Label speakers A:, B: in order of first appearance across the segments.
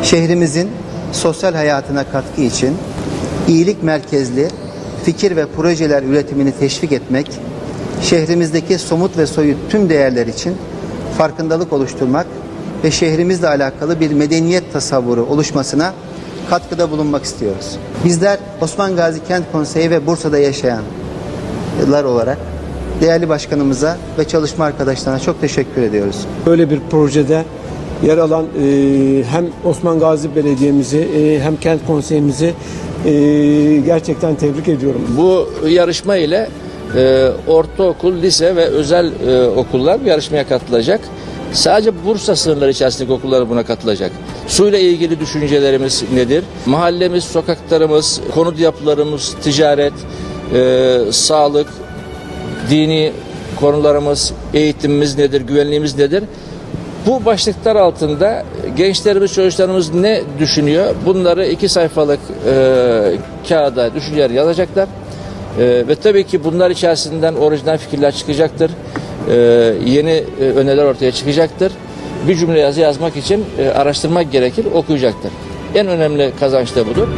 A: Şehrimizin sosyal hayatına katkı için iyilik merkezli fikir ve projeler üretimini teşvik etmek, şehrimizdeki somut ve soyut tüm değerler için farkındalık oluşturmak ve şehrimizle alakalı bir medeniyet tasavvuru oluşmasına katkıda bulunmak istiyoruz. Bizler Osman Gazi Kent Konseyi ve Bursa'da yaşayanlar olarak değerli başkanımıza ve çalışma arkadaşlarına çok teşekkür ediyoruz.
B: Böyle bir projede yer alan hem Osman Gazi Belediye'mizi hem Kent Konseyimizi gerçekten tebrik ediyorum.
C: Bu yarışma ile ortaokul, lise ve özel okullar bu yarışmaya katılacak. Sadece Bursa sınırları içerisindeki okullar buna katılacak. Suyla ilgili düşüncelerimiz nedir? Mahallemiz, sokaklarımız, konut yapılarımız, ticaret, sağlık, dini konularımız, eğitimimiz nedir, güvenliğimiz nedir? Bu başlıklar altında gençlerimiz, çocuklarımız ne düşünüyor? Bunları 2 sayfalık kağıda düşünceler yazacaklar. Ve tabii ki bunlar içerisinden orijinal fikirler çıkacaktır. Yeni öneriler ortaya çıkacaktır. Bir cümle yazı yazmak için araştırmak gerekir, okuyacaktır. En önemli kazanç da budur.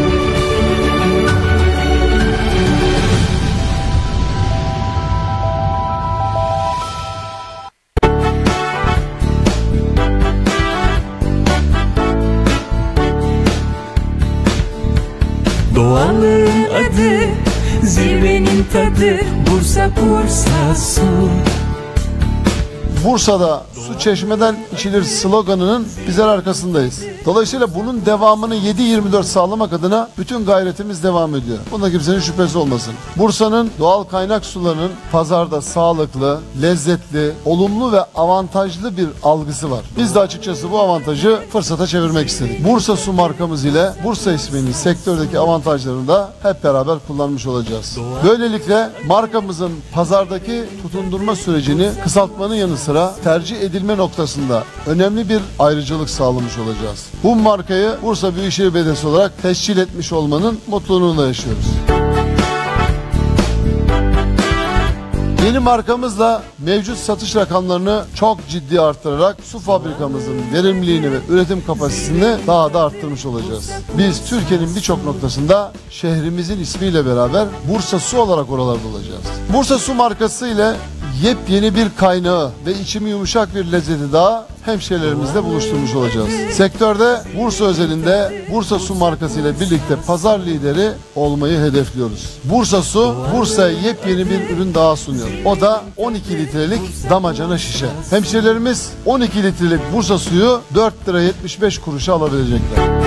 D: Doğalın adı, zirvenin tadı, Bursa, Bursa su.
E: Bursa'da su çeşmeden içilir sloganının bizler arkasındayız. Dolayısıyla bunun devamını 7/24 sağlamak adına bütün gayretimiz devam ediyor. Bunda kimsenin şüphesi olmasın. Bursa'nın doğal kaynak sularının pazarda sağlıklı, lezzetli, olumlu ve avantajlı bir algısı var. Biz de açıkçası bu avantajı fırsata çevirmek istedik. Bursa Su markamız ile Bursa isminin sektördeki avantajlarını da hep beraber kullanmış olacağız. Böylelikle markamızın pazardaki tutundurma sürecini kısaltmanın yanı sıra tercih edilme noktasında önemli bir ayrıcalık sağlamış olacağız. Bu markayı Bursa Büyükşehir Belediyesi olarak tescil etmiş olmanın mutluluğunu da yaşıyoruz. Yeni markamızla mevcut satış rakamlarını çok ciddi arttırarak su fabrikamızın verimliliğini ve üretim kapasitesini daha da arttırmış olacağız. Biz Türkiye'nin birçok noktasında şehrimizin ismiyle beraber Bursa Su olarak oralarda olacağız. Bursa Su markası ile yepyeni bir kaynağı ve içimi yumuşak bir lezzeti daha hemşehrilerimizle buluşturmuş olacağız. Sektörde Bursa özelinde Bursa Su markası ile birlikte pazar lideri olmayı hedefliyoruz. Bursa Su, Bursa'ya yepyeni bir ürün daha sunuyor. O da 12 litrelik damacana şişe. Hemşehrilerimiz 12 litrelik Bursa suyu 4 lira 75 kuruşa alabilecekler.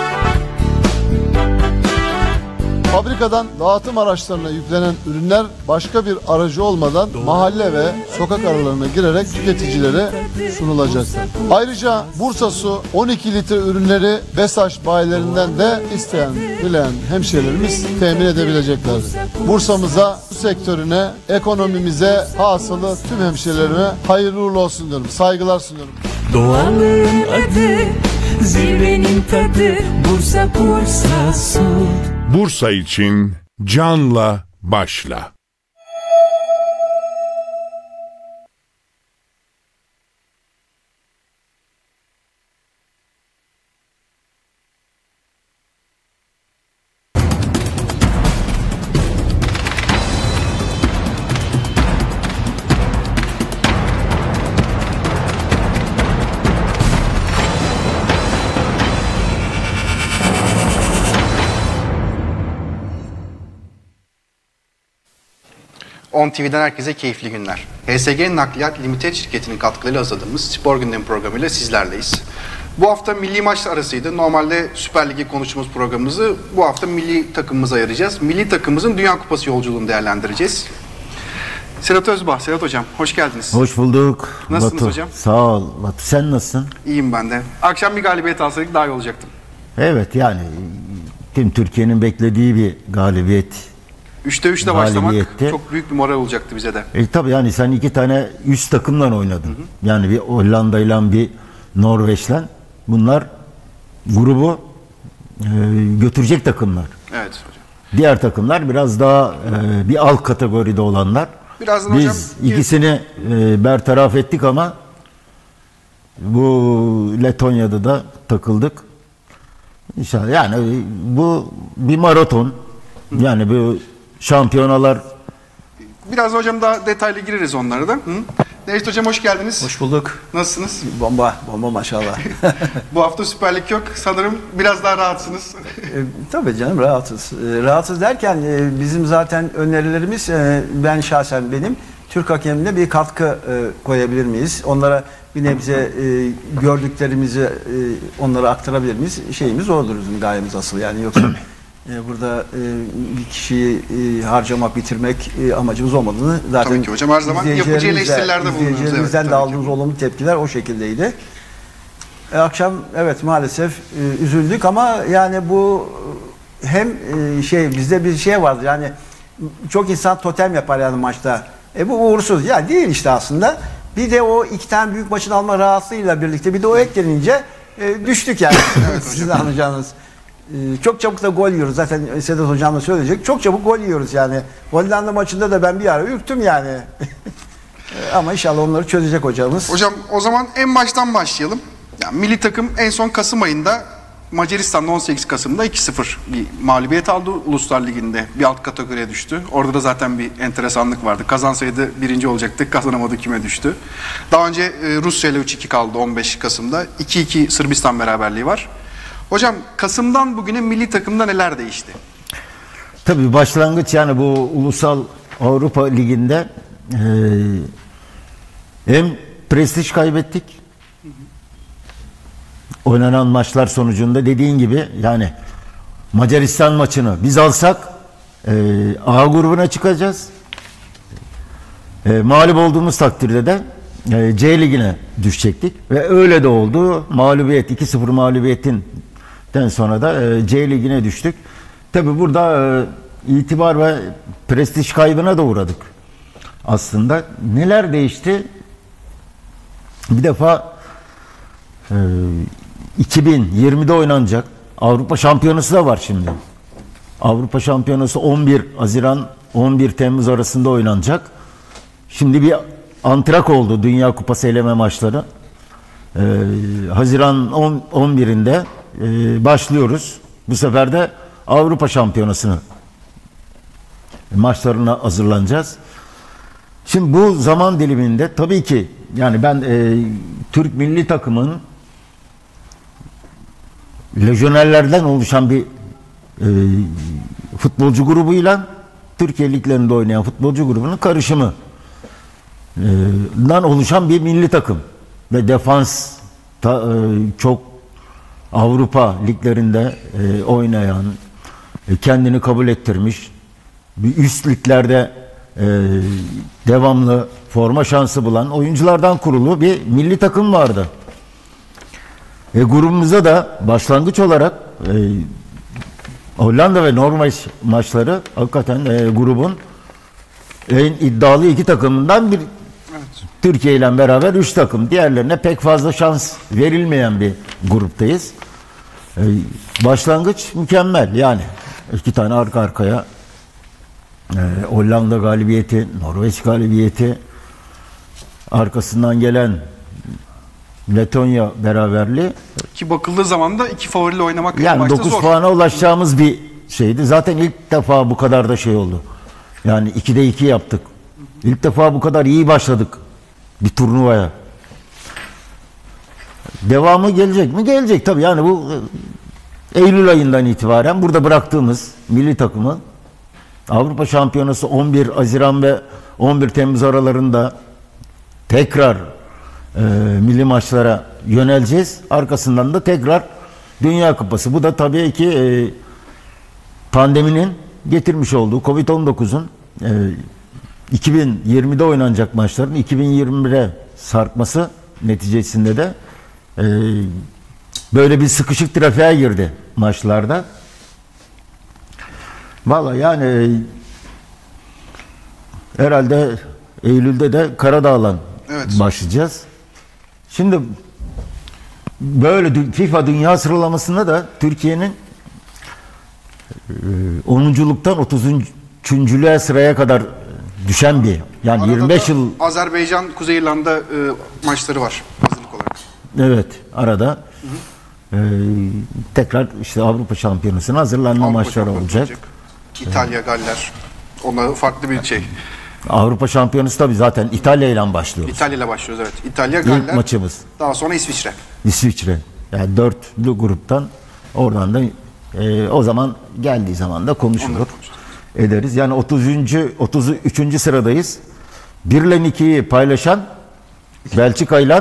E: Fabrikadan dağıtım araçlarına yüklenen ürünler başka bir aracı olmadan mahalle ve sokak aralarına girerek tüketicilere sunulacaktır. Ayrıca Bursa Su 12 litre ürünleri BESAŞ bayilerinden de isteyen, bilen hemşehrilerimiz temin edebileceklerdir. Bursa'mıza, su sektörüne, ekonomimize, hasılı tüm hemşehrilerime hayırlı uğurlu olsun diyorum. Saygılar sunuyorum.
D: Doğalın adı, zirvenin tadı, Bursa, Bursa su.
F: Bursa için canla başla.
G: On TV'den herkese keyifli günler. HSG Nakliyat Limited şirketinin katkılarıyla hazırladığımız Spor Gündemi programıyla sizlerleyiz. Bu hafta milli maç arasıydı. Normalde Süper Lig'i konuştuğumuz programımızı bu hafta milli takımımıza ayıracağız. Milli takımımızın Dünya Kupası yolculuğunu değerlendireceğiz. Sedat Özbağ, Sedat Hocam hoş geldiniz.
H: Hoş bulduk.
G: Nasılsınız
H: Batu?
G: hocam?
H: Sağ ol Batu. Sen nasılsın?
G: İyiyim ben de. Akşam bir galibiyet alsaydık daha iyi olacaktım.
H: Evet yani tüm Türkiye'nin beklediği bir galibiyet.
G: 3'te 3'le başlamak çok büyük bir moral olacaktı bize de.
H: Tabii yani sen 2 tane üst takımla oynadın. Hı hı. Yani bir Hollanda'yla bir Norveç'le. Bunlar grubu götürecek takımlar.
G: Evet hocam.
H: Diğer takımlar biraz daha bir alt kategoride olanlar.
G: Birazdan
H: biz
G: hocam,
H: ikisini bertaraf ettik ama bu Letonya'da da takıldık. İnşallah. Yani bu bir maraton. Yani bu şampiyonalar.
G: Biraz hocam daha detaylı gireriz onlara da. Hı? Necdet hocam hoş geldiniz.
I: Hoş bulduk.
G: Nasılsınız?
I: Bomba maşallah.
G: Bu hafta Süper Lig yok. Sanırım biraz daha rahatsınız.
I: Tabii canım rahatız. Rahatsız derken bizim zaten önerilerimiz ben şahsen Türk hakemine bir katkı koyabilir miyiz? Onlara bir nebze gördüklerimizi onlara aktarabilir miyiz? Şeyimiz odur, bizim gayemiz asıl. Yani yoksa burada bir kişiyi harcamak, bitirmek amacımız olmadığını zaten
G: tabii ki hocam her zaman yapıcı eleştirilerde bulunuyoruz.
I: İzleyicilerimizden
G: evet,
I: de aldığımız olumlu tepkiler o şekildeydi. Akşam evet maalesef üzüldük ama yani bu hem bizde bir şey vardı yani çok insan totem yapar yani maçta. Bu uğursuz. Ya değil işte aslında. Bir de o 2 tane büyük maçın alma rahatsızlığıyla birlikte bir de o eklenince düştük yani. Evet, sizin anlayacağınız. Çok çabuk da gol yiyoruz. Zaten Sedat Hocam da söyleyecek. Çok çabuk gol yiyoruz yani. Hollanda maçında da ben bir ara ürktüm yani. Ama inşallah onları çözecek hocamız.
G: Hocam o zaman en baştan başlayalım. Yani milli takım en son Kasım ayında Macaristan'da 18 Kasım'da 2-0 bir mağlubiyet aldı Uluslar Ligi'nde. Bir alt kategoriye düştü. Orada da zaten bir enteresanlık vardı. Kazansaydı birinci olacaktı. Kazanamadı, küme düştü. Daha önce Rusya ile 3-2 kaldı 15 Kasım'da. 2-2 Sırbistan beraberliği var. Hocam Kasım'dan bugüne milli takımda neler değişti?
H: Tabii başlangıç yani bu Ulusal Avrupa Ligi'nde hem prestij kaybettik. Oynanan maçlar sonucunda dediğin gibi yani Macaristan maçını biz alsak A grubuna çıkacağız. Mağlup olduğumuz takdirde de C ligine düşecektik ve öyle de oldu. Mağlubiyet 2-0 mağlubiyetinden sonra da C ligine düştük. Tabi burada itibar ve prestij kaybına da uğradık. Aslında neler değişti? Bir defa 2020'de oynanacak Avrupa Şampiyonası da var şimdi. Avrupa Şampiyonası 11 Haziran 11 Temmuz arasında oynanacak. Şimdi bir antrak oldu Dünya Kupası eleme maçları. Haziran 11'inde başlıyoruz. Bu sefer de Avrupa Şampiyonası'nı maçlarına hazırlanacağız. Şimdi bu zaman diliminde tabii ki yani ben Türk milli takımın lejyonerlerden oluşan bir futbolcu grubuyla Türkiye liglerinde oynayan futbolcu grubunun karışımı oluşan bir milli takım ve defans çok Avrupa liglerinde oynayan, kendini kabul ettirmiş, bir üst liglerde devamlı forma şansı bulan oyunculardan kurulu bir milli takım vardı. Grubumuzda da başlangıç olarak Hollanda ve Norveç maçları hakikaten grubun en iddialı 2 takımından bir. Evet. Türkiye ile beraber 3 takım. Diğerlerine pek fazla şans verilmeyen bir gruptayız. Başlangıç mükemmel. Yani 2 tane arka arkaya Hollanda galibiyeti, Norveç galibiyeti, arkasından gelen Letonya beraberliği.
G: Ki bakıldığı zaman da 2 favoriyle oynamak
H: yani 9 puana ulaşacağımız bir şeydi. Zaten ilk defa bu kadar da şey oldu. Yani 2'de 2 yaptık. İlk defa bu kadar iyi başladık bir turnuvaya. Devamı gelecek mi? Gelecek tabii. Yani bu Eylül ayından itibaren burada bıraktığımız milli takımı Avrupa Şampiyonası 11 Haziran ve 11 Temmuz aralarında tekrar milli maçlara yöneleceğiz. Arkasından da tekrar Dünya Kupası. Bu da tabii ki pandeminin getirmiş olduğu Covid-19'un 2020'de oynanacak maçların 2021'e sarkması neticesinde de böyle bir sıkışık trafiğe girdi maçlarda. Vallahi yani herhalde Eylül'de de Karadağ'la başlayacağız. Şimdi böyle FIFA Dünya Sıralaması'nda da Türkiye'nin 10'unculuktan 33'lüğe sıraya kadar düşen bir. Yani arada 25 yıl
G: Azerbaycan, Kuzey İrlanda maçları var hazırlık olarak.
H: Evet, arada. tekrar işte Avrupa Şampiyonası'na hazırlanma
G: Avrupa
H: maçları
G: Şampiyonası
H: olacak.
G: İtalya, Galler. Onlar farklı bir şey.
H: Avrupa Şampiyonası tabii zaten İtalya ile başlıyoruz.
G: İtalya ile başlıyoruz, evet. İtalya,
H: İlk
G: Galler.
H: maçımız
G: Daha sonra İsviçre.
H: İsviçre. Yani dörtlü gruptan oradan da o zaman geldiği zaman da konuşulur.
G: Onları konuşuruz.
H: Ederiz. Yani 33. sıradayız. 1 ile 2'yi paylaşan Belçika ile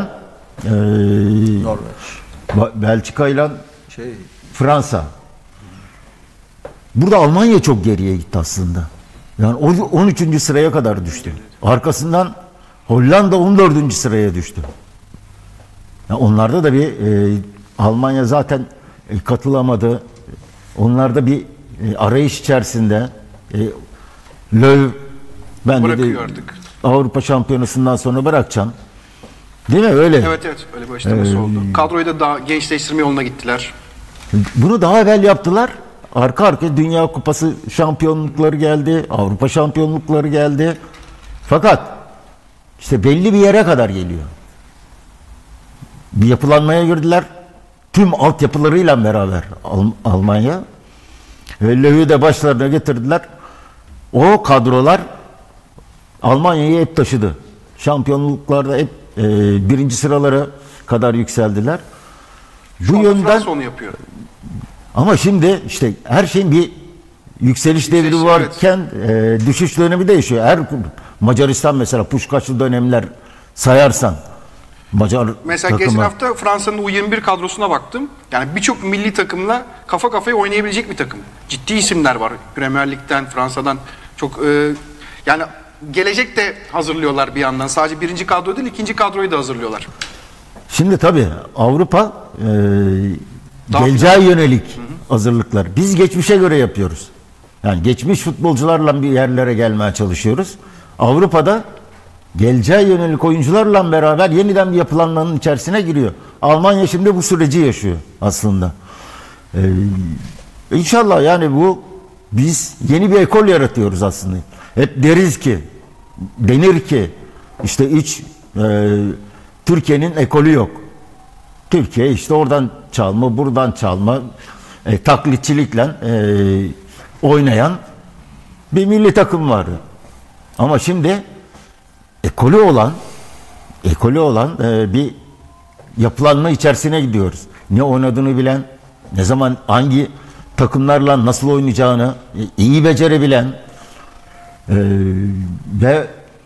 H: Belçika ile Fransa. Burada Almanya çok geriye gitti aslında. Yani 13. sıraya kadar düştü. Arkasından Hollanda 14. sıraya düştü. Yani onlarda da bir Almanya zaten katılamadı. Onlarda bir arayış içerisinde. Löw ben
G: Bırakıyor
H: de
G: artık.
H: Avrupa Şampiyonası'ndan sonra bırakacağım. Değil mi? Öyle.
G: Evet, öyle bir açıklaması oldu. Kadroyu da daha gençleştirme yoluna gittiler.
H: Bunu daha evvel yaptılar. Arka arkaya Dünya Kupası şampiyonlukları geldi. Avrupa şampiyonlukları geldi. Fakat işte belli bir yere kadar geliyor. Bir yapılanmaya girdiler. Tüm altyapılarıyla beraber Almanya. Löw'ü de başlarına getirdiler. O kadrolar Almanya'yı hep taşıdı. Şampiyonluklarda hep birinci sıralara kadar yükseldiler.
G: Şu anda Fransa onu yapıyor.
H: Ama şimdi işte her şeyin bir yükseliş devri
G: evet.
H: varken düşüş dönemi değişiyor. Macaristan mesela Puşkaşlı dönemler sayarsan Macar
G: Mesela
H: takımı.
G: geçen hafta Fransa'nın U21 kadrosuna baktım. Yani birçok milli takımla kafa kafaya oynayabilecek bir takım. Ciddi isimler var. Premier Lig'den, Fransa'dan çok yani gelecek de hazırlıyorlar bir yandan. Sadece birinci kadro değil, ikinci kadroyu da hazırlıyorlar.
H: Şimdi tabii Avrupa geleceğe yönelik hazırlıklar. Biz geçmişe göre yapıyoruz. Yani geçmiş futbolcularla bir yerlere gelmeye çalışıyoruz. Avrupa'da geleceğe yönelik oyuncularla beraber yeniden bir yapılanmanın içerisine giriyor. Almanya şimdi bu süreci yaşıyor aslında. İnşallah yani biz yeni bir ekol yaratıyoruz aslında. Hep denir ki işte Türkiye'nin ekolü yok. Türkiye işte oradan çalma, buradan çalma, taklitçilikle oynayan bir milli takım vardı. Ama şimdi ekolü olan bir yapılanma içerisine gidiyoruz. Ne oynadığını bilen, ne zaman hangi takımlarla nasıl oynayacağını iyi becerebilen ve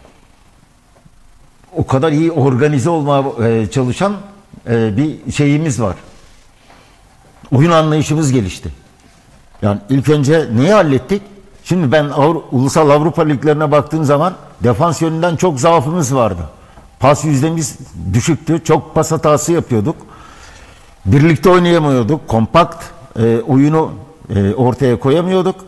H: o kadar iyi organize olmaya çalışan bir şeyimiz var. Oyun anlayışımız gelişti. Yani ilk önce neyi hallettik? Şimdi ben ulusal Avrupa liglerine baktığım zaman defans yönünden çok zaafımız vardı. Pas yüzdemiz düşüktü. Çok pas hatası yapıyorduk. Birlikte oynayamıyorduk. Kompakt oyunu ortaya koyamıyorduk.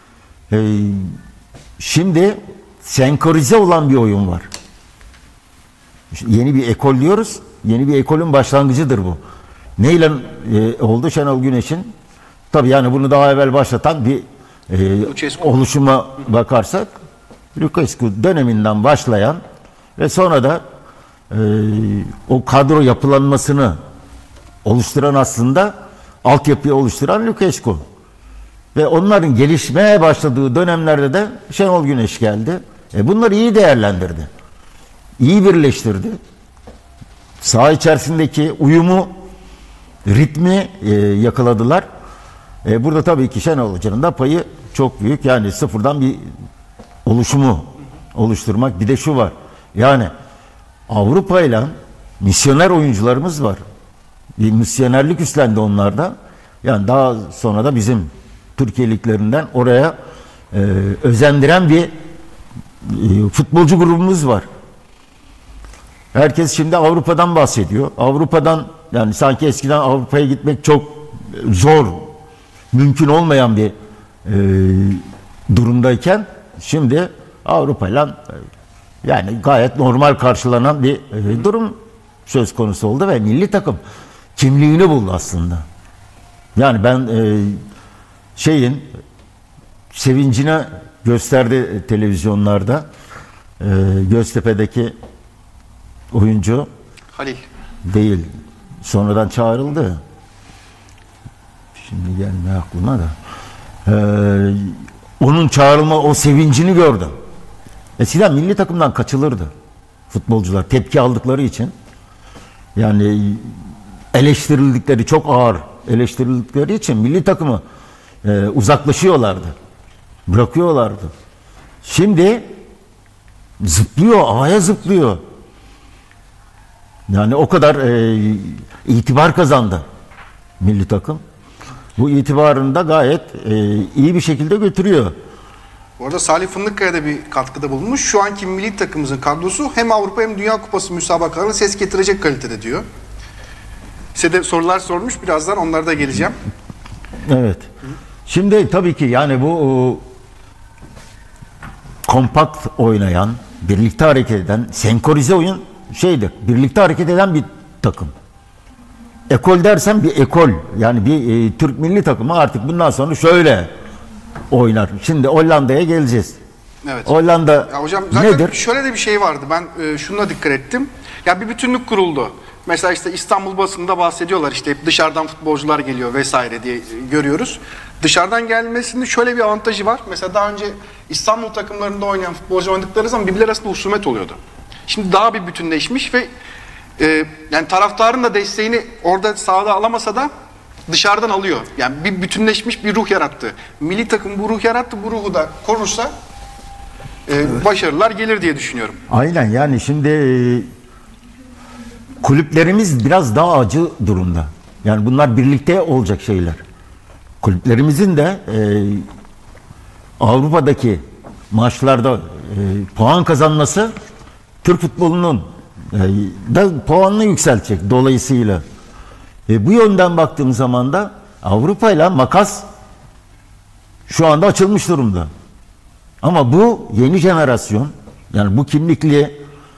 H: Şimdi senkronize olan bir oyun var. Yeni bir ekol diyoruz. Yeni bir ekolün başlangıcıdır bu. Neyle oldu Şenol Güneş'in? Tabii yani bunu daha evvel başlatan bir oluşuma bakarsak Lucescu döneminden başlayan ve sonra da o kadro yapılanmasını oluşturan aslında altyapıyı oluşturan Lucescu. Ve onların gelişmeye başladığı dönemlerde de Şenol Güneş geldi. Bunları iyi değerlendirdi. İyi birleştirdi. Saha içerisindeki uyumu, ritmi yakaladılar. Burada tabii ki Şenol Hoca'nın da payı çok büyük. Yani sıfırdan bir oluşumu oluşturmak. Bir de şu var. Yani Avrupa ile misyoner oyuncularımız var. Bir misyonerlik üstlendi onlarda. Yani daha sonra da bizim Türkiye liglerinden oraya özendiren bir futbolcu grubumuz var. Herkes şimdi Avrupa'dan bahsediyor. Avrupa'dan yani sanki eskiden Avrupa'ya gitmek çok zor, mümkün olmayan bir durumdayken şimdi Avrupa'yla yani gayet normal karşılanan bir durum söz konusu oldu ve milli takım kimliğini buldu aslında. Yani ben sevincine gösterdi televizyonlarda Göztepe'deki oyuncu
G: Halil
H: değil. Sonradan çağrıldı. şimdi gelmiyor aklıma da. Onun çağrılma, o sevincini gördüm. Eskiden milli takımdan kaçılırdı futbolcular tepki aldıkları için. Yani eleştirildikleri, çok ağır eleştirildikleri için milli takımı uzaklaşıyorlardı. Bırakıyorlardı. Şimdi zıplıyor, havaya zıplıyor. Yani o kadar itibar kazandı milli takım. Bu itibarını da gayet iyi bir şekilde götürüyor.
G: Bu arada Salih Fındıkkaya da bir katkıda bulunmuş. Şu anki milli takımımızın kadrosu hem Avrupa hem Dünya Kupası müsabakalarına ses getirecek kalitede diyor. Size de sorular sormuş. Birazdan onlara da geleceğim.
H: Evet. Şimdi tabii ki yani bu kompakt oynayan, birlikte hareket eden, senkronize oyun şeydir. Birlikte hareket eden bir takım. Ekol dersen bir ekol. Yani bir Türk milli takımı artık bundan sonra şöyle oynar. Şimdi Hollanda'ya geleceğiz.
G: Evet.
H: Hollanda
G: ya hocam zaten
H: nedir?
G: Şöyle de bir şey vardı. Ben şuna dikkat ettim. Ya bir bütünlük kuruldu. Mesela işte İstanbul basında bahsediyorlar, işte hep dışarıdan futbolcular geliyor vesaire diye görüyoruz. Dışarıdan gelmesinin şöyle bir avantajı var. Mesela daha önce İstanbul takımlarında oynayan futbolcu oynadıkları zaman birbirleri arasında husumet oluyordu. Şimdi daha bir bütünleşmiş ve yani taraftarın da desteğini orada sahada alamasa da dışarıdan alıyor. Yani bir bütünleşmiş bir ruh yarattı. Milli takım bu ruh yarattı. Bu ruhu da korursa başarılar gelir diye düşünüyorum.
H: Aynen, yani şimdi kulüplerimiz biraz daha acı durumda. Yani bunlar birlikte olacak şeyler. Kulüplerimizin de Avrupa'daki maçlarda puan kazanması Türk futbolunun da puanını yükseltecek dolayısıyla. Bu yönden baktığım zaman da Avrupa ile makas şu anda açılmış durumda. Ama bu yeni jenerasyon, yani bu kimlikli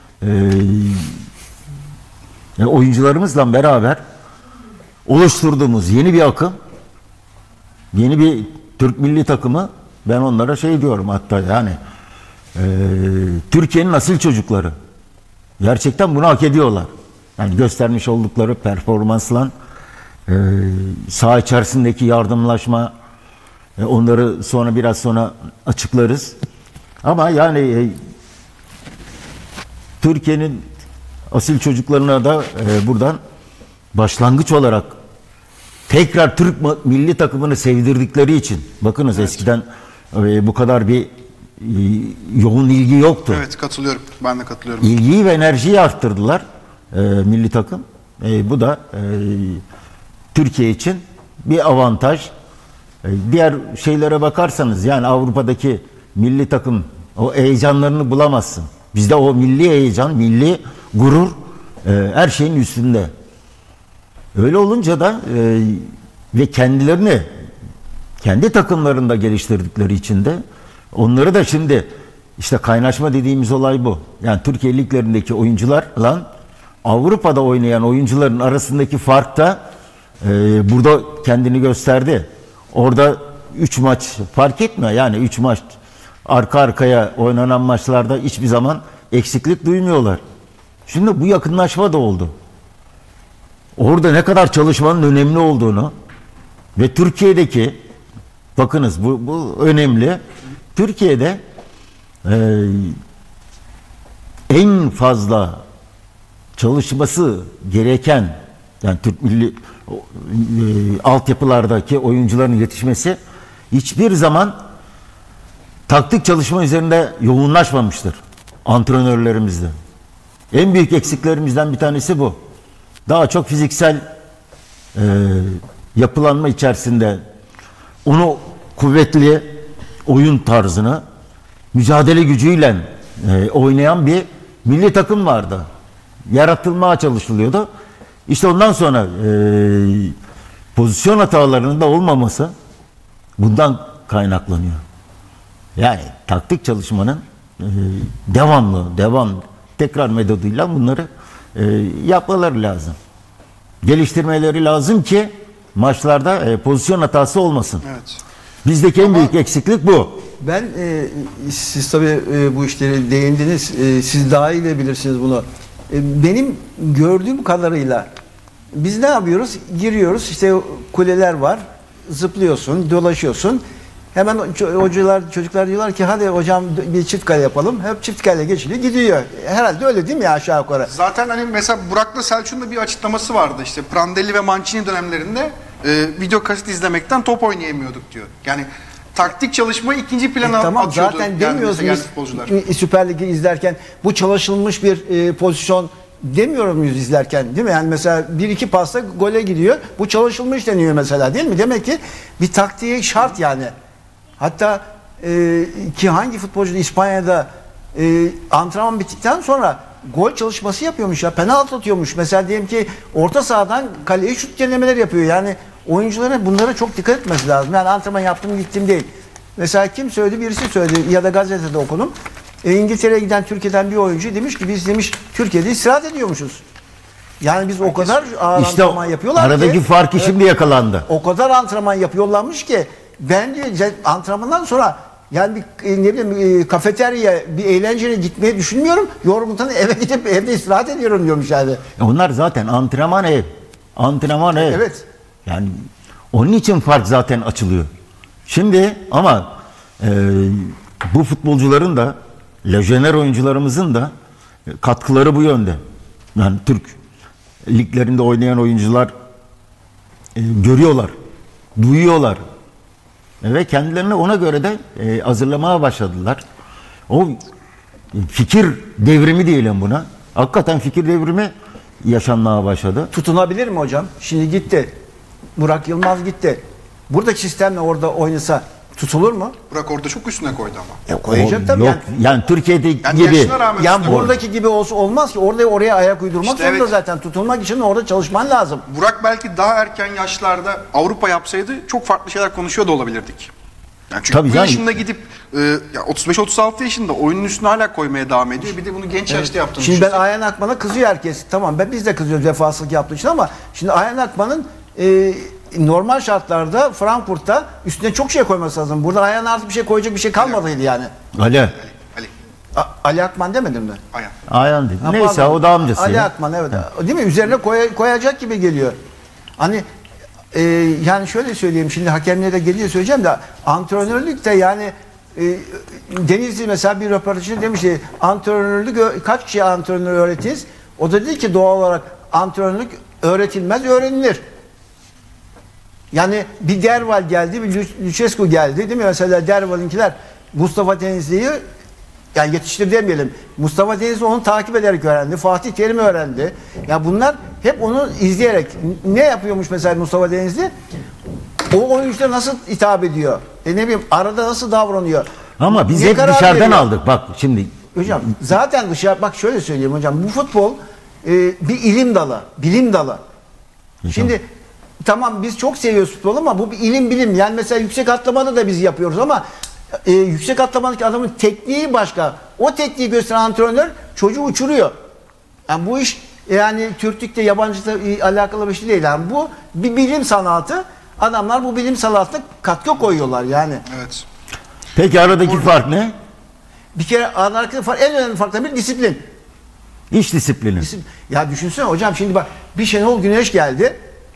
H: oyuncularımızla beraber oluşturduğumuz yeni bir akım, yeni bir Türk milli takımı, ben onlara şey diyorum hatta, yani Türkiye'nin asil çocukları. Gerçekten bunu hak ediyorlar. Yani göstermiş oldukları performansla saha içerisindeki yardımlaşma, onları sonra biraz sonra açıklarız. Ama yani Türkiye'nin asil çocuklarına da buradan başlangıç olarak tekrar Türk milli takımını sevdirdikleri için, bakınız evet, eskiden bu kadar bir yoğun ilgi yoktu.
G: Evet, katılıyorum. Ben de katılıyorum.
H: İlgiyi ve enerjiyi arttırdılar milli takım. Bu da Türkiye için bir avantaj. Diğer şeylere bakarsanız, yani Avrupa'daki milli takım o heyecanlarını bulamazsın. Bizde o milli heyecan, milli gurur her şeyin üstünde. Öyle olunca da ve kendilerini kendi takımlarında geliştirdikleri için de onları da şimdi işte kaynaşma dediğimiz olay bu. Yani Türkiye liglerindeki oyuncularla Avrupa'da oynayan oyuncuların arasındaki fark da burada kendini gösterdi. Orada 3 maç fark etmiyor. Yani 3 maç arka arkaya oynanan maçlarda hiçbir zaman eksiklik duymuyorlar. Şimdi bu yakınlaşma da oldu. Orada ne kadar çalışmanın önemli olduğunu ve Türkiye'deki, bakınız bu önemli. Türkiye'de en fazla çalışması gereken, yani Türk milli altyapılardaki oyuncuların yetişmesi hiçbir zaman taktik çalışma üzerinde yoğunlaşmamıştır antrenörlerimizde. En büyük eksiklerimizden bir tanesi bu. Daha çok fiziksel yapılanma içerisinde onu kuvvetli oyun tarzını, mücadele gücüyle oynayan bir milli takım vardı. Yaratılmaya çalışılıyordu. İşte ondan sonra pozisyon hatalarının da olmaması bundan kaynaklanıyor. Yani taktik çalışmanın devam tekrar metoduyla bunları yapmaları lazım. Geliştirmeleri lazım ki maçlarda pozisyon hatası olmasın.
G: Evet.
H: Bizdeki en büyük eksiklik bu.
I: Ben siz tabii bu işleri değindiniz. Siz daha iyi de bilirsiniz bunu. Benim gördüğüm kadarıyla biz ne yapıyoruz? Giriyoruz, işte kuleler var. zıplıyorsun, dolaşıyorsun. Hemen çocuklar diyorlar ki hadi hocam bir çift kale yapalım. Hep çift kale geçiliyor, gidiyor. Herhalde öyle değil mi ya aşağı yukarı?
G: Zaten hani mesela Burak'la Selçuk'un da bir açıklaması vardı işte Prandelli ve Mancini dönemlerinde video kaset izlemekten top oynayamıyorduk diyor. Yani taktik çalışmayı ikinci plana
I: Tamam
G: atıyordu.
I: zaten demiyoruz
G: yani
I: biz
G: futbolcular.
I: Süper Lig'i izlerken bu çalışılmış bir pozisyon demiyor muyuz izlerken değil mi? Yani mesela 1-2 pasla gole gidiyor. Bu çalışılmış deniyor mesela değil mi? Demek ki bir taktiğe şart yani. Hatta ki hangi futbolcu İspanya'da antrenman bittikten sonra gol çalışması yapıyormuş ya. Penaltı atıyormuş. Mesela diyelim ki orta sahadan kaleye şut denemeler yapıyor. Yani oyuncuların bunlara çok dikkat etmesi lazım. Yani antrenman yaptım gittim değil. Mesela kim söyledi? Birisi söyledi ya da gazetede okudum. İngiltere'ye giden Türkiye'den bir oyuncu demiş ki biz demiş Türkiye'de istirahat ediyormuşuz. Yani biz o kadar ağır
H: İşte
I: antrenman yapıyorlar ki.
H: aradaki farkı şimdi yakalandı.
I: O kadar antrenman yapıyorlarmış ki ben diyor antrenmandan sonra yani ne bileyim kafeteryaya bir eğlenceye gitmeyi düşünmüyorum. Yorgunluktan eve gidip evde istirahat ediyorum diyormuş yani.
H: Onlar zaten antrenman ev. Antrenman ev.
I: Evet.
H: Yani onun için fark zaten açılıyor. Şimdi ama bu futbolcuların da lejyoner oyuncularımızın da katkıları bu yönde. Yani Türk liglerinde oynayan oyuncular görüyorlar, duyuyorlar ve kendilerini ona göre de hazırlamaya başladılar. O fikir devrimi diyelim buna. Hakikaten fikir devrimi yaşanmaya başladı.
I: Tutunabilir mi hocam? Şimdi gitti. Burak Yılmaz gitti. Buradaki sistemle orada oynasa tutulur mu?
G: Burak orada çok üstüne koydu ama.
I: Koyacak tabii.
H: Yok, yani Türkiye'de
G: Yani
H: gibi.
G: yaşına rağmen
I: Yani
G: üstüne koydu.
I: buradaki gibi olmaz ki. Oraya ayak uydurmak
G: İşte
I: zorunda
G: evet.
I: zaten. Tutulmak için orada çalışman lazım.
G: Burak belki daha erken yaşlarda Avrupa yapsaydı çok farklı şeyler konuşuyor da olabilirdik. Yani çünkü
H: Tabii
G: bu
H: canım.
G: yaşında gidip 35-36 yaşında oyunun üstüne hala koymaya devam ediyor. Bir de bunu genç yaşta yaptığını
I: Şimdi ben
G: düşünsene.
I: Ayhan Akman'a kızıyor herkes. Tamam biz de kızıyoruz vefasızlık yaptığı için ama şimdi Ayhan Akman'ın normal şartlarda Frankfurt'ta üstüne çok şey koyması lazım. Burada Ayhan artık bir şey koyacak bir şey kalmadıydı yani.
H: Ali.
G: Ali.
I: Akman demedim mi?
G: Ayhan.
H: Ayhan dedi.
I: Ha,
H: Neyse
I: pardon.
H: o da amcası.
I: Ali
H: ya.
I: Akman evet. Değil mi? Üzerine koyacak gibi geliyor. Hani yani şöyle söyleyeyim şimdi hakemliğe de gelince söyleyeceğim de antrenörlük de yani Denizli mesela bir röportajında demiş ki antrenörlük kaç kişiye antrenör öğretiriz? O da dedi ki doğal olarak antrenörlük öğretilmez öğrenilir. Yani bir Derval geldi, bir Lucescu geldi değil mi? Mesela Derval'inkiler Mustafa Denizli'yi yani yetiştir demeyelim. Mustafa Denizli onu takip ederek öğrendi. Fatih Terim öğrendi. Ya bunlar hep onu izleyerek ne yapıyormuş mesela Mustafa Denizli? O oyuncuya nasıl hitap ediyor? Ne bileyim arada nasıl davranıyor?
H: Ama biz
I: Ne
H: hep
I: karar
H: dışarıdan
I: veriyor?
H: aldık. Bak şimdi.
I: Hocam zaten bak şöyle söyleyeyim hocam. Bu futbol bir ilim dalı, bilim dalı. Şimdi tamam biz çok seviyoruz futbolu ama bu bir ilim bilim. Yani mesela yüksek atlamada da biz yapıyoruz ama yüksek atlamadaki adamın tekniği başka. O tekniği gösteren antrenör çocuğu uçuruyor. Yani bu iş yani Türklükte yabancılıkla alakalı bir şey değil. Yani bu bir bilim sanatı. Adamlar bu bilim sanatına katkı koyuyorlar yani.
G: Evet.
H: Peki aradaki fark ne?
I: Bir kere aradaki fark en önemli farklardan biri disiplin.
H: İş disiplini.
I: Ya düşünsene hocam şimdi bak bir Şenol Güneş geldi.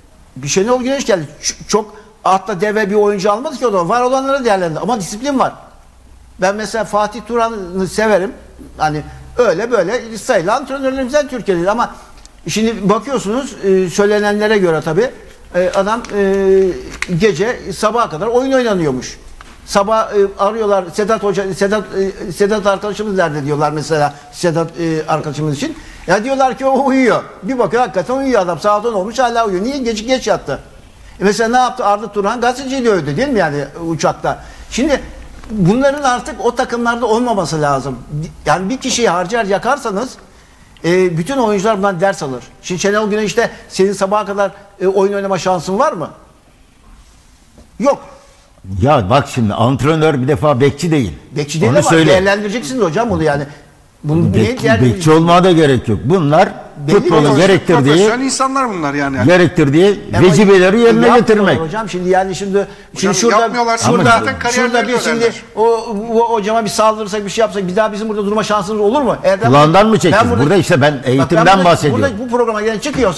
I: Çok atla deve bir oyuncu almadı ki o da. Var olanları değerlendirdi ama disiplin var. Ben mesela Fatih Turan'ı severim. Hani öyle böyle sayılı antrenörlerimizden Türkiye'de ama şimdi bakıyorsunuz söylenenlere göre tabii adam gece sabaha kadar oyun oynanıyormuş. Sabah arıyorlar Sedat Hoca, Sedat arkadaşımız nerede diyorlar mesela Sedat arkadaşımız için. Ya diyorlar ki o uyuyor. Bir bakıyor hakikaten uyuyor adam. Saat 10 olmuş hala uyuyor. Niye? Geç yattı. Mesela ne yaptı? Arda Turan gazeteciyi dövdü değil mi yani uçakta? Şimdi bunların artık o takımlarda olmaması lazım. Yani bir kişiyi harcar yakarsanız bütün oyuncular bundan ders alır. Şimdi Şenol Güneş'te senin sabaha kadar oyun oynama şansın var mı? Yok.
H: Ya bak şimdi antrenör bir defa bekçi değil.
I: Bekçi değil
H: onu
I: ama
H: söyle.
I: değerlendireceksiniz hocam bunu yani. Bunu
H: Bekçi olmaya da gerek yok. Bunlar futbolun gerektirdiği
G: Profesyonel insanlar bunlar yani.
H: gerektirdiği vecibeleri yerine getirmek.
I: Hocam şimdi yani şimdi
G: yapmıyorlar, zaten kariyerleri
I: şurada bir şimdi
G: öderler.
I: o hocama bir saldırırsak bir şey yapsak bir daha bizim burada durma şansımız olur mu?
H: Kulağından mı çekeceğiz? Burada işte ben eğitimden bahsediyorum.
I: Burada bu programa gelen çıkıyorsam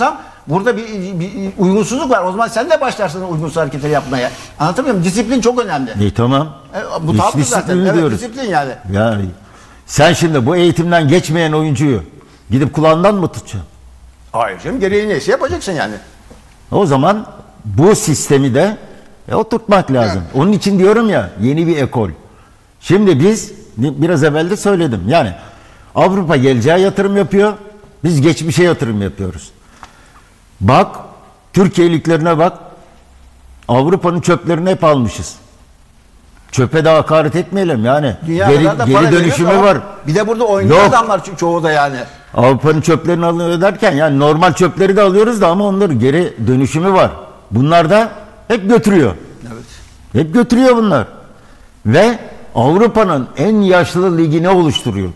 I: burada bir uygunsuzluk var. O zaman sen de başlarsın uygunsuz hareketleri yapmaya. Anlatabiliyor muyum? Disiplin çok önemli.
H: Tamam.
I: Bu
H: İş
I: tatlı zaten.
H: disiplini
I: Evet,
H: diyoruz.
I: disiplin yani.
H: Yani sen şimdi bu eğitimden geçmeyen oyuncuyu gidip kulağından mı tutacaksın?
I: Hayır canım, gereği neyse yapacaksın yani.
H: O zaman bu sistemi de oturtmak lazım. Onun için diyorum ya, yeni bir ekol. Şimdi biz biraz evvel de söyledim. Yani Avrupa geleceğe yatırım yapıyor. Biz geçmişe yatırım yapıyoruz. Bak, Türkiye liglerine bak. Avrupa'nın çöplerini hep almışız. Çöpe de hakaret etmeyelim yani. Geri dönüşümü var.
I: Bir de burada oynuyor adamlar çoğu da yani.
H: Avrupa'nın çöplerini alıyor derken yani normal çöpleri de alıyoruz da ama onların geri dönüşümü var. Bunlar da hep götürüyor.
I: Evet.
H: Hep götürüyor bunlar. Ve Avrupa'nın en yaşlı ligini oluşturuyor.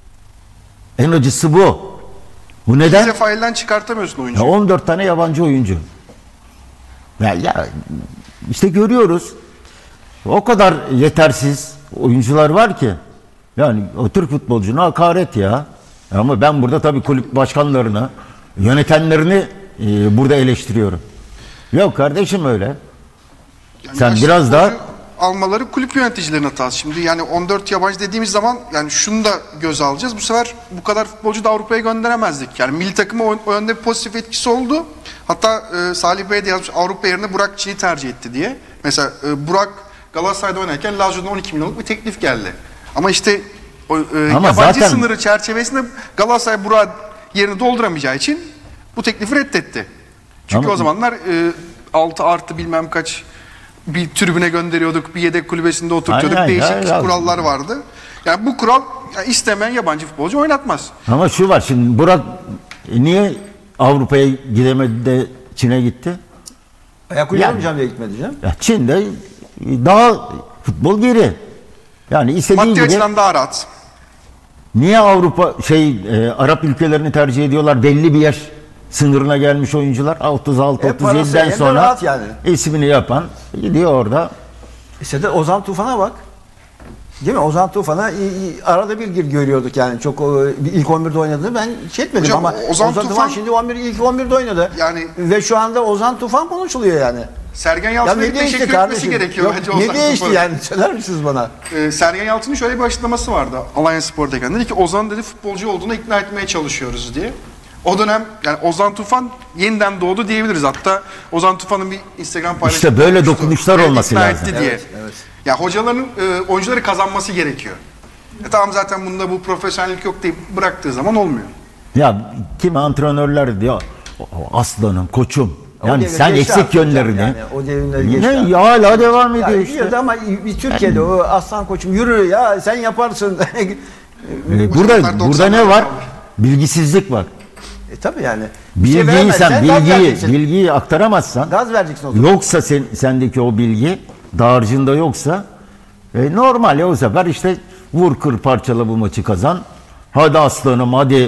H: En acısı bu. Bu neden?
G: İlk defa elden çıkartamıyorsun oyuncuyu.
H: 14 tane yabancı oyuncu. Ya işte görüyoruz. O kadar yetersiz oyuncular var ki. Yani o Türk futbolcuna hakaret ya. Ama ben burada tabii kulüp başkanlarını, yönetenlerini burada eleştiriyorum. Yok kardeşim öyle.
G: Yani
H: sen
G: yaşlı
H: biraz daha
G: almaları kulüp yöneticilerinin hatası. Şimdi yani 14 yabancı dediğimiz zaman yani şunu da göz alacağız. Bu sefer bu kadar futbolcu da Avrupa'ya gönderemezdik. Yani milli takıma o yönde bir pozitif etkisi oldu. Hatta Salih Bey de yazmış, Avrupa yerine Burak Çin'i tercih etti diye. Mesela Burak Galatasaray'da oynarken Lazio'dan 12 milyonluk bir teklif geldi. Ama işte yabancı
H: zaten
G: sınırı çerçevesinde Galatasaray Burak yerini dolduramayacağı için bu teklifi reddetti. Çünkü o zamanlar 6 artı bilmem kaç bir tribüne gönderiyorduk, bir yedek kulübesinde oturtuyorduk, değişik kurallar vardı. Yani bu kural yani istemeyen yabancı futbolcu oynatmaz.
H: Ama şu var şimdi, Burak niye Avrupa'ya gidemedi de Çin'e gitti?
I: Ayak uyuyamayacağım diye gitmedi canım.
H: Ya Çin'de daha futbol geri. Yani istediğin
G: maddi
H: gibi.
G: açıdan daha rahat.
H: Niye Avrupa Arap ülkelerini tercih ediyorlar? Belli bir yaş sınırına gelmiş oyuncular 36-37'den sonra
I: yani.
H: ismini yapan gidiyor orada.
I: İşte de Ozan Tufan'a bak. Değil mi? Ozan Tufan'a arada bir görüyorduk yani. Çok ilk 11'de oynadığını ben etmedim.
G: Hocam,
I: ama Ozan Tufan şimdi ilk 11'de oynadı.
G: Yani
I: ve şu anda Ozan Tufan konuşuluyor yani.
G: Sergen Yalçın'a bir teşekkür etmesi gerekiyor bence Ozan
I: Tufan'a. Ne değişti yani? Söyler misiniz bana?
G: Sergen Yalçın'ın şöyle bir açıklaması vardı Alanyaspor'dayken. Dedi ki Ozan dedi futbolcu olduğunu ikna etmeye çalışıyoruz diye. O dönem yani Ozan Tufan yeniden doğdu diyebiliriz. Hatta Ozan Tufan'ın bir Instagram paylaşımı
H: İşte böyle dokunuşlar olması lazım.
G: Diye. Evet, evet. Ya hocaların oyuncuları kazanması gerekiyor. Tamam zaten bunda bu profesyonellik yok deyip bıraktığı zaman olmuyor.
H: Ya kimi antrenörler diyor aslanım, koçum. Yani sen eksik yönlerini.
I: Yani, o devrimleri geçti.
H: Ne hala devam ediyor işte.
I: Ama bir Türkiye'de o aslan koçum yürü ya sen yaparsın.
H: Burada ne var? Bilgisizlik var.
I: Tabii yani.
H: Bilgiyi aktaramazsan,
I: gaz vereceksin o zaman.
H: Yoksa sendeki o bilgi dağarcığında yoksa normal o sefer işte vur kır parçala bu maçı kazan. Hadi aslanım hadi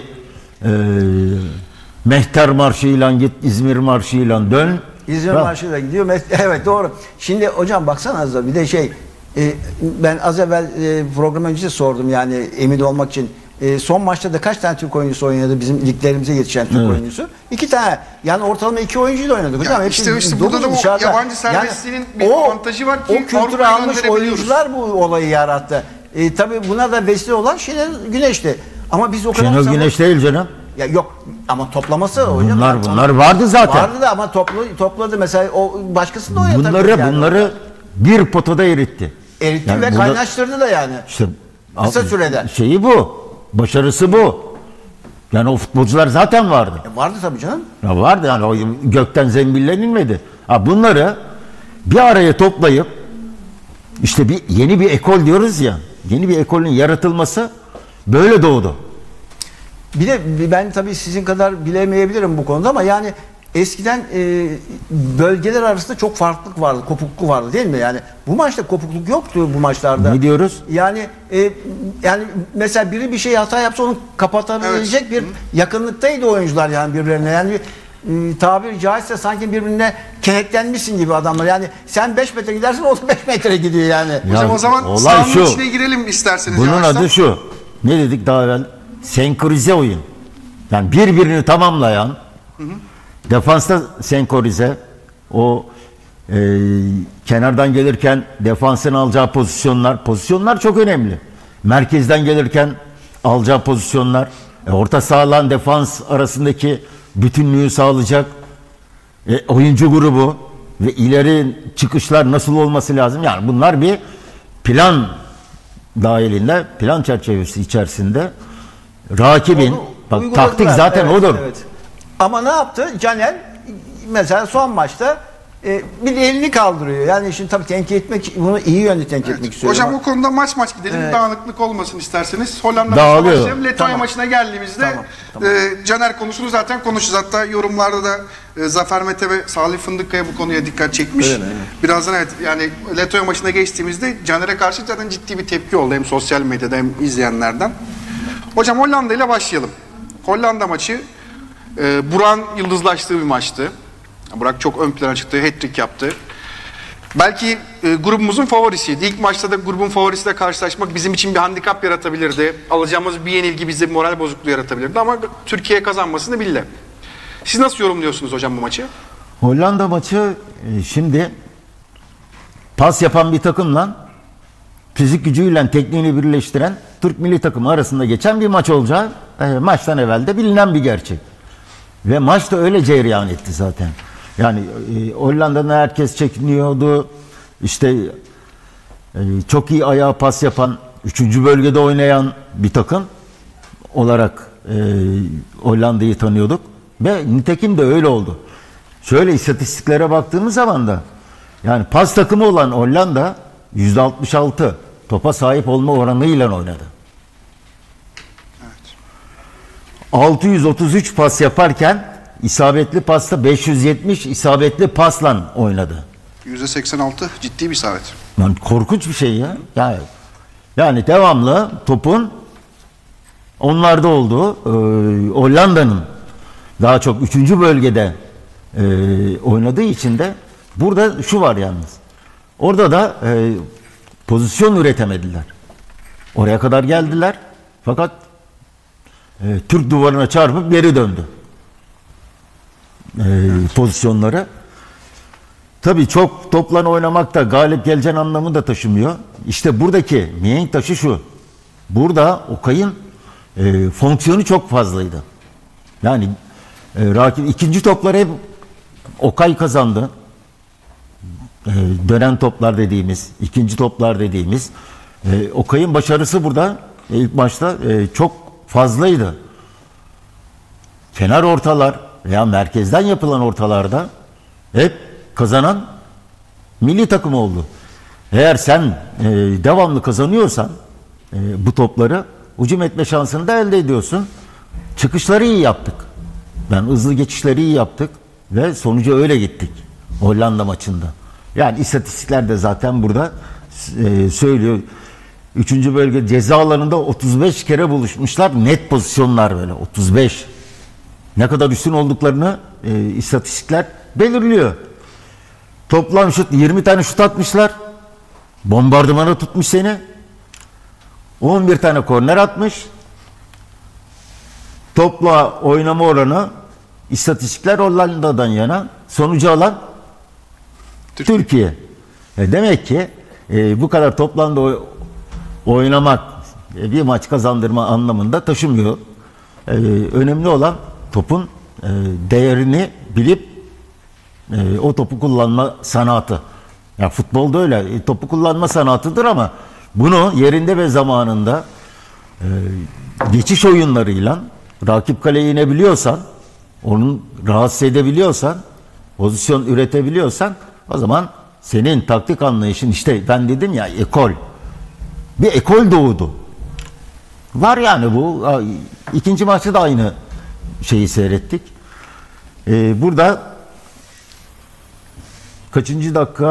H: Mehter Marşı'yla git, İzmir Marşı'yla dön.
I: İzmir Marşı'yla gidiyor. Evet doğru. Şimdi hocam baksana az da bir de ben az evvel program öncesi sordum yani emin olmak için. Son maçta da kaç tane Türk oyuncusu oynadı bizim liglerimize yetişen Türk oyuncusu? 2 tane. Yani ortalama 2 oyuncuyla oynadık hocam.
G: İşte burada da bu yabancı serbestliğinin bir avantajı var ki
I: o kültürü almış oyuncular bu olayı yarattı. Tabii buna da vesile olan Güneş'ti. Ama biz o kadar
H: Şenol Güneş değil canım.
I: Ya yok ama toplaması hocam.
H: Bunlar vardı zaten.
I: Vardı da ama topladı mesela o başkasını da oynatabilir yani.
H: Bunları bir potada eritti.
I: Eritti yani ve kaynaştırdı da yani.
H: İşte
I: kısa sürede.
H: Şeyi bu. Başarısı bu. Yani o futbolcular zaten vardı.
I: Vardı tabii canım.
H: Ya vardı yani o gökten zembille inmedi. Bunları bir araya toplayıp işte yeni bir ekol diyoruz ya. Yeni bir ekolün yaratılması böyle doğdu.
I: Bir de ben tabii sizin kadar bilemeyebilirim bu konuda ama yani eskiden bölgeler arasında çok farklılık vardı, kopukluk vardı değil mi? Yani bu maçta kopukluk yoktu bu maçlarda.
H: Ne diyoruz?
I: Yani mesela biri bir şey hata yapsa onu kapatabilecek bir yakınlıktaydı oyuncular yani birbirlerine. Yani tabiri caizse sanki birbirine kenetlenmişsin gibi adamlar. Yani sen 5 metre gidersin o da 5 metre gidiyor yani.
G: Hocam o zaman sahanın içine girelim isterseniz.
H: Bunun adı şu. Ne dedik daha evvel? Senkronize oyun. Yani birbirini tamamlayan, Defansta senkronize. O kenardan gelirken defansın alacağı pozisyonlar çok önemli. Merkezden gelirken alacağı pozisyonlar, orta sahalan defans arasındaki bütünlüğü sağlayacak oyuncu grubu ve ileri çıkışlar nasıl olması lazım? Yani bunlar bir plan dahilinde, plan çerçevesi içerisinde rakibin taktik zaten
I: evet,
H: odur.
I: Evet. Ama ne yaptı? Caner mesela son maçta bir elini kaldırıyor. Yani şimdi tabii tenkit etmek, bunu iyi yönde tenkit etmek istiyorum.
G: Hocam o konuda maç gidelim. Evet. Dağınıklık olmasın isterseniz. Hollanda
H: Dağılıyor.
G: maçına başlayalım. Letonya maçına geldiğimizde Caner konusunu zaten konuşacağız. Hatta yorumlarda da Zafer Mete ve Salih Fındıkkaya bu konuya dikkat çekmiş. Evet. Birazdan yani Letonya maçına geçtiğimizde Caner'e karşı zaten ciddi bir tepki oldu. Hem sosyal medyada hem izleyenlerden. Hocam Hollanda ile başlayalım. Hollanda maçı Burak'ın yıldızlaştığı bir maçtı. Burak çok ön plana çıktı, hat-trick yaptı. Belki grubumuzun favorisiydi. İlk maçta da grubun favorisiyle karşılaşmak bizim için bir handikap yaratabilirdi. Alacağımız bir yenilgi bize bir moral bozukluğu yaratabilirdi ama Türkiye kazanmasını bildi. Siz nasıl yorumluyorsunuz hocam bu maçı?
H: Hollanda maçı şimdi pas yapan bir takımla fizik gücüyle tekniğini birleştiren Türk milli takımı arasında geçen bir maç olacağı maçtan evvel de bilinen bir gerçek. Ve maç da öyle cereyan etti zaten. Yani Hollanda'nın herkes çekiniyordu. İşte çok iyi ayağa pas yapan, 3. bölgede oynayan bir takım olarak Hollanda'yı tanıyorduk. Ve nitekim de öyle oldu. Şöyle istatistiklere baktığımız zaman da yani pas takımı olan Hollanda %66 topa sahip olma oranıyla oynadı. 633 pas yaparken isabetli pasta 570 isabetli pasla oynadı.
G: %86 ciddi bir isabet.
H: Yani korkunç bir şey ya. Yani devamlı topun onlarda olduğu Hollanda'nın daha çok 3. bölgede oynadığı için de burada şu var yalnız. Orada da pozisyon üretemediler. Oraya kadar geldiler fakat Türk duvarına çarpıp geri döndü. Pozisyonları. Tabii çok topla oynamak da galip geleceğin anlamı da taşımıyor. İşte buradaki mihenk taşı şu. Burada Okay'ın fonksiyonu çok fazlaydı. Yani rakip ikinci topları hep Okay kazandı. Dönen toplar dediğimiz, ikinci toplar dediğimiz Okay'ın başarısı burada ilk maçta çok fazlaydı. Kenar ortalar veya merkezden yapılan ortalarda hep kazanan milli takım oldu. Eğer sen devamlı kazanıyorsan bu topları hücum etme şansını da elde ediyorsun. Çıkışları iyi yaptık. Yani hızlı geçişleri iyi yaptık ve sonuca öyle gittik Hollanda maçında. Yani istatistikler de zaten burada söylüyor. 3. bölge ceza alanında 35 kere buluşmuşlar. Net pozisyonlar böyle 35. Ne kadar üstün olduklarını istatistikler belirliyor. Toplam şut 20 tane şut atmışlar. Bombardımana tutmuş seni. 11 tane korner atmış. Topla oynama oranı istatistikler Hollanda'dan yana. Sonucu alan Türkiye. Demek ki bu kadar toplamda oynamak bir maç kazandırma anlamında taşımıyor. Önemli olan topun değerini bilip o topu kullanma sanatı. Ya futbolda öyle. Topu kullanma sanatıdır ama bunu yerinde ve zamanında geçiş oyunlarıyla rakip kaleye inebiliyorsan, onu rahatsız edebiliyorsan, pozisyon üretebiliyorsan o zaman senin taktik anlayışın işte ben dedim ya ekol. Bir ekol doğdu. Var yani bu. İkinci maçta da aynı şeyi seyrettik. Burada kaçıncı dakika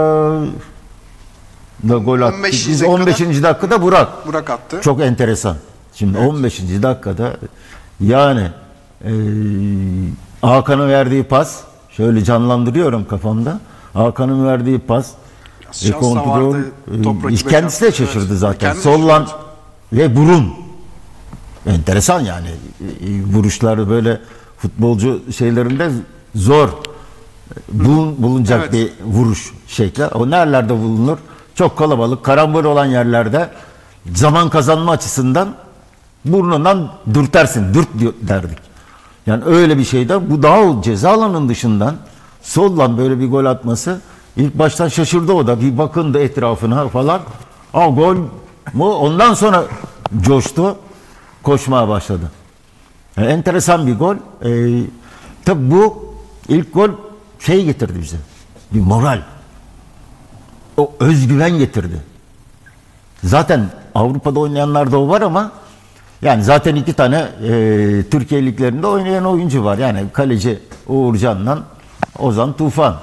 H: da gol attı. 15. dakikada Burak
G: attı.
H: Çok enteresan. Şimdi evet. 15. dakikada yani Hakan'ın verdiği pas şöyle canlandırıyorum kafamda. Hakan'ın verdiği pas kontrol kendisi de şaşırdı zaten. Sollan ve burun. Enteresan yani. Vuruşlar böyle futbolcu şeylerinde zor bulunacak bir vuruş şekli. O nerelerde bulunur? Çok kalabalık, karambol olan yerlerde zaman kazanma açısından burnundan dürtersin. Dürt derdik. Yani öyle bir şeyde bu daha ceza alanının dışından soldan böyle bir gol atması, ilk baştan şaşırdı o da. Bir bakındı etrafına falan. Gol mu? Ondan sonra coştu. Koşmaya başladı. Yani enteresan bir gol. Tabi bu ilk gol getirdi bize. Bir moral. O özgüven getirdi. Zaten Avrupa'da oynayanlarda o var ama yani zaten 2 tane Türkiye liglerinde oynayan oyuncu var. Yani kaleci Uğurcan'la Ozan Tufan.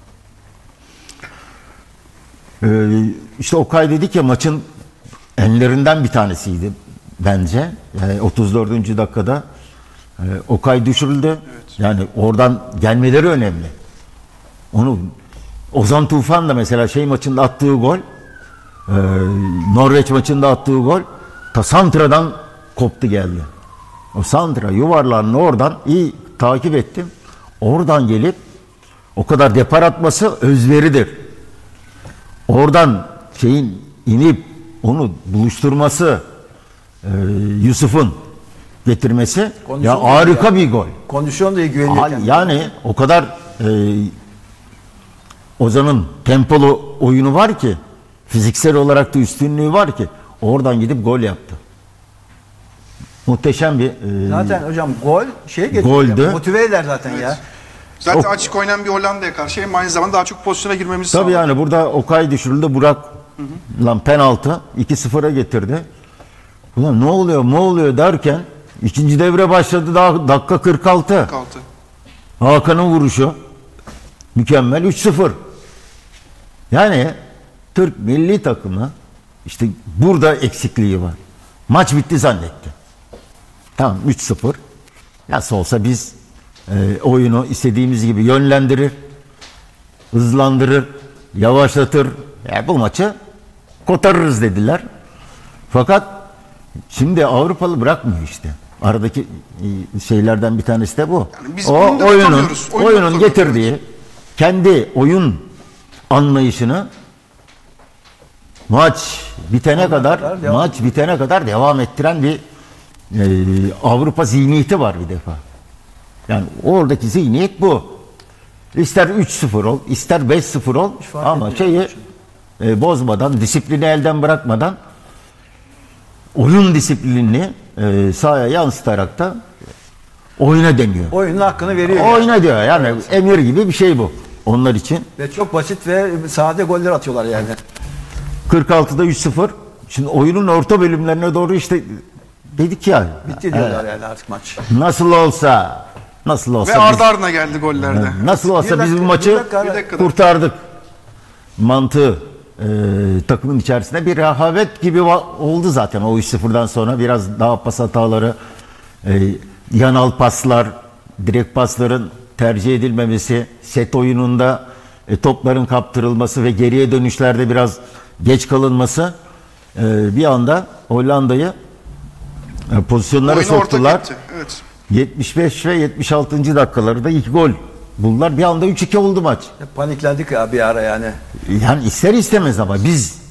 H: İşte Okay dedik ya, maçın enlerinden bir tanesiydi bence. Yani 34. dakikada Okay düşürüldü. Evet. Yani oradan gelmeleri önemli. Onu Ozan Tufan da mesela maçında attığı gol, Norveç maçında attığı gol ta santradan koptu geldi. O santra yuvarlarını oradan iyi takip ettim. Oradan gelip o kadar depar atması özveridir. Oradan inip onu buluşturması, Yusuf'un getirmesi ya harika bir gol.
I: Kondisyon da iyi, güveniyor.
H: Yani o kadar Ozan'ın tempolu oyunu var ki, fiziksel olarak da üstünlüğü var ki oradan gidip gol yaptı. Muhteşem bir
I: zaten hocam gol
H: goldü.
I: Motive eder zaten ya.
G: Zaten açık oynayan bir Hollanda'ya karşı aynı zamanda daha çok pozisyona girmemizi sağladı.
H: Tabii yani burada Okay düşürüldü. Burak penaltı 2-0'a getirdi. Ulan ne oluyor derken ikinci devre başladı, daha dakika 46. Hakan'ın vuruşu mükemmel, 3-0. Yani Türk milli takımı işte burada eksikliği var. Maç bitti zannetti. Tamam 3-0. Nasıl olsa biz oyunu istediğimiz gibi yönlendirir, hızlandırır, yavaşlatır. Bu maçı kotarırız dediler. Fakat şimdi Avrupalı bırakmıyor işte. Aradaki şeylerden bir tanesi de bu. Yani biz o oyunun getirdiği kendi oyun anlayışını maç bitene kadar devam ettiren bir Avrupa zihniyeti var bir defa. Yani oradaki zihniyet bu. İster 3-0 ol, ister 5-0 ol ama bozmadan, disiplini elden bırakmadan oyun disiplinini sahaya yansıtarak da oyuna deniyor.
I: Oyunun hakkını veriyor.
H: Oyuna diyor yani evet. Emir gibi bir şey bu onlar için.
I: Ve çok basit ve sade goller atıyorlar yani.
H: 46'da 3-0. Şimdi oyunun orta bölümlerine doğru işte dedik ya.
I: Bitti diyorlar yani artık maç.
H: Nasıl olsa
G: ve ardı ardına geldi gollerde.
H: Nasıl olsa biz bu maçı kurtardık. Mantığı takımın içerisinde bir rehavet gibi oldu zaten o 3-0'dan sonra. Biraz daha pas hataları, yanal paslar, direkt pasların tercih edilmemesi, set oyununda topların kaptırılması ve geriye dönüşlerde biraz geç kalınması bir anda Hollanda'yı pozisyonlara soktular.
G: Evet.
H: 75 ve 76. dakikalarda 2 gol buldular. Bir anda 3-2 oldu maç.
I: Paniklendik ya bir ara yani.
H: Yani ister istemez ama biz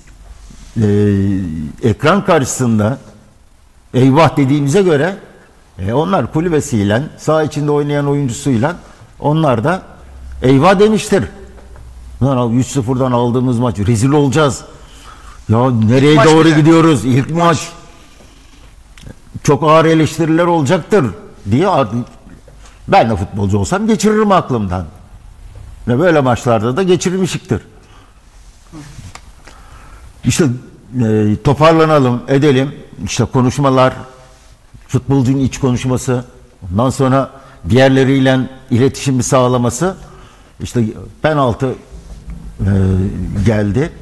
H: ekran karşısında eyvah dediğimize göre onlar kulübesiyle, saha içinde oynayan oyuncusuyla onlar da eyvah demiştir. 3-0'dan aldığımız maç rezil olacağız. Ya nereye doğru gidiyoruz? İlk maç. Çok ağır eleştiriler olacaktır diye ben de futbolcu olsam geçiririm aklımdan. Ve böyle maçlarda da geçirmişiktir. İşte toparlanalım, edelim. İşte konuşmalar, futbolcunun iç konuşması, ondan sonra diğerleriyle iletişimi sağlaması. İşte penaltı geldi.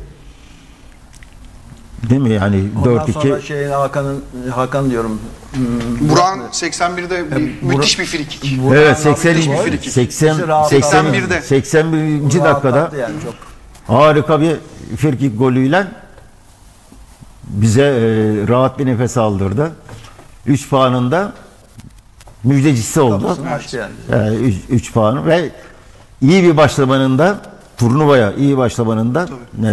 H: Değil mi? Yani 4-2.
I: Hakan diyorum.
G: Burak'ın 81'de müthiş bir frikik.
H: Evet, 81. dakikada
I: yani çok
H: harika bir frikik golüyle bize rahat bir nefes aldırdı. 3 puanında müjdecisi oldu.
I: Kapısını açtı yani.
H: 3 puan ve iyi bir başlamanın da turnuvaya iyi başlamanın da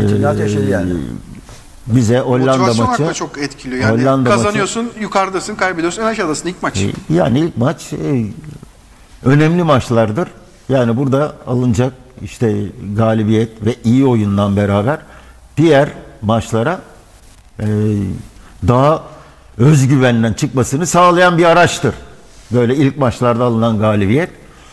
H: bize Hollanda
G: Motivasyon
H: maçı
G: da çok etkiliyor. Yani
H: Hollanda
G: kazanıyorsun, yukarıdasın, kaybediyorsun. En aşağıdasın ilk maç.
H: yani ilk maç önemli maçlardır. Yani burada alınacak işte galibiyet ve iyi oyundan beraber diğer maçlara daha özgüvenle çıkmasını sağlayan bir araçtır. Böyle ilk maçlarda alınan galibiyet.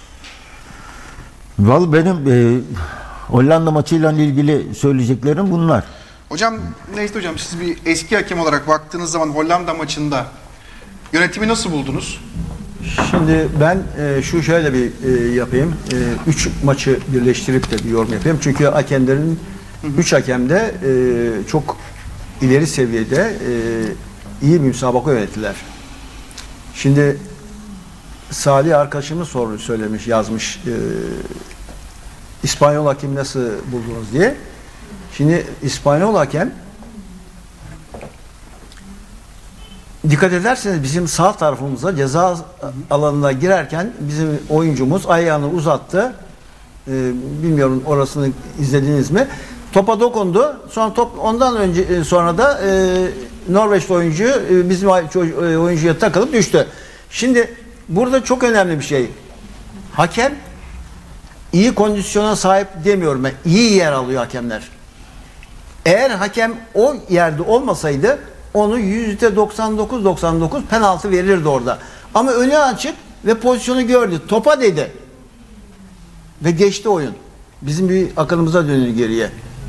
H: Vallahi benim Hollanda maçıyla ilgili söyleyeceklerim bunlar.
G: Hocam Necdet Hocam, siz bir eski hakem olarak baktığınız zaman Hollanda maçında yönetimi nasıl buldunuz?
I: Şimdi ben şöyle bir yapayım. 3 maçı birleştirip de bir yorum yapayım. Çünkü hakemlerin 3 hakem de çok ileri seviyede iyi bir müsabaka yönettiler. Şimdi Salih arkadaşımız söylemiş, yazmış. İspanyol hakem nasıl buldunuz diye. Şimdi İspanyol hakem, dikkat ederseniz bizim sağ tarafımıza ceza alanına girerken bizim oyuncumuz ayağını uzattı. Bilmiyorum orasını izlediniz mi? Topa dokundu. Sonra top ondan önce sonra da Norveçli oyuncu bizim oyuncuya takılıp düştü. Şimdi burada çok önemli bir şey. Hakem iyi kondisyona sahip demiyorum ben. İyi yer alıyor hakemler. Eğer hakem o yerde olmasaydı onu %99 penaltı verirdi orada. Ama önü açık ve pozisyonu gördü. Topa dedi. Ve geçti oyun. Bizim bir akılımıza dönüyor geriye.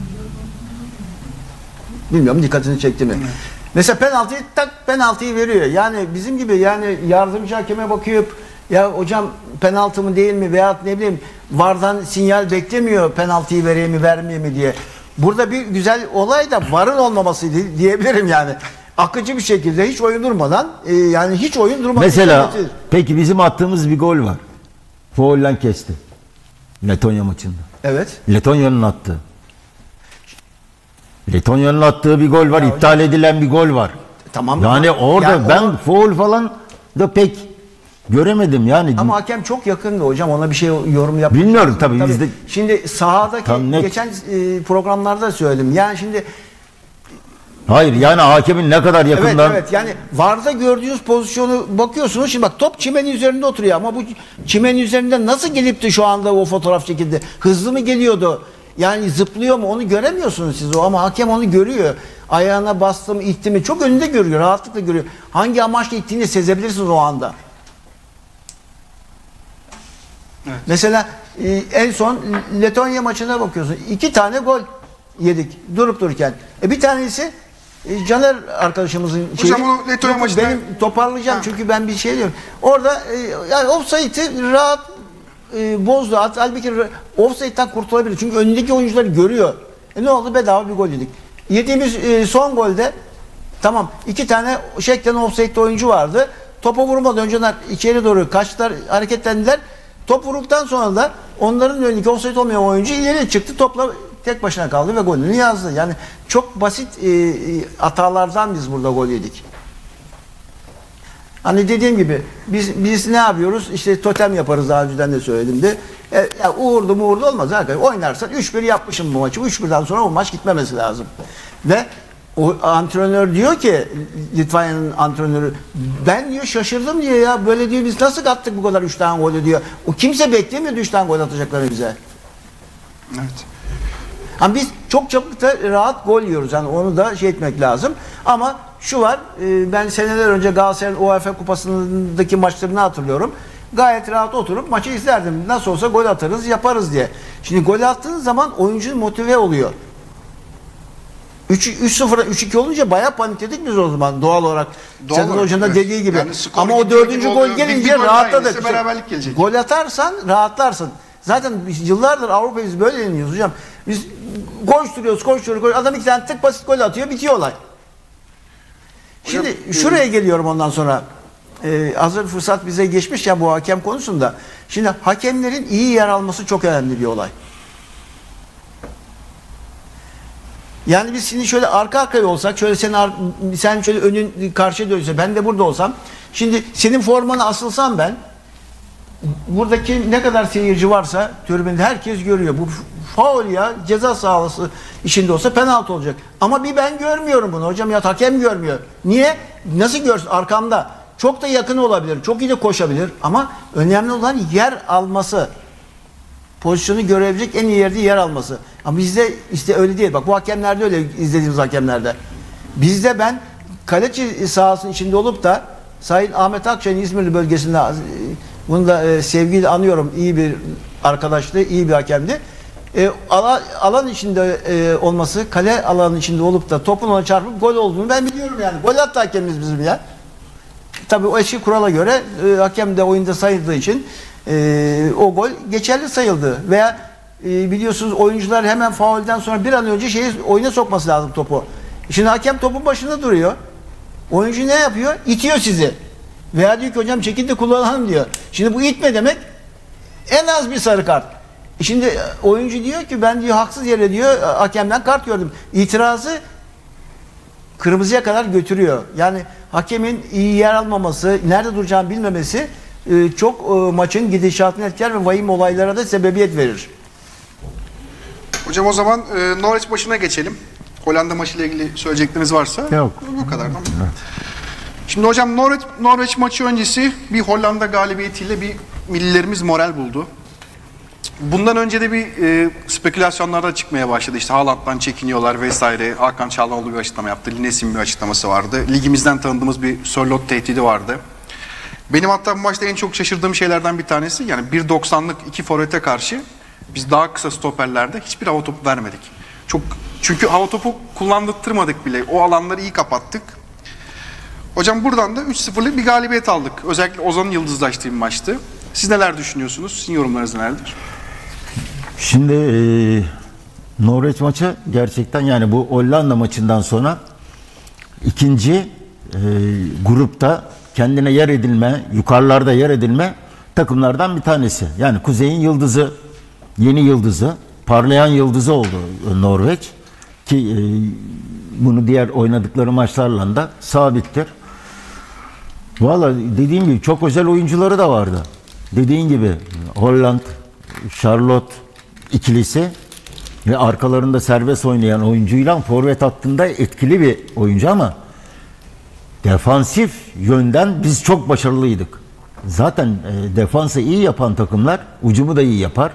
I: Bilmiyorum dikkatini çekti mi? Mesela penaltıyı veriyor. Yani bizim gibi yani yardımcı hakeme bakıp ya hocam penaltı mı değil mi veya ne bileyim VAR'dan sinyal beklemiyor penaltıyı vereyim mi vermeyeyim mi diye. Burada bir güzel olay da VAR'ın olmaması diyebilirim yani. Akıcı bir şekilde hiç oyun durmadan yani hiç oyun durmadan.
H: Mesela peki bizim attığımız bir gol var. Foul'den kesti. Letonya maçında.
I: Evet.
H: Letonya'nın attığı. Letonya'nın attığı bir gol var.
I: Ya
H: iptal edilen bir gol var.
I: Tamam.
H: Yani orada
I: yani
H: ben foul falan da pek göremedim yani.
I: Ama hakem çok yakındı hocam. Ona bir şey yorum yapmış.
H: Bilmiyorum tabii. Bizde
I: şimdi sahadaki geçen programlarda söyledim. Yani şimdi
H: hayır yani hakemin ne kadar yakından.
I: Evet yani VAR'da gördüğünüz pozisyonu bakıyorsunuz. Şimdi bak top çimenin üzerinde oturuyor ama bu çimenin üzerinde nasıl gelip de şu anda o fotoğraf çekildi? Hızlı mı geliyordu? Yani zıplıyor mu? Onu göremiyorsunuz siz o ama hakem onu görüyor. Ayağına bastı mı, itti mi? Çok önünde görüyor. Rahatlıkla görüyor. Hangi amaçla ittiğini sezebilirsiniz o anda. Evet. Mesela en son Letonya maçına bakıyorsun. 2 tane gol yedik durup dururken. Bir tanesi Caner arkadaşımızın
G: hocam onu Letonya maçında
I: benim toparlayacağım çünkü ben bir şey diyorum. Orada yani offside'i rahat bozdu. Halbuki offside'den kurtulabilir. Çünkü önündeki oyuncuları görüyor. Ne oldu? Bedava bir gol yedik. Yediğimiz son golde tamam 2 tane şeklen offside'de oyuncu vardı. Topa vurmadan önce içeri doğru kaçtılar, hareketlendiler. Top vurduktan sonra da onların önündeki offside olmayan oyuncu ileri çıktı. Topla tek başına kaldı ve golünü yazdı. Yani çok basit hatalardan biz burada gol yedik. Hani dediğim gibi biz ne yapıyoruz? İşte totem yaparız, daha önceden de söyledim de. Ya uğurlu olmaz arkadaşlar. Oynarsan 3-1 yapmışım bu maçı. 3-1'den sonra o maç gitmemesi lazım. Ve o antrenör diyor ki, Litvanya'nın antrenörü, ben diyor şaşırdım diyor ya, böyle diyor biz nasıl attık bu kadar 3 tane golü diyor. O kimse beklemiyordu 3 tane gol atacaklarını bize.
G: Evet.
I: Hani biz çok çabuk da rahat gol yiyoruz. Yani onu da şey etmek lazım. Ama şu var, ben seneler önce Galatasaray'ın UEFA Kupası'ndaki maçlarını hatırlıyorum. Gayet rahat oturup maçı izlerdim. Nasıl olsa gol atarız, yaparız diye. Şimdi gol attığınız zaman oyuncu motive oluyor. 3-0'a 3-2 olunca bayağı panikledik biz o zaman doğal olarak. Sedat Hoca'nın da dediği gibi. Yani ama o 4. gol gelince rahatladık. Gol atarsan rahatlarsın. Zaten yıllardır Avrupa'yı biz böyle yeniyoruz hocam. Biz koşturuyoruz. Adam 2 tane tık basit gol atıyor, bitiyor olay. Şimdi hocam, şuraya geliyorum ondan sonra. Hazır fırsat bize geçmiş ya bu hakem konusunda. Şimdi hakemlerin iyi yer alması çok önemli bir olay. Yani biz şimdi şöyle arka arkaya olsak, şöyle sen şöyle önün karşıya dönse, ben de burada olsam, Şimdi senin formanı asılsam ben, buradaki ne kadar seyirci varsa tribünde herkes görüyor. Bu faul ya, ceza sahası içinde olsa penaltı olacak. Ama bir ben görmüyorum bunu hocam, ya hakem görmüyor. Niye? Nasıl görsün? Arkamda. Çok da yakın olabilir, çok iyi de koşabilir ama önemli olan yer alması. Pozisyonu görebilecek en iyi yerde yer alması. Ama bizde işte öyle değil. Bak bu hakemlerde öyle, izlediğimiz hakemlerde. Bizde ben kaleci sahasının içinde olup da Sayın Ahmet Akçay'ın İzmirli bölgesinde, bunu da sevgiyle anıyorum, iyi bir arkadaştı, iyi bir hakemdi. Alan içinde olması, kale alanının içinde olup da topun ona çarpıp gol olduğunu ben biliyorum yani. Gol attı hakemimiz bizim ya. Tabii o eski kurala göre hakem de oyunda sayıldığı için o gol geçerli sayıldı. Veya biliyorsunuz oyuncular hemen faulden sonra bir an önce oyuna sokması lazım topu. Şimdi hakem topun başında duruyor. Oyuncu ne yapıyor? İtiyor sizi. Veya diyor ki hocam çekin de kullanalım diyor. Şimdi bu itme demek en az bir sarı kart. Şimdi oyuncu diyor ki ben diyor haksız yere diyor hakemden kart gördüm. İtirazı kırmızıya kadar götürüyor. Yani hakemin iyi yer almaması, nerede duracağını bilmemesi çok maçın gidişatını etkiler ve vahim olaylara da sebebiyet verir.
G: Hocam o zaman Norveç maçına geçelim. Hollanda maçıyla ilgili söyleyecekleriniz varsa.
H: Yok.
G: Bu kadar. Tamam. Şimdi hocam Norveç maçı öncesi bir Hollanda galibiyetiyle bir millilerimiz moral buldu. Bundan önce de bir spekülasyonlar da çıkmaya başladı. İşte Haaland'dan çekiniyorlar vesaire. Hakan Çalhanoğlu bir açıklama yaptı. Lines'in bir açıklaması vardı. Ligimizden tanıdığımız bir Sörloth tehdidi vardı. Benim hatta bu maçta en çok şaşırdığım şeylerden bir tanesi, yani 1.90'lık iki forvete karşı biz daha kısa stoperlerde hiçbir hava topu vermedik. Çünkü hava topu kullandırtmadık bile. O alanları iyi kapattık. Hocam buradan da 3-0'lık bir galibiyet aldık. Özellikle Ozan'ın yıldızlaştığı bir maçtı. Siz neler düşünüyorsunuz? Sizin yorumlarınız nelerdir?
H: Şimdi Norveç maçı gerçekten, yani bu Hollanda maçından sonra ikinci grupta kendine yer edilme, yukarılarda yer edilme takımlardan bir tanesi. Yani Kuzey'in yıldızı, yeni yıldızı, parlayan yıldızı oldu Norveç. Ki bunu diğer oynadıkları maçlarla da sabittir. Valla dediğim gibi çok özel oyuncuları da vardı. Dediğin gibi Holland, Charlotte ikilisi ve arkalarında serbest oynayan oyuncuyla forvet hattında etkili bir oyuncu ama defansif yönden biz çok başarılıydık. Zaten defansı iyi yapan takımlar ucumu da iyi yapar.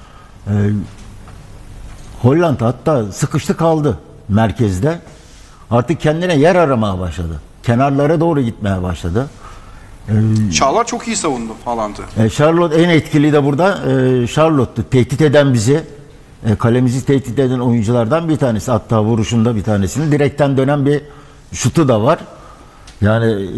H: Hollanda hatta sıkıştı kaldı merkezde. Artık kendine yer aramaya başladı. Kenarlara doğru gitmeye başladı.
G: Çağlar çok iyi savundu Haaland'ı.
H: Charlotte en etkili de burada Charlotte'tu. Tehdit eden bizi, kalemizi tehdit eden oyunculardan bir tanesi. Hatta vuruşunda bir tanesini. Direkten dönen bir şutu da var. Yani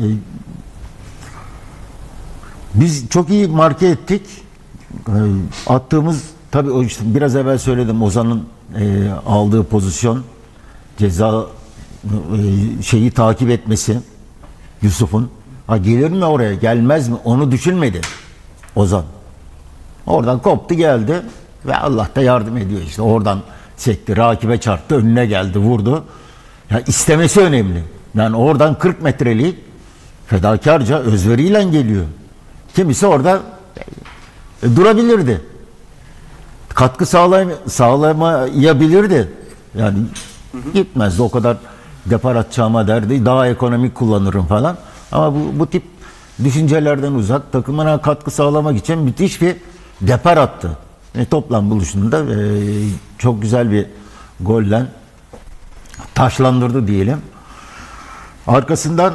H: biz çok iyi marke ettik. Attığımız, tabii o işte biraz evvel söyledim, Ozan'ın aldığı pozisyon, ceza şeyi takip etmesi, Yusuf'un. Gelir mi oraya, gelmez mi? Onu düşünmedi Ozan. Oradan koptu geldi ve Allah da yardım ediyor işte. Oradan çekti, rakibe çarptı, önüne geldi, vurdu. Ya istemesi önemli. Yani oradan 40 metrelik fedakarca özveriyle geliyor. Kimisi orada durabilirdi. Katkı sağlamayabilirdi. Yani gitmezdi, o kadar depar atacağıma derdi. Daha ekonomik kullanırım falan. Ama bu tip düşüncelerden uzak, takımına katkı sağlamak için müthiş bir depar attı. Toplam buluşunda çok güzel bir golle taşlandırdı diyelim. Arkasından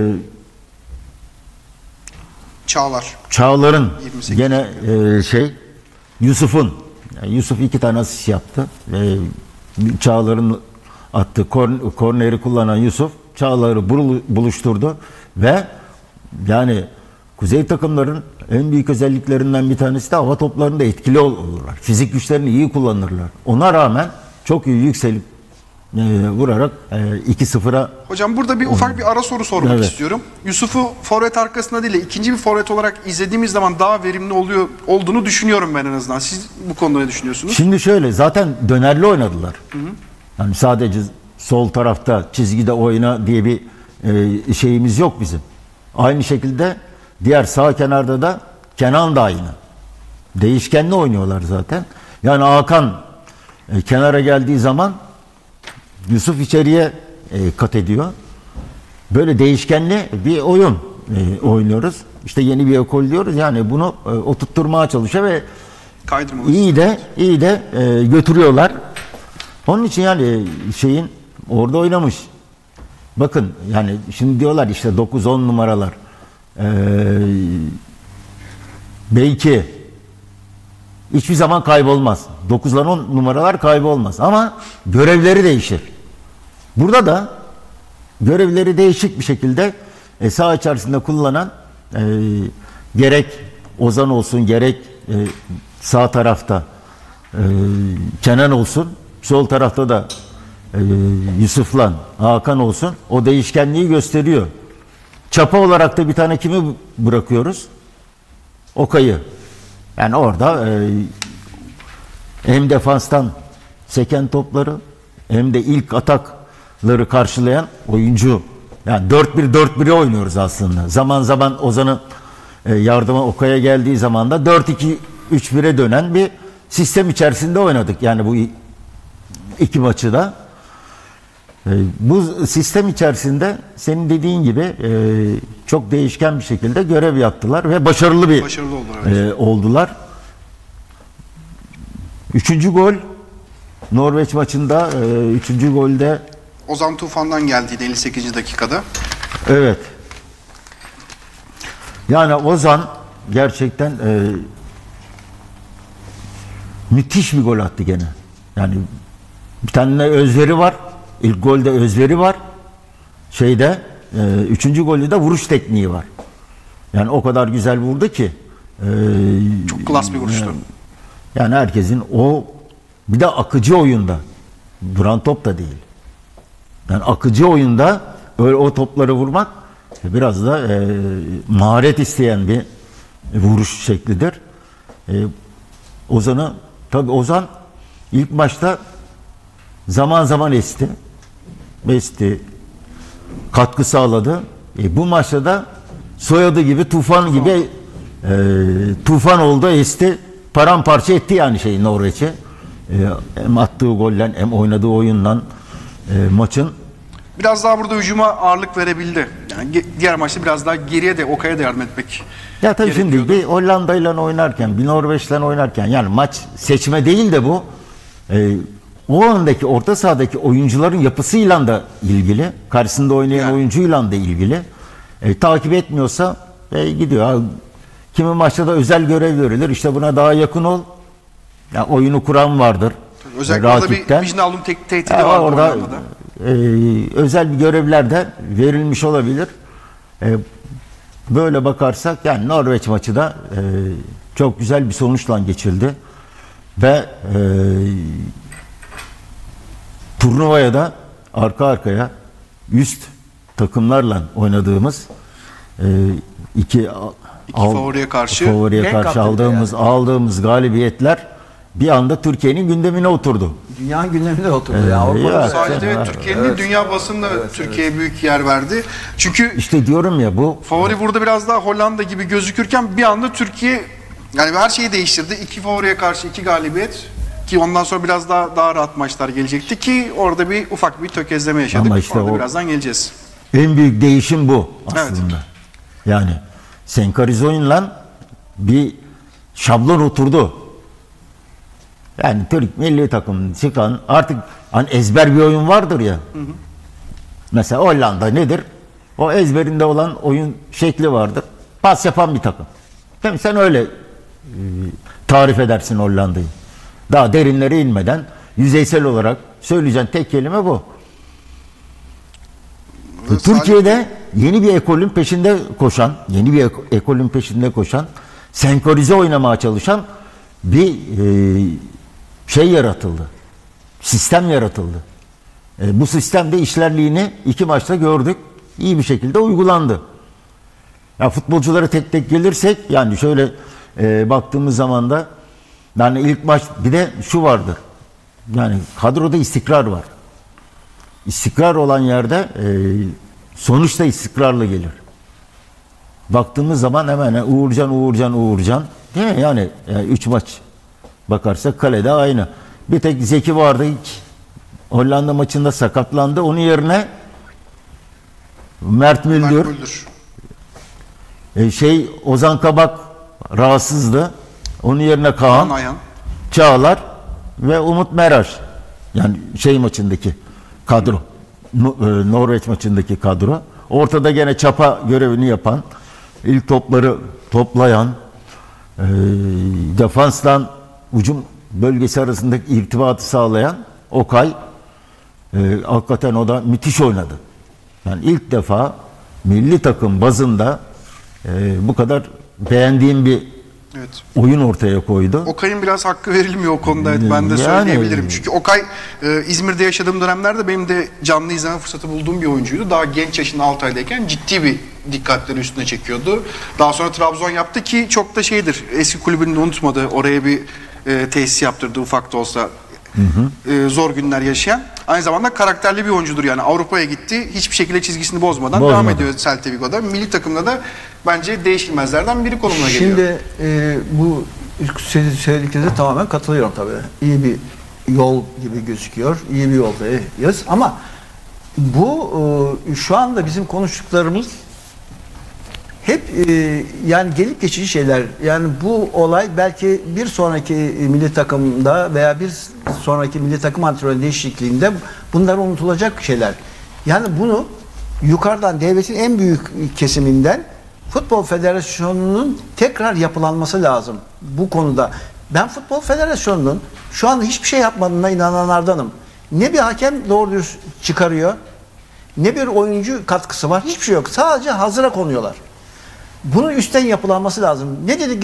H: Çağlar'ın gene Yusuf'un, yani Yusuf 2 tane asist yaptı. Çağlar'ın attığı korneri kullanan Yusuf Çağlar'ı buluşturdu ve yani kuzey takımların en büyük özelliklerinden bir tanesi de hava toplarında etkili olurlar. Fizik güçlerini iyi kullanırlar. Ona rağmen çok iyi yükselip vurarak 2-0'a...
G: Hocam burada bir ufak bir ara soru sormak istiyorum. Yusuf'u forvet arkasında değil de ikinci bir forvet olarak izlediğimiz zaman daha verimli olduğunu düşünüyorum ben en azından. Siz bu konuda ne düşünüyorsunuz?
H: Şimdi şöyle, zaten dönerli oynadılar. Yani sadece sol tarafta çizgide oyna diye bir şeyimiz yok bizim. Aynı şekilde diğer sağ kenarda da Kenan da aynı. Değişkenli oynuyorlar zaten. Yani Hakan kenara geldiği zaman Yusuf içeriye kat ediyor. Böyle değişkenli bir oyun oynuyoruz. İşte yeni bir ekol diyoruz. Yani bunu oturtturmaya çalışıyor ve iyi de götürüyorlar. Onun için yani orada oynamış. Bakın yani şimdi diyorlar işte 9-10 numaralar. Belki hiçbir zaman kaybolmaz. 9'lar 10 numaralar kaybolmaz. Ama görevleri değişir. Burada da görevleri değişik bir şekilde saha içerisinde kullanan gerek Ozan olsun gerek sağ tarafta Kenan olsun, sol tarafta da Yusuf'la Hakan olsun, o değişkenliği gösteriyor. Çapa olarak da bir tane kimi bırakıyoruz? Okay'ı. Yani orada hem defanstan seken topları hem de ilk atakları karşılayan oyuncu. Yani 4-1-4-1'e oynuyoruz aslında. Zaman zaman Ozan'ın yardıma Okay'a geldiği zaman da 4-2-3-1'e dönen bir sistem içerisinde oynadık. Yani bu iki maçı da. Bu sistem içerisinde senin dediğin gibi çok değişken bir şekilde görev yaptılar ve başarılı oldular. Üçüncü gol Norveç maçında, üçüncü golde
G: Ozan Tufan'dan geldiydi 58. dakikada.
H: Evet. Yani Ozan gerçekten müthiş bir gol attı gene. Yani bir tane özveri var. İlk golde özveri var. Üçüncü golde de vuruş tekniği var. Yani o kadar güzel vurdu ki.
G: Çok klas bir vuruştu.
H: Yani herkesin bir de akıcı oyunda. Duran top da değil. Yani akıcı oyunda öyle o topları vurmak biraz da maharet isteyen bir vuruş şeklidir. Ozan ilk maçta zaman zaman esti, katkı sağladı. Bu maçta da soyadı gibi Tufan gibi Tufan oldu, esti, paramparça etti yani Norveç'i. Hem attığı golle hem oynadığı oyundan maçın.
G: Biraz daha burada hücuma ağırlık verebildi. Yani diğer maçta biraz daha geriye de Okay'a da yardım etmek.
H: Ya tabii şimdi bir Hollanda ile oynarken, bir Norveç'le oynarken yani maç seçme değil de bu o andaki orta sahadaki oyuncuların yapısıyla da ilgili, karşısında oynayan oyuncuyla da ilgili. Takip etmiyorsa gidiyor. Kimi maçta da özel görev verilir. İşte buna daha yakın ol. Yani oyunu kuran vardır.
G: Özellikle orada bir Wijnaldum tehdidi var orada.
H: Özel bir görevler de verilmiş olabilir. Böyle bakarsak yani Norveç maçı da çok güzel bir sonuçla geçildi. Ve turnuvaya da arka arkaya üst takımlarla oynadığımız iki
G: favoriye karşı
H: aldığımız galibiyetler bir anda Türkiye'nin gündemine oturdu.
I: Dünyanın gündemine oturdu.
G: Sadece Türkiye'nin dünya basında Türkiye'ye büyük yer verdi. Çünkü
H: işte diyorum ya bu
G: favori burada biraz daha Hollanda gibi gözükürken bir anda Türkiye yani her şeyi değiştirdi. İki favoriye karşı 2 galibiyet ki ondan sonra biraz daha rahat maçlar gelecekti ki orada bir ufak bir tökezleme yaşadık. Ama işte orada birazdan geleceğiz.
H: En büyük değişim bu aslında. Evet. Yani senkronize oyunla bir şablon oturdu. Yani Türk milli takım çıkan artık hani ezber bir oyun vardır ya. Mesela Hollanda nedir? O ezberinde olan oyun şekli vardır. Pas yapan bir takım. Değil mi? Sen öyle tarif edersin Hollanda'yı. Daha derinlere inmeden yüzeysel olarak söyleyeceğin tek kelime bu. Türkiye'de yeni bir ekolün peşinde koşan, senkronize oynamaya çalışan bir yaratıldı. Sistem yaratıldı. Bu sistemde işlerliğini 2 maçta gördük. İyi bir şekilde uygulandı. Ya futbolculara tek tek gelirsek yani şöyle baktığımız zaman da yani ilk maç bir de şu vardır. Yani kadroda istikrar var. İstikrar olan yerde sonuç da istikrarlı gelir. baktığımız zaman hemen Uğurcan değil mi? Yani 3 maç bakarsak kalede aynı. Bir tek Zeki vardı, hiç Hollanda maçında sakatlandı. Onun yerine Mert Müldür. Ozan Kabak rahatsızdı. Onun yerine Kaan
G: Ayhan.
H: Çağlar ve Umut Meraş. Yani maçındaki kadro. Norveç maçındaki kadro. Ortada gene çapa görevini yapan, ilk topları toplayan, defanstan hücum bölgesi arasındaki irtibatı sağlayan Okay. Hakikaten o da müthiş oynadı. Yani ilk defa milli takım bazında bu kadar beğendiğim bir oyun ortaya koydu.
G: Okay'ın biraz hakkı verilmiyor o konuda. Evet, ben de söyleyebilirim. Çünkü Okay İzmir'de yaşadığım dönemlerde benim de canlı izleme fırsatı bulduğum bir oyuncuydu. Daha genç yaşında Altay'dayken ciddi bir dikkatleri üstüne çekiyordu. Daha sonra Trabzon yaptı ki çok da eski kulübünü de unutmadı. Oraya bir tesis yaptırdı ufak da olsa. Zor günler yaşayan. Aynı zamanda karakterli bir oyuncudur yani. Avrupa'ya gitti. Hiçbir şekilde çizgisini bozmadan devam ediyor Celta Vigo'da. Milli takımda da bence değişilmezlerden biri konumuna geliyor.
I: Şimdi bu söylediklerinize tamamen katılıyorum tabii. İyi bir yol gibi gözüküyor. İyi bir yoldayız ama bu şu anda bizim konuştuklarımız hep yani gelip geçici şeyler. Yani bu olay belki bir sonraki milli takımda veya bir sonraki milli takım antrenörü değişikliğinde bunlar unutulacak şeyler. Yani bunu yukarıdan devletin en büyük kesiminden Futbol Federasyonu'nun tekrar yapılanması lazım bu konuda. Ben Futbol Federasyonu'nun şu anda hiçbir şey yapmadığına inananlardanım. Ne bir hakem doğru dürüst çıkarıyor, ne bir oyuncu katkısı var, hiçbir şey yok. Sadece hazıra konuyorlar. Bunun üstten yapılanması lazım. Ne dedik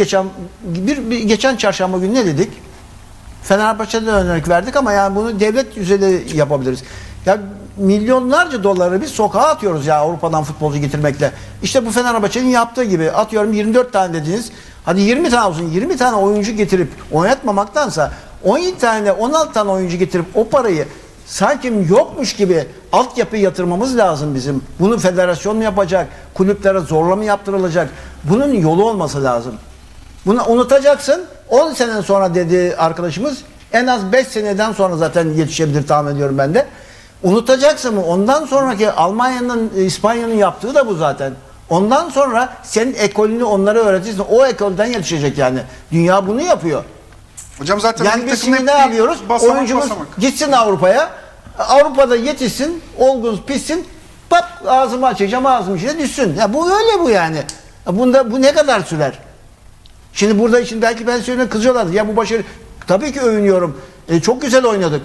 I: geçen çarşamba günü ne dedik? Fenerbahçe'den örnek verdik ama yani bunu devlet düzeyinde yapabiliriz. Ya milyonlarca doları biz sokağa atıyoruz ya Avrupa'dan futbolcu getirmekle. İşte bu Fenerbahçe'nin yaptığı gibi atıyorum 24 tane dediniz. Hadi 20 tane olsun. 20 tane oyuncu getirip oynatmamaktansa 17 tane 16 tane oyuncu getirip o parayı sanki yokmuş gibi altyapıyı yatırmamız lazım bizim. Bunu federasyon mu yapacak? Kulüplere zorla mı yaptırılacak? Bunun yolu olması lazım. Bunu unutacaksın. 10 sene sonra dedi arkadaşımız. En az 5 seneden sonra zaten yetişebilir tahmin ediyorum ben de. Unutacaksın mı? Ondan sonraki Almanya'nın, İspanya'nın yaptığı da bu zaten. Ondan sonra senin ekolünü onlara öğretirsin. O ekolden yetişecek yani. Dünya bunu yapıyor.
G: Hocam zaten
I: yani biz şimdi ne yapıyoruz? Oyuncumuz gitsin Avrupa'ya. Avrupa'da yetişsin, olgun, pişsin. Pat ağzımı açacağım, ağzım içine düşsün. Ya bu öyle bu yani. Bu ne kadar sürer? Şimdi belki ben söyleyeyim kızıyorlar. Ya bu başarı tabii ki övünüyorum. Çok güzel oynadık.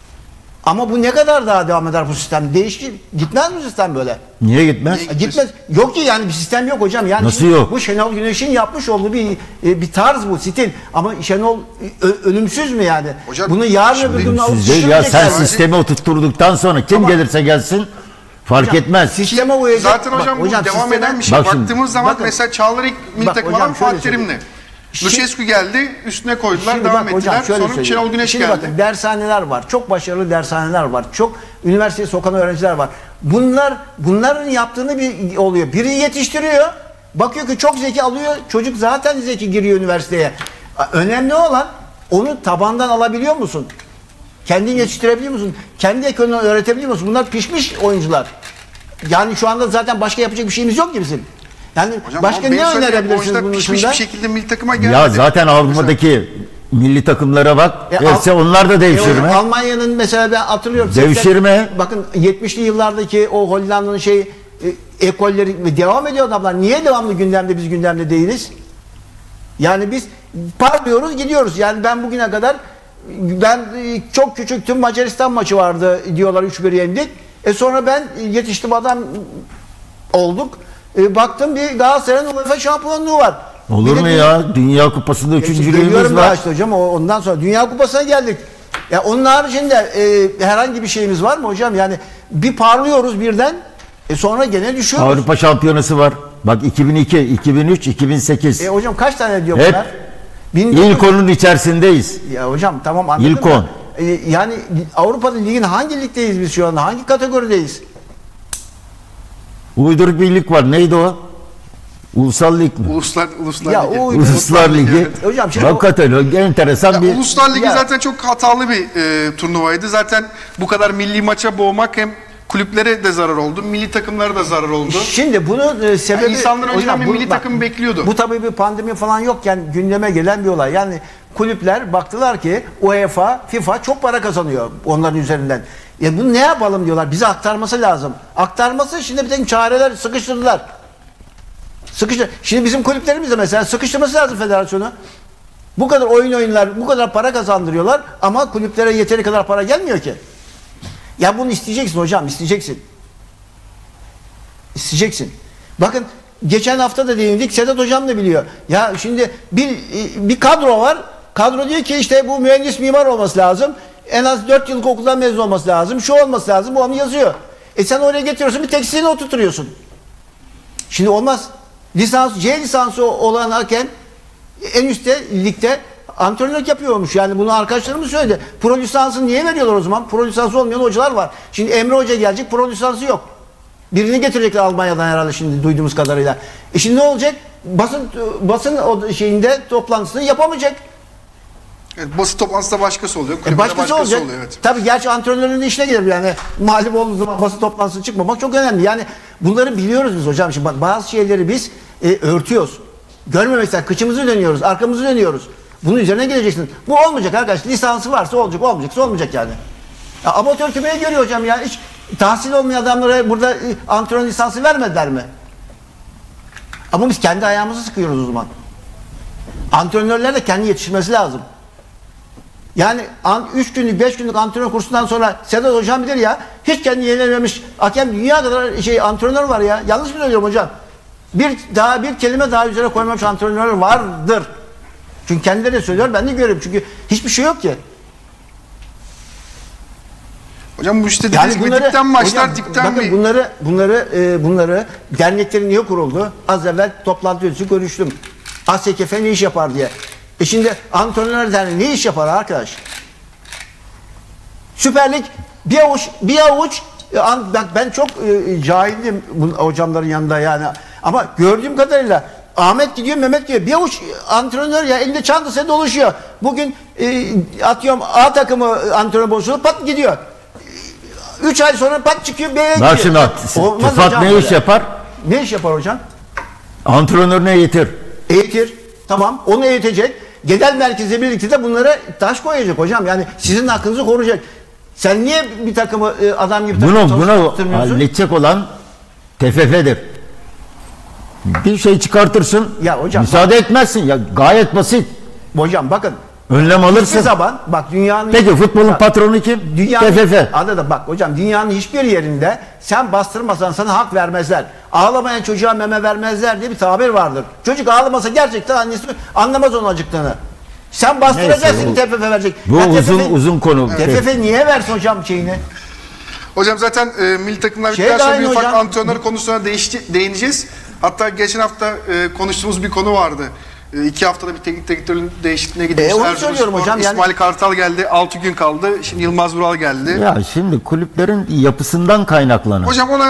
I: Ama bu ne kadar daha devam eder bu sistem? Gitmez mi sistem böyle?
H: Niye gitmez?
I: Gitmez. Yok ki yani bir sistem yok hocam. Yani
H: nasıl yok?
I: Bu Şenol Güneş'in yapmış olduğu bir tarz bu, stil. Ama Şenol ölümsüz mü yani?
G: Hocam,
I: bunu yarın öbür gün
H: ya sen sistemi oturtturduktan sonra kim gelirse gelsin fark etmez.
I: Sisteme uyacak.
G: Zaten hocam bu devam eden bir şey. Baktığımız zaman mesela Çağlar ilk milli takım alan Fatih Terim'le. Lucescu geldi, üstüne koydular, devam ettiler. Sonra Şenol Güneş geldi.
I: Bakın, dershaneler var. Çok başarılı dershaneler var. Çok üniversiteye sokan öğrenciler var. Bunların yaptığını oluyor. Biri yetiştiriyor. Bakıyor ki çok zeki alıyor. Çocuk zaten zeki giriyor üniversiteye. Önemli olan onu tabandan alabiliyor musun? Kendin yetiştirebiliyor musun? Kendi ekonomini öğretebiliyor musun? Bunlar pişmiş oyuncular. Yani şu anda zaten başka yapacak bir şeyimiz yok ki bizim. Yani
G: hocam,
I: başka ne önerebilirsiniz bunun
G: pişmiş
I: dışında?
G: bir şekilde milli takıma gelmedi.
H: Ya zaten Avrupa'daki milli takımlara bak. Hepsi onlar da devşirme.
I: Almanya'nın mesela ben hatırlıyorum.
H: Devşirme.
I: Bakın 70'li yıllardaki o Hollanda'nın ekolleri devam ediyor adamlar. Niye devamlı gündemde biz gündemde değiliz? Yani biz parlıyoruz gidiyoruz. Yani ben bugüne kadar çok küçüktüm. Macaristan maçı vardı diyorlar 3-1 yendik. Sonra ben yetiştim adam olduk. Baktım bir Galatasaray'ın UEFA şampiyonluğu var.
H: Olur mu ya? Dünya Kupası'nda üçüncülüğümüz var.
I: Işte hocam ondan sonra Dünya Kupası'na geldik. Ya onun haricinde herhangi bir şeyimiz var mı hocam? Yani bir parlıyoruz birden sonra gene düşüyoruz.
H: Avrupa şampiyonası var. Bak 2002, 2003, 2008.
I: Hocam kaç tane diyor
H: hep
I: bunlar?
H: İlk onun içerisindeyiz.
I: Ya hocam tamam anladım.
H: İlk 10.
I: Yani Avrupa'da ligin hangi ligdeyiz biz şu anda? Hangi kategorideyiz?
H: Uyduruk bir lig var. Neydi o? Ulusal Lig mi?
G: Uluslar
I: Ya
G: Ligi.
I: o
H: Uluslar Ligi.
I: Hocam şimdi
H: Hakikaten enteresan
G: Ya,
H: bir...
G: Uluslar Ligi
I: Ya.
G: zaten çok hatalı bir turnuvaydı. Zaten bu kadar milli maça boğmak hem kulüplere de zarar oldu, milli takımlara da zarar oldu.
I: Şimdi bunun sebebi...
G: Yani insanlar önceden bir
I: bu-
G: milli
I: bak,
G: takım bekliyordu.
I: Bu tabii bir pandemi falan yokken gündeme gelen bir olay. Yani kulüpler baktılar ki UEFA, FIFA çok para kazanıyor onların üzerinden. Ya bunu ne yapalım diyorlar. Bize aktarması lazım. Aktarması şimdi bir tek çareler sıkıştırdılar. Şimdi bizim kulüplerimiz de mesela sıkıştırması lazım federasyonu. Bu kadar oyunlar, bu kadar para kazandırıyorlar ama kulüplere yeteri kadar para gelmiyor ki. Ya bunu isteyeceksin hocam, isteyeceksin. İsteyeceksin. Bakın geçen hafta da değindik, Sedat hocam da biliyor. Ya şimdi bir kadro var. Kadro diyor ki işte bu mühendis mimar olması lazım. En az 4 yıllık okuldan mezun olması lazım. Şu olması lazım. Bu onu yazıyor. Sen oraya getiriyorsun, bir tekstilini oturtuyorsun. Şimdi olmaz. C lisansı olan hakem en üstte ligde antrenörlük yapıyormuş. Yani bunu arkadaşlarımız söyledi. Pro lisansı niye veriyorlar o zaman? Pro lisansı olmayan hocalar var. Şimdi Emre Hoca gelecek, pro lisansı yok. Birini getirecekler Almanya'dan herhalde şimdi duyduğumuz kadarıyla. Şimdi ne olacak? Basın şeyinde toplantısını yapamayacak.
G: Evet, basın toplantısında başkası oluyor. Kulüpte
I: Başkası olacak.
G: oluyor. Evet.
I: Tabii gerçi antrenörün de işine gelir yani. Mağlup olduğu zaman basın toplantısına çıkmamak çok önemli. Yani bunları biliyoruz biz hocam. Şimdi bak, bazı şeyleri biz örtüyoruz. Görmemekten kıçımızı dönüyoruz, arkamızı dönüyoruz. Bunun üzerine geleceksin. Bu olmayacak arkadaş. Lisansı varsa olacak, olmayacaksa olmayacak yani. Ya, amatör kümeye görüyor hocam ya. Hiç tahsil olmayan adamlara burada antrenör lisansı vermediler mi? Ama biz kendi ayağımızı sıkıyoruz o zaman. Antrenörler de kendi yetişmesi lazım. Yani 3 günlük 5 günlük antrenör kursundan sonra Sedat hocam bilir ya, hiç kendini yenilememiş hakem dünya kadar antrenör var ya. Yanlış mı söylüyorum hocam? Bir kelime daha üzerine koymamış antrenör vardır. Çünkü kendileri de söylüyor, ben de görüyorum. Çünkü hiçbir şey yok ki.
G: Hocam bu işte dediğiniz gibi dipten başlar,
I: hocam,
G: dipten
I: bakın
G: bir...
I: bunları derneklerin niye kuruldu? Az evvel toplantı öncesi görüştüm. ASKF ne iş yapar diye. Şimdi antrenörler derneği ne iş yapar arkadaş? Süper Lig bir avuç ben çok cahildim hocamların yanında yani. Ama gördüğüm kadarıyla Ahmet gidiyor, Mehmet gidiyor. Bir avuç antrenör ya elinde çantası dolaşıyor. Bugün atıyorum A takımı antrenör bozulup pat gidiyor. 3 ay sonra pat çıkıyor B'ye gidiyor.
H: Bak şimdi Tıfat ne iş yapar?
I: Ne iş yapar hocam?
H: Antrenörüne eğitir.
I: Eğitir. Tamam, onu eğitecek. Genel merkezle birlikte de bunlara taş koyacak hocam. Yani sizin hakkınızı koruyacak. Sen niye bir takımı adam gibi
H: Bunu halledecek olan TFF'dir. Bir şey çıkartırsın,
I: ya hocam,
H: müsaade etmezsin. Ya gayet basit.
I: Hocam bakın.
H: Önlem alırsın.
I: Hiçbir zaman bak dünyanın...
H: Peki futbolun patronu kim? TFF.
I: Anladım bak hocam, dünyanın hiçbir yerinde sen bastırmasan sana hak vermezler. Ağlamayan çocuğa meme vermezler diye bir tabir vardır. Çocuk ağlamasa gerçekten annesi anlamaz onun acıktığını. Sen bastıracaksın, TFF verecek.
H: Bu uzun konu.
I: TFF niye versin hocam şeyini?
G: Hocam zaten milli takımlar bittikten sonra bir ufak antrenör konusuna değineceğiz. Hatta geçen hafta konuştuğumuz bir konu vardı. 2 haftada bir teknik direktörün değişikliğine gidiyoruz.
I: Onu söylüyorum hocam.
G: İsmail Kartal geldi, 6 gün kaldı. Şimdi Yılmaz Vural geldi.
H: Ya şimdi kulüplerin yapısından kaynaklanan.
G: Hocam ona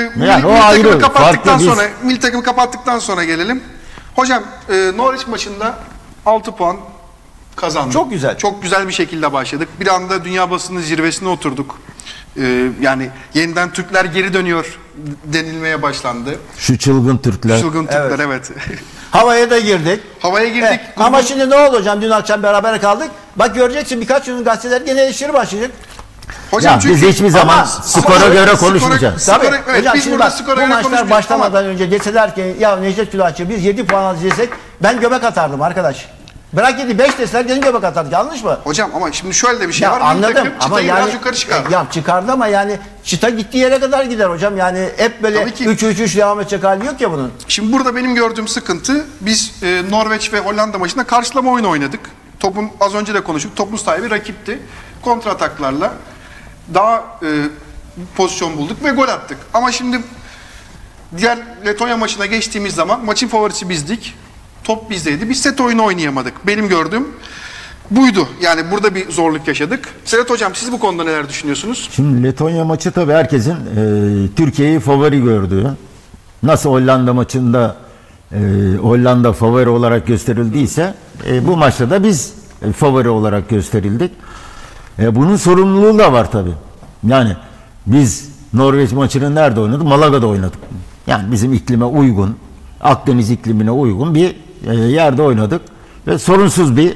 G: milli takımı kapattıktan sonra gelelim. Hocam Norwich maçında 6 puan kazandık.
I: Çok güzel.
G: Çok güzel bir şekilde başladık. Bir anda dünya basının zirvesine oturduk. Yani yeniden Türkler geri dönüyor denilmeye başlandı.
H: Şu çılgın Türkler.
G: Çılgın Türkler, evet.
I: Havaya da girdik.
G: Havaya girdik.
I: Ama şimdi ne oldu hocam? Dün akşam beraber kaldık. Bak göreceksin, birkaç günün gazeteler gene eleştiri başlayacak.
G: Hocam
H: ya biz hiçbir zaman skora göre konuşmayacağız.
I: Tabii.
G: Evet,
I: hocam
G: biz
I: şimdi
G: burada
I: bak,
G: skora
I: bu
G: göre
I: maçlar başlamadan önce deseler ki ya Necdet Külahçı biz 7 puan alacaksak ben göbek atardım arkadaş. Bırak 7-5 deseler gene göbek atardık, yanlış mı?
G: Hocam ama şimdi şöyle de bir şey var.
I: Anladım ama yani
G: biraz yukarı çıkardı.
I: Ya çıkardı ama yani çıta gittiği yere kadar gider hocam. Yani hep böyle 3-3-3 devam edecek hali yok ya bunun.
G: Şimdi burada benim gördüğüm sıkıntı, biz Norveç ve Hollanda maçında karşılama oyunu oynadık. Topun az önce de konuştuk. Topun sahibi rakipti. Kontra ataklarla daha pozisyon bulduk ve gol attık. Ama şimdi diğer Letonya maçına geçtiğimiz zaman maçın favorisi bizdik. Top bizdeydi. Biz set oyunu oynayamadık. Benim gördüğüm buydu. Yani burada bir zorluk yaşadık. Sedat hocam, siz bu konuda neler düşünüyorsunuz?
H: Şimdi Letonya maçı tabii herkesin Türkiye'yi favori gördüğü. Nasıl Hollanda maçında Hollanda favori olarak gösterildiyse bu maçta da biz favori olarak gösterildik. Bunun sorumluluğu da var tabii. Yani biz Norveç maçını nerede oynadık? Malaga'da oynadık. Yani bizim iklime uygun, Akdeniz iklimine uygun bir yerde oynadık. Ve sorunsuz bir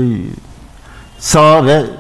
H: saha ve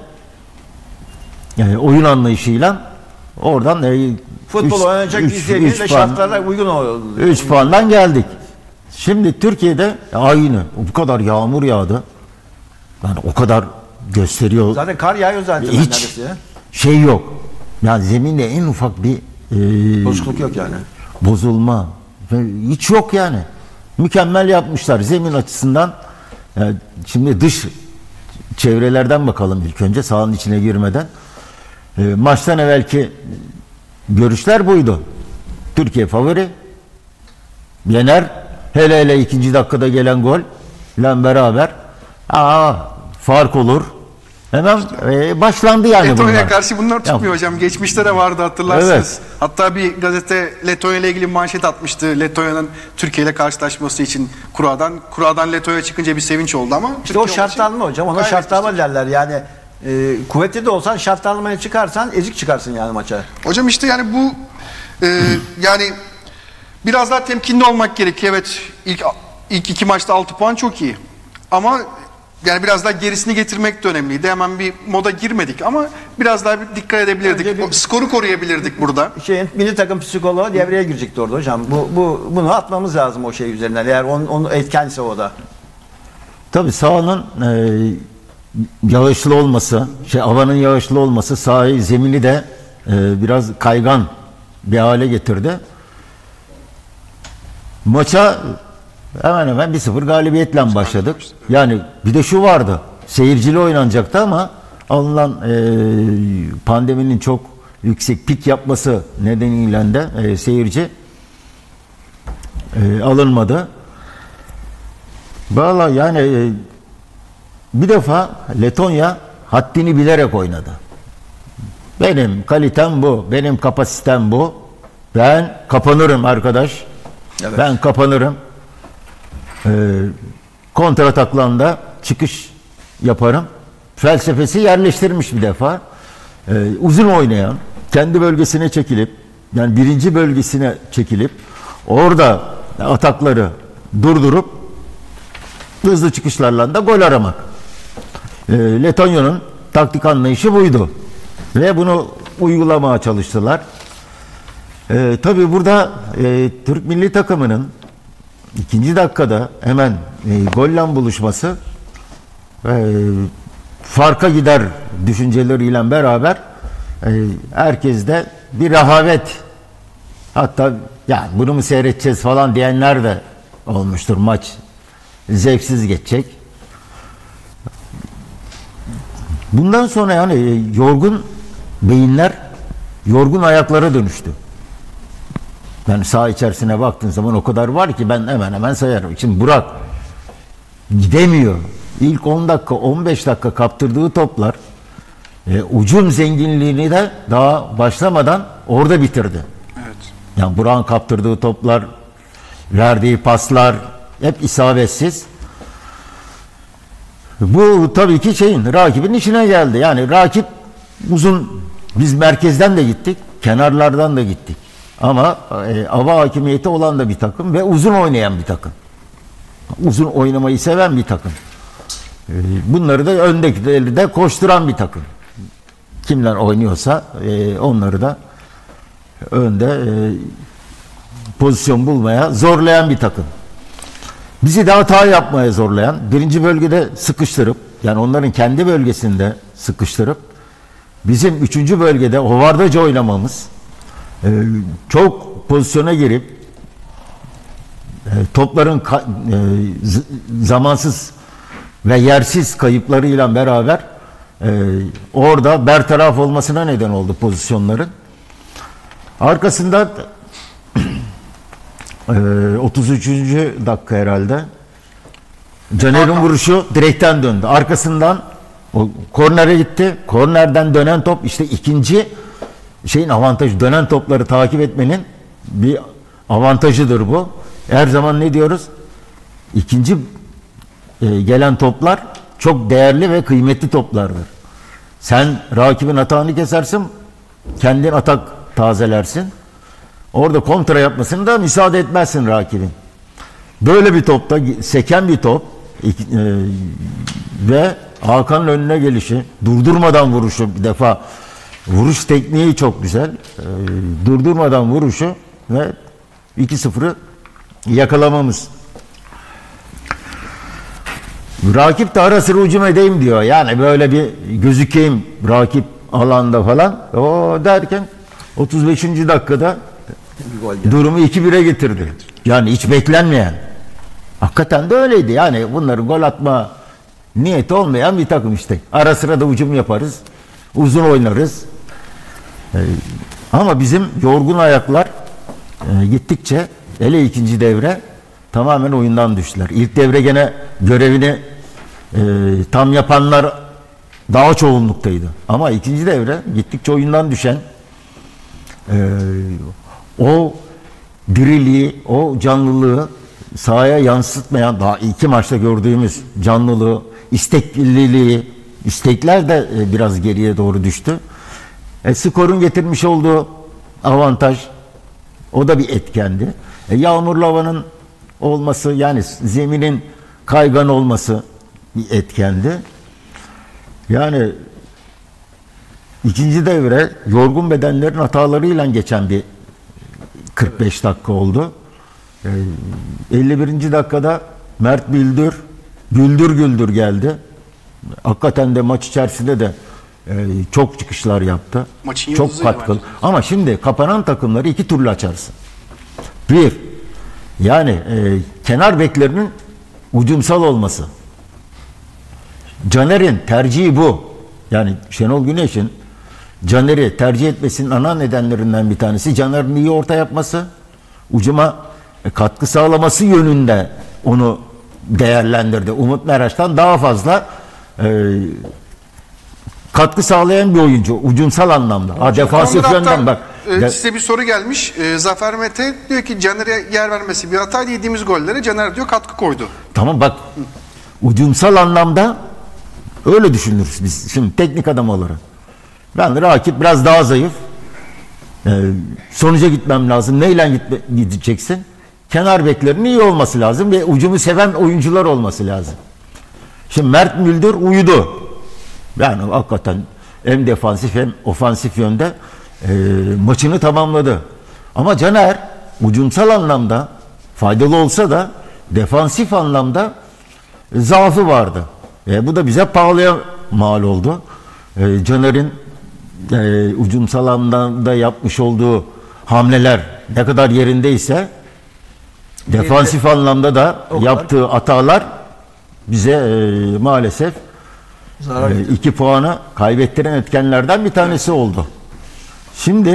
H: oyun anlayışıyla oradan
I: futbol oynanacak bir de şartlara uygun oldu.
H: 3 puandan geldik. Şimdi Türkiye'de aynı. Bu kadar yağmur yağdı. Yani o kadar gösteriyor.
I: Zaten kar yağıyor zaten.
H: Hiç şey yok. Yani zeminde en ufak bir
I: bozukluk yok yani.
H: Bozulma. Hiç yok yani. Mükemmel yapmışlar zemin açısından. Yani şimdi dış çevrelerden bakalım ilk önce sahanın içine girmeden. Maçtan evvelki görüşler buydu. Türkiye favori. Yener. Hele ikinci dakikada gelen gol ile beraber fark olur. Hemen başlandı yani bunlar.
G: Letonya'ya karşı bunlar tutmuyor hocam. Geçmişte de vardı hatırlarsınız. Evet. Hatta bir gazete Letonya ile ilgili manşet atmıştı. Letonya'nın Türkiye ile karşılaşması için Kura'dan Letonya çıkınca bir sevinç oldu ama.
I: İşte o şartlanma hocam. Ona şartlanma derler yani. Kuvvetli de olsan şartlanmaya çıkarsan ezik çıkarsın yani maça.
G: Hocam işte yani bu yani biraz daha temkinli olmak gerekiyor. Evet ilk 2 maçta 6 puan çok iyi. Ama yani biraz daha gerisini getirmek de önemliydi. Hemen bir moda girmedik ama biraz daha bir dikkat edebilirdik. Skoru koruyabilirdik burada.
I: Milli takım psikoloğu devreye girecekti orada hocam. Bunu atmamız lazım o şey üzerinden. Eğer onun etkense o da.
H: Tabii sahanın yağışlı olması, havanın yağışlı olması sahayı, zemini de biraz kaygan bir hale getirdi. Maça hemen 1-0 galibiyetle başladık. Yani bir de şu vardı. Seyircili oynanacaktı ama alınan pandeminin çok yüksek pik yapması nedeniyle de seyirci alınmadı. Vallahi yani bir defa Letonya haddini bilerek oynadı. Benim kalitem bu, benim kapasitem bu. Ben kapanırım arkadaş. Evet. Ben kapanırım. Kontrataklarında çıkış yaparım. Felsefesi yerleştirmiş bir defa. Uzun oynayan, kendi bölgesine çekilip, yani birinci bölgesine çekilip, orada atakları durdurup hızlı çıkışlarla da gol aramak. Letonya'nın taktik anlayışı buydu. Ve bunu uygulamaya çalıştılar. Tabii burada Türk milli takımının ikinci dakikada hemen golle buluşması farka gider düşünceleriyle beraber herkeste bir rehavet, hatta ya bunu mu seyredeceğiz falan diyenler de olmuştur. Maç zevksiz geçecek. Bundan sonra yani yorgun beyinler yorgun ayaklara dönüştü. Yani saha içerisine baktığın zaman o kadar var ki ben hemen sayarım. Şimdi Burak gidemiyor. İlk 10 dakika 15 dakika kaptırdığı toplar ucum zenginliğini de daha başlamadan orada bitirdi. Evet. Yani Burak'ın kaptırdığı toplar, verdiği paslar hep isabetsiz. Bu tabii ki rakibin işine geldi. Yani rakip uzun, biz merkezden de gittik, kenarlardan da gittik. Ama hava hakimiyeti olan da bir takım ve uzun oynayan bir takım. Uzun oynamayı seven bir takım. Bunları da öndekileri de koşturan bir takım. Kimler oynuyorsa onları da önde pozisyon bulmaya zorlayan bir takım. Bizi de hata yapmaya zorlayan, birinci bölgede sıkıştırıp, yani onların kendi bölgesinde sıkıştırıp, bizim üçüncü bölgede hovardaca oynamamız, çok pozisyona girip, topların zamansız ve yersiz kayıplarıyla beraber orada bertaraf olmasına neden oldu pozisyonların. Arkasından 33. dakika herhalde Caner'in vuruşu direkten döndü. Arkasından o kornere gitti. Kornerden dönen top, işte ikinci avantajı, dönen topları takip etmenin bir avantajıdır bu. Her zaman ne diyoruz? İkinci gelen toplar çok değerli ve kıymetli toplardır. Sen rakibin atağını kesersin, kendin atak tazelersin. Orada kontra yapmasını da müsaade etmezsin rakibin. Böyle bir topta, seken bir top ve Hakan'ın önüne gelişi, durdurmadan vuruşu, bir defa vuruş tekniği çok güzel. Durdurmadan vuruşu ve 2-0'ı yakalamamız. Rakip de ara sıra hücum edeyim diyor. Yani böyle bir gözükeyim rakip alanda falan. O derken 35. dakikada durumu 2-1'e getirdi. Yani hiç beklenmeyen. Hakikaten de öyleydi. Yani bunların gol atma niyeti olmayan bir takım işte. Ara sıra da hücum yaparız. Uzun oynarız. Ama bizim yorgun ayaklar gittikçe hele ikinci devre tamamen oyundan düştüler. İlk devre gene görevini tam yapanlar daha çoğunluktaydı. Ama ikinci devre gittikçe oyundan düşen o diriliği, o canlılığı sahaya yansıtmayan, daha iki maçta gördüğümüz canlılığı, istekliliği, istekler de biraz geriye doğru düştü. Skorun getirmiş olduğu avantaj, o da bir etkendi. Yağmurlu havanın olması, yani zeminin kaygan olması bir etkendi. Yani ikinci devre yorgun bedenlerin hatalarıyla geçen bir 45 dakika oldu. 51. dakikada Mert güldür geldi. Hakikaten de maç içerisinde de çok çıkışlar yaptı.
G: Maçın
H: çok katkılı. Ama şimdi kapanan takımları iki türlü açarsın. Bir, yani kenar beklerinin hücumsal olması. Caner'in tercihi bu. Yani Şenol Güneş'in Caner'i tercih etmesinin ana nedenlerinden bir tanesi Caner'in iyi orta yapması, hücuma katkı sağlaması yönünde onu değerlendirdi. Umut Meraş'tan daha fazla katkı sağlayan bir oyuncu hücumsal anlamda. Defansif yönden bak.
G: Size bir soru gelmiş. Zafer Mete diyor ki Caner'e yer vermesi bir hataydı, yediğimiz gollere Caner diyor katkı koydu.
H: Tamam bak. Hücumsal anlamda öyle düşünürüz biz. Şimdi teknik adam olarak. Ben rakip biraz daha zayıf. Sonuca gitmem lazım. Neyle gideceksin? Kenar beklerinin iyi olması lazım ve hücumu seven oyuncular olması lazım. Şimdi Mert Müldür uyudu. Yani hakikaten hem defansif hem ofansif yönde maçını tamamladı. Ama Caner hücumsal anlamda faydalı olsa da defansif anlamda zaafı vardı. Bu da bize pahalıya mal oldu. Caner'in hücumsal anlamda yapmış olduğu hamleler ne kadar yerindeyse defansif anlamda da yaptığı hatalar bize maalesef 2 puanı kaybettiren etkenlerden bir tanesi oldu. Şimdi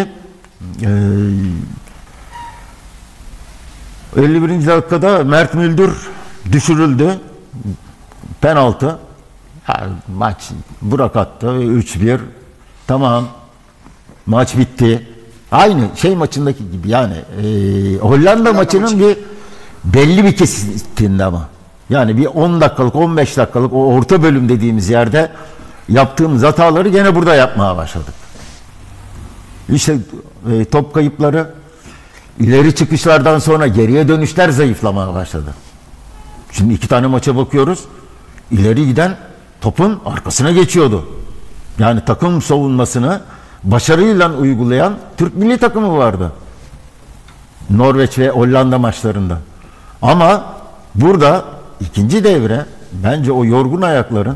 H: 51. dakikada Mert Müldür düşürüldü. Penaltı. Maç Burak attı. 3-1. Tamam. Maç bitti. Aynı maçındaki gibi yani Hollanda maçının bir belli bir kesitinde ama. Yani bir 10 dakikalık 15 dakikalık o orta bölüm dediğimiz yerde yaptığımız hataları gene burada yapmaya başladık. İşte top kayıpları, ileri çıkışlardan sonra geriye dönüşler zayıflamaya başladı. Şimdi 2 tane maça bakıyoruz. İleri giden topun arkasına geçiyordu. Yani takım savunmasını başarıyla uygulayan Türk milli takımı vardı. Norveç ve Hollanda maçlarında. Ama burada ikinci devre bence o yorgun ayakların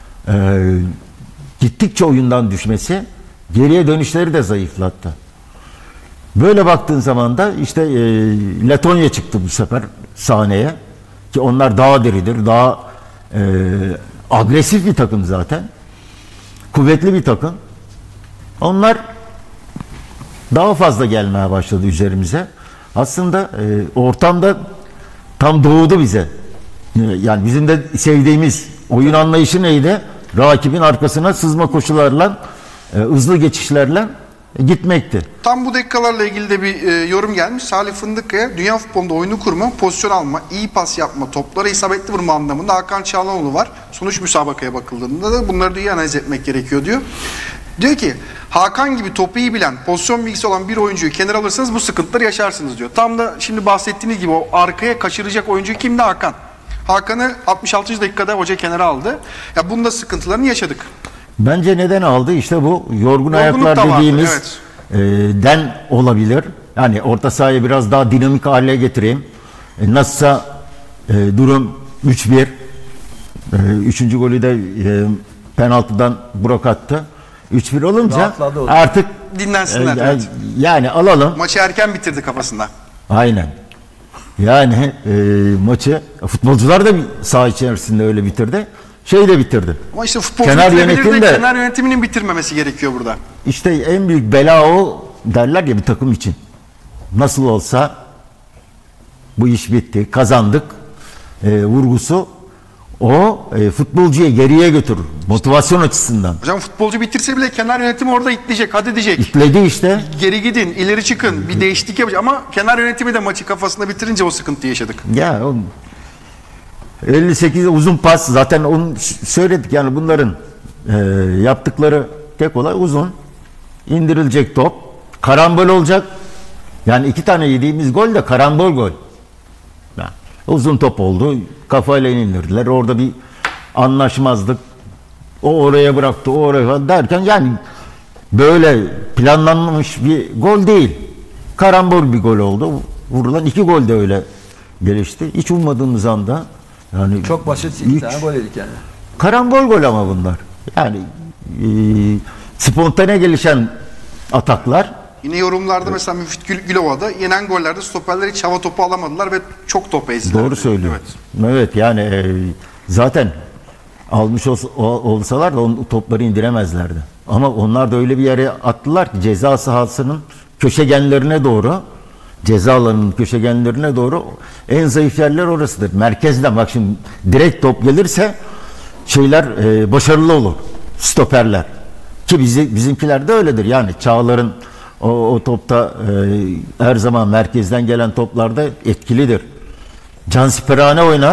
H: gittikçe oyundan düşmesi geriye dönüşleri de zayıflattı. Böyle baktığın zaman da işte Letonya çıktı bu sefer sahneye. Ki onlar daha diridir, daha agresif bir takım zaten. Kuvvetli bir takım. Onlar daha fazla gelmeye başladı üzerimize. Aslında ortamda tam doğdu bize. Yani bizim de sevdiğimiz oyun anlayışı neydi? Rakibin arkasına sızma koşularla, hızlı geçişlerle gitmekti.
G: Tam bu dakikalarla ilgili de bir yorum gelmiş. Salih Fındıkkaya, dünya futbolunda oyunu kurma, pozisyon alma, iyi pas yapma, toplara isabetli vurma anlamında Hakan Çalhanoğlu var. Sonuç müsabakaya bakıldığında da bunları da iyi analiz etmek gerekiyor diyor. Diyor ki Hakan gibi topu iyi bilen, pozisyon bilgisi olan bir oyuncuyu kenara alırsanız bu sıkıntıları yaşarsınız diyor. Tam da şimdi bahsettiğiniz gibi o arkaya kaçıracak oyuncu kimdi? Hakan. Hakan'ı 66. dakikada hoca kenara aldı. Ya bunda sıkıntılarını yaşadık.
H: Bence neden aldı? İşte bu yorgun ayaklar
G: da vardı,
H: dediğimiz
G: evet.
H: Den olabilir. Yani orta sahayı biraz daha dinamik hale getireyim. Nasılsa durum 3-1. Üçüncü golü de penaltıdan Burak attı. 3-1 olunca artık
G: dinlensinler.
H: Yani alalım.
G: Maçı erken bitirdi kafasında.
H: Aynen. Yani maçı futbolcular da saha içerisinde öyle bitirdi. Şey de bitirdi.
G: Ama işte futbolcu
H: kenar
G: yönetiminin bitirmemesi gerekiyor burada.
H: İşte en büyük bela o derler ya bir takım için. Nasıl olsa bu iş bitti, kazandık vurgusu o futbolcuyu geriye götürür. Motivasyon açısından.
G: Hocam futbolcu bitirse bile kenar yönetimi orada itleyecek. Hadi diyecek.
H: İtledi işte.
G: Geri gidin, ileri çıkın. Bir değişiklik yapacak. Ama kenar yönetimi de maçı kafasında bitirince o sıkıntıyı yaşadık.
H: Ya 58 uzun pas zaten onu söyledik yani bunların yaptıkları tek olay uzun indirilecek top karambol olacak yani 2 tane yediğimiz gol de karambol gol yani, uzun top oldu kafayla indirdiler orada bir anlaşmazlık o oraya bıraktı o oraya derken yani böyle planlanmış bir gol değil karambol bir gol oldu vurulan 2 gol de öyle gelişti hiç ummadığımız anda. Yani
I: çok basit 2 tane gol yedik yani.
H: Karambol gol ama bunlar. Yani spontane gelişen ataklar.
G: Yine yorumlarda mesela Müfit Gülova'da yenen gollerde stoperler hiç hava topu alamadılar ve çok top ezdiler.
H: Doğru söylüyor. Evet yani zaten almış olsalar da o topları indiremezlerdi. Ama onlar da öyle bir yere attılar ki ceza sahasının köşegenlerine doğru ceza alanının köşegenlerine doğru en zayıf yerler orasıdır. Merkezden bak şimdi direkt top gelirse şeyler başarılı olur. Stoperler. Ki bizimkiler de öyledir. Yani Çağlar'ın o topta her zaman merkezden gelen toplarda etkilidir. Cansiperane oynar.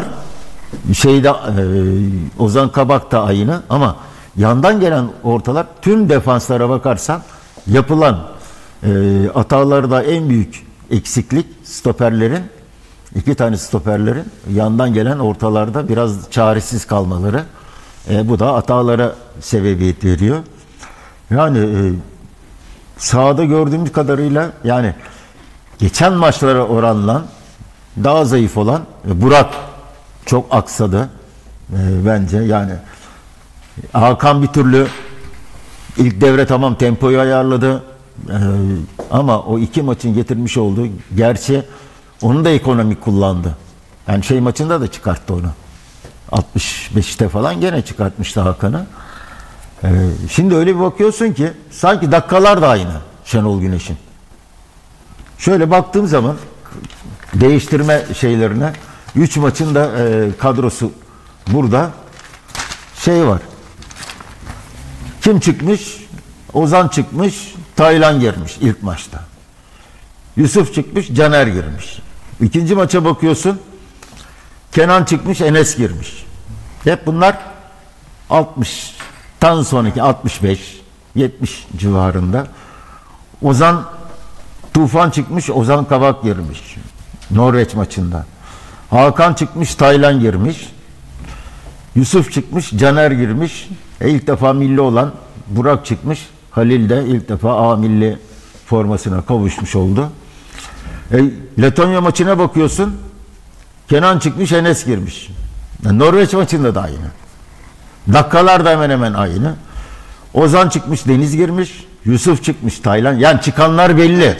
H: Ozan Kabak da aynı ama yandan gelen ortalar tüm defanslara bakarsan yapılan hatalarda en büyük eksiklik stoperlerin 2 tane stoperlerin yandan gelen ortalarda biraz çaresiz kalmaları bu da hatalara sebebiyet veriyor. Yani sahada gördüğümüz kadarıyla yani geçen maçlara oranla daha zayıf olan Burak çok aksadı bence yani Hakan bir türlü ilk devre tamam tempoyu ayarladı. Ama o 2 maçın getirmiş olduğu gerçi onu da ekonomik kullandı. Yani maçında da çıkarttı onu. 65'te falan gene çıkartmıştı Hakan'ı. Şimdi öyle bir bakıyorsun ki sanki dakikalar da aynı Şenol Güneş'in. Şöyle baktığım zaman değiştirme şeylerine 3 maçın da kadrosu burada var. Kim çıkmış? Ozan çıkmış, Taylan girmiş ilk maçta. Yusuf çıkmış, Caner girmiş. İkinci maça bakıyorsun, Kenan çıkmış, Enes girmiş. Hep bunlar 60'tan sonraki 65, 70 civarında. Ozan Tufan çıkmış, Ozan Kabak girmiş. Norveç maçında. Hakan çıkmış, Taylan girmiş. Yusuf çıkmış, Caner girmiş. İlk defa milli olan Burak çıkmış. Halil de ilk defa A milli formasına kavuşmuş oldu. Letonya maçına bakıyorsun. Kenan çıkmış, Enes girmiş. Norveç maçında da aynı. Dakikalar da hemen hemen aynı. Ozan çıkmış, Deniz girmiş. Yusuf çıkmış, Taylan. Yani çıkanlar belli.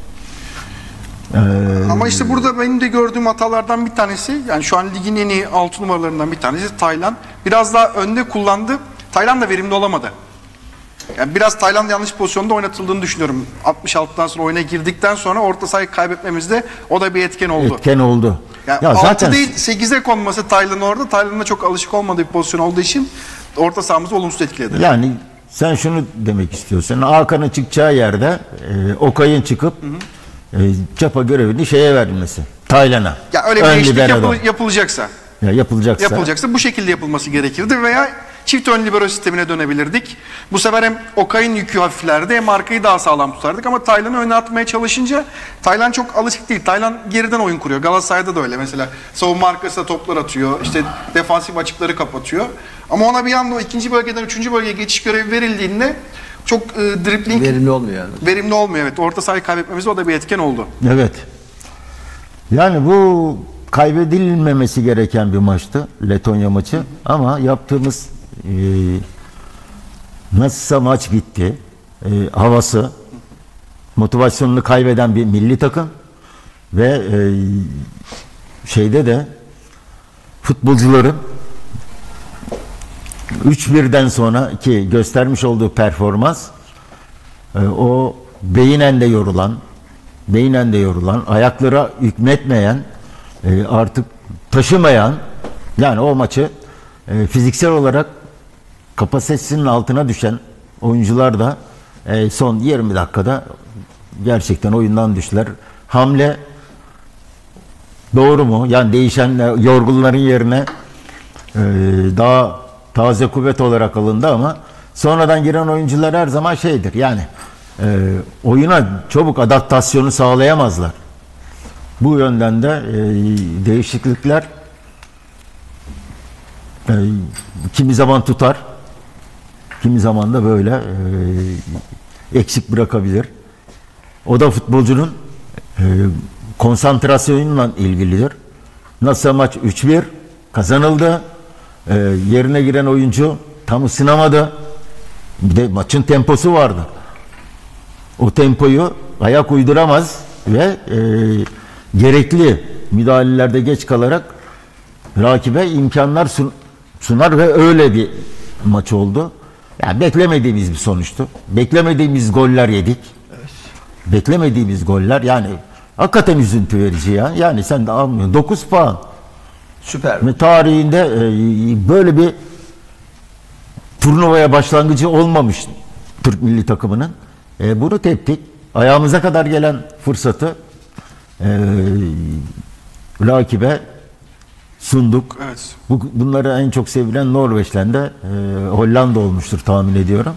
G: Ama işte burada benim de gördüğüm hatalardan bir tanesi, yani şu an ligin en iyi 6 numaralarından bir tanesi Taylan. Biraz daha önde kullandı. Taylan da verimli olamadı. Yani biraz Tayland yanlış pozisyonda oynatıldığını düşünüyorum. 66'dan sonra oyuna girdikten sonra orta sahayı kaybetmemizde o da bir etken oldu.
H: Etken oldu.
G: Yani
H: ya
G: 6
H: zaten...
G: değil 8'e konması Tayland'ın orada. Tayland'ın da çok alışık olmadığı bir pozisyon olduğu için orta sahamızı olumsuz etkiledi.
H: Yani sen şunu demek istiyorsun. Hakan'ın çıkacağı yerde Okay'ın çıkıp çapa görevini şeye verilmesi. Taylan'a.
G: Ya öyle bir
H: Ön
G: değişiklik
H: libero'dan.
G: yapılacaksa.
H: Ya yapılacaksa
G: Bu şekilde yapılması gerekirdi veya çift ön libero sistemine dönebilirdik. Bu sefer hem Okay'ın yükü hafiflerdi hem arkayı daha sağlam tutardık ama Taylan'ı öne atmaya çalışınca Taylan çok alışık değil. Taylan geriden oyun kuruyor. Galatasaray'da da öyle. Mesela savunma arkasına toplar atıyor. İşte defansif açıkları kapatıyor. Ama ona bir anda o ikinci bölgeden üçüncü bölgeye geçiş görevi verildiğinde çok dribling
I: Verimli olmuyor yani.
G: Verimli olmuyor, evet. Orta sahayı kaybetmemiz o da bir etken oldu.
H: Evet. Yani bu kaybedilmemesi gereken bir maçtı. Letonya maçı. Ama yaptığımız nasılsa maç bitti. Havası, motivasyonunu kaybeden bir milli takım ve şeyde de futbolcuların 3-1'den sonraki göstermiş olduğu performans o beynen de yorulan, ayaklara hükmetmeyen, artık taşımayan, yani o maçı fiziksel olarak kapasitesinin altına düşen oyuncular da son 20 dakikada gerçekten oyundan düştüler. Hamle doğru mu? Yani değişen yorgunların yerine daha taze kuvvet olarak alındı ama sonradan giren oyuncular her zaman şeydir. Yani oyuna çabuk adaptasyonu sağlayamazlar. Bu yönden de değişiklikler kimi zaman tutar, kimi zaman da böyle eksik bırakabilir. O da futbolcunun konsantrasyonuyla ilgilidir. Nasıl maç 3-1 kazanıldı. Yerine giren oyuncu tam ısınamadı. Bir de maçın temposu vardı. O tempoyu ayak uyduramaz ve gerekli müdahalelerde geç kalarak rakibe imkanlar sunar ve öyle bir maç oldu. Yani beklemediğimiz bir sonuçtu. Beklemediğimiz goller yedik. Evet. Beklemediğimiz goller, yani hakikaten üzüntü verici ya. Yani sen de almıyorsun. 9 puan.
I: Süper.
H: Ve tarihinde böyle bir turnuvaya başlangıcı olmamış Türk milli takımının. Bunu teptik. Ayağımıza kadar gelen fırsatı rakibe sunduk.
G: Evet.
H: Bunları en çok sevilen Norveç'ten de Hollanda olmuştur tahmin ediyorum.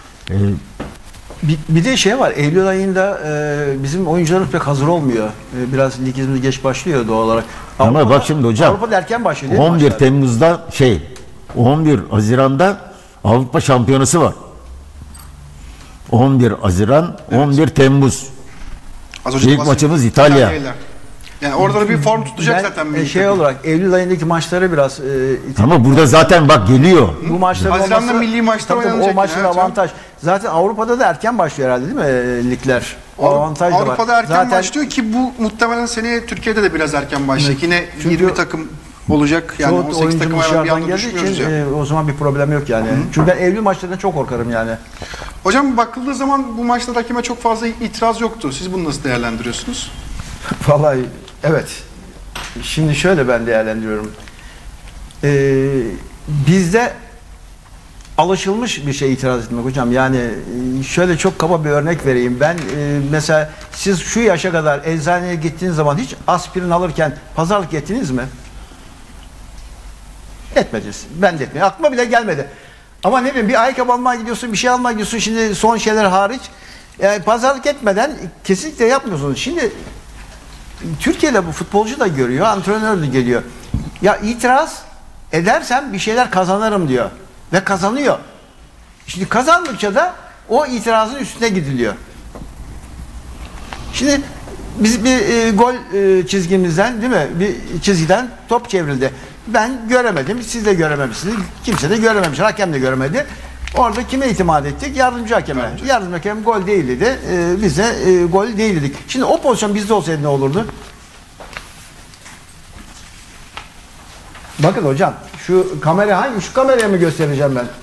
I: Bir de şey var, Eylül ayında bizim oyuncularımız pek hazır olmuyor. Biraz ligimiz geç başlıyor doğal olarak.
H: Ama bak şimdi hocam,
I: Avrupa'da erken başlıyor değil mi
H: 11
I: maçlar?
H: Temmuz'da 11 Haziran'da Avrupa Şampiyonası var. 11 Haziran, evet. 11 Temmuz. İlk maçımız İtalya.
G: Yani orada da bir form tutacak zaten.
I: Şey olarak Eylül ayındaki maçları biraz
H: ama burada zaten bak geliyor.
I: Bu maçların
G: Haziran'da milli maçlar oynanacak.
I: O maçın avantaj. Zaten Avrupa'da da erken başlıyor herhalde değil mi ligler? O avantaj da var.
G: Avrupa'da erken başlıyor ki bu muhtemelen seneye Türkiye'de de biraz erken başlayacak. Yine 20 takım olacak. Yani 18 takım bir anda düşmüyoruz ya.
I: O zaman bir problem yok yani. Çünkü ben Eylül maçlarından çok korkarım yani.
G: Hocam bakıldığı zaman bu maçta hakeme çok fazla itiraz yoktu. Siz bunu nasıl değerlendiriyorsunuz?
I: Vallahi evet. Şimdi şöyle ben değerlendiriyorum. Bizde alışılmış bir şey itiraz etmek hocam. Yani şöyle çok kaba bir örnek vereyim. Ben mesela siz şu yaşa kadar eczaneye gittiğiniz zaman hiç aspirin alırken pazarlık ettiniz mi? Etmediniz. Ben de etmedim. Aklıma bile gelmedi. Ama ne bileyim bir ayakkabı almaya gidiyorsun, bir şey almaya gidiyorsun. Şimdi son şeyler hariç pazarlık etmeden kesinlikle yapmıyorsunuz. Şimdi Türkiye'de bu futbolcu da görüyor, antrenör de geliyor. Ya itiraz edersem bir şeyler kazanırım diyor. Ve kazanıyor. Şimdi kazandıkça da o itirazın üstüne gidiliyor. Şimdi biz bir gol çizgimizden değil mi? Bir çizgiden top çevrildi. Ben göremedim, siz de görememişsiniz. Kimse de görememiş, hakem de göremedi. Orada kime itimat ettik? Yardımcı hakeme. Yardımcı hakem gol değil dedi. Biz de gol değil dedik. Şimdi o pozisyon bizde olsaydı ne olurdu? Bakın hocam, şu kamera hangi? Şu kameraya mı göstereceğim ben?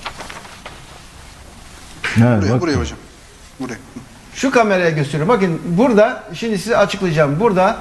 G: Buraya hocam. Buraya.
I: Şu kameraya gösteriyorum. Bakın burada, şimdi size açıklayacağım. Burada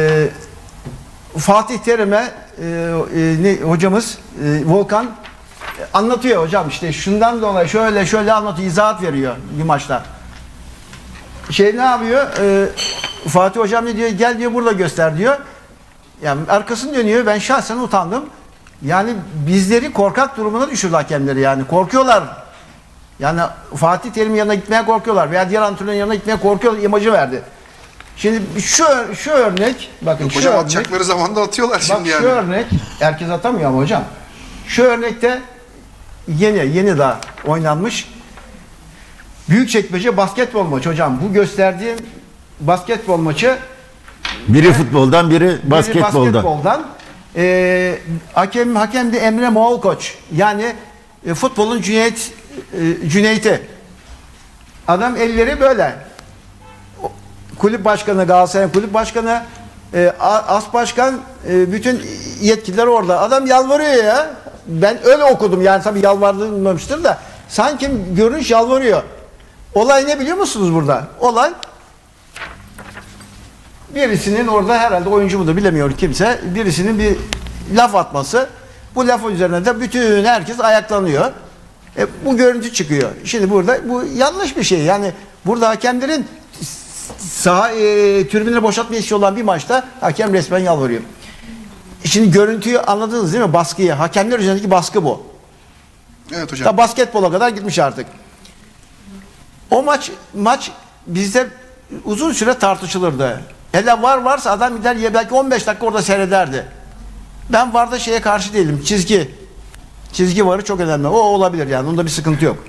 I: Fatih Terim'e hocamız Volkan anlatıyor hocam, işte şundan dolayı şöyle anlatıyor, izahat veriyor bir maçta. Ne yapıyor? Fatih hocam ne diyor? Gel diyor, burada göster diyor. Yani arkasını dönüyor. Ben şahsen utandım. Yani bizleri korkak durumuna düşürdü hakemleri yani. Korkuyorlar. Yani Fatih Terim'in yanına gitmeye korkuyorlar veya diğer antrenörün yanına gitmeye korkuyorlar imajı verdi. Şimdi şu örnek, bakın
G: Yok
I: şu
G: hocam,
I: örnek,
G: atacakları zamanda atıyorlar
I: bak
G: şimdi yani.
I: şu örnek, herkes atamıyor ama hocam. Şu örnekte yeni daha oynanmış Büyükçekmece basketbol maçı hocam. Bu gösterdiğim basketbol maçı,
H: Biri futboldan, biri basketboldan.
I: Hakem de Emre Moğolkoç. Yani futbolun Cüneyt'i. Adam elleri böyle. Kulüp başkanı, Galatasaray kulüp başkanı, as başkan, bütün yetkililer orada. Adam yalvarıyor ya. Ben öyle okudum yani, tabii yalvardırmamıştır da sanki görünüş yalvarıyor. Olay ne biliyor musunuz burada? Olay birisinin orada, herhalde oyuncu mudur bilemiyorum kimse, birisinin bir laf atması. Bu lafın üzerine de bütün herkes ayaklanıyor. Bu görüntü çıkıyor. Şimdi burada bu yanlış bir şey. Yani burada hakemlerin tribünleri boşaltmaya işi olan bir maçta hakem resmen yalvarıyor. Şimdi görüntüyü anladınız değil mi? Baskıyı. Hakemler üzerindeki baskı bu.
G: Evet hocam.
I: Ta basketbola kadar gitmiş artık. O maç bizde uzun süre tartışılırdı. Hele varsa adam gider belki 15 dakika orada seyrederdi. Ben VAR'da şeye karşı değilim. Çizgi varı çok önemli. O olabilir yani. Onda bir sıkıntı yok.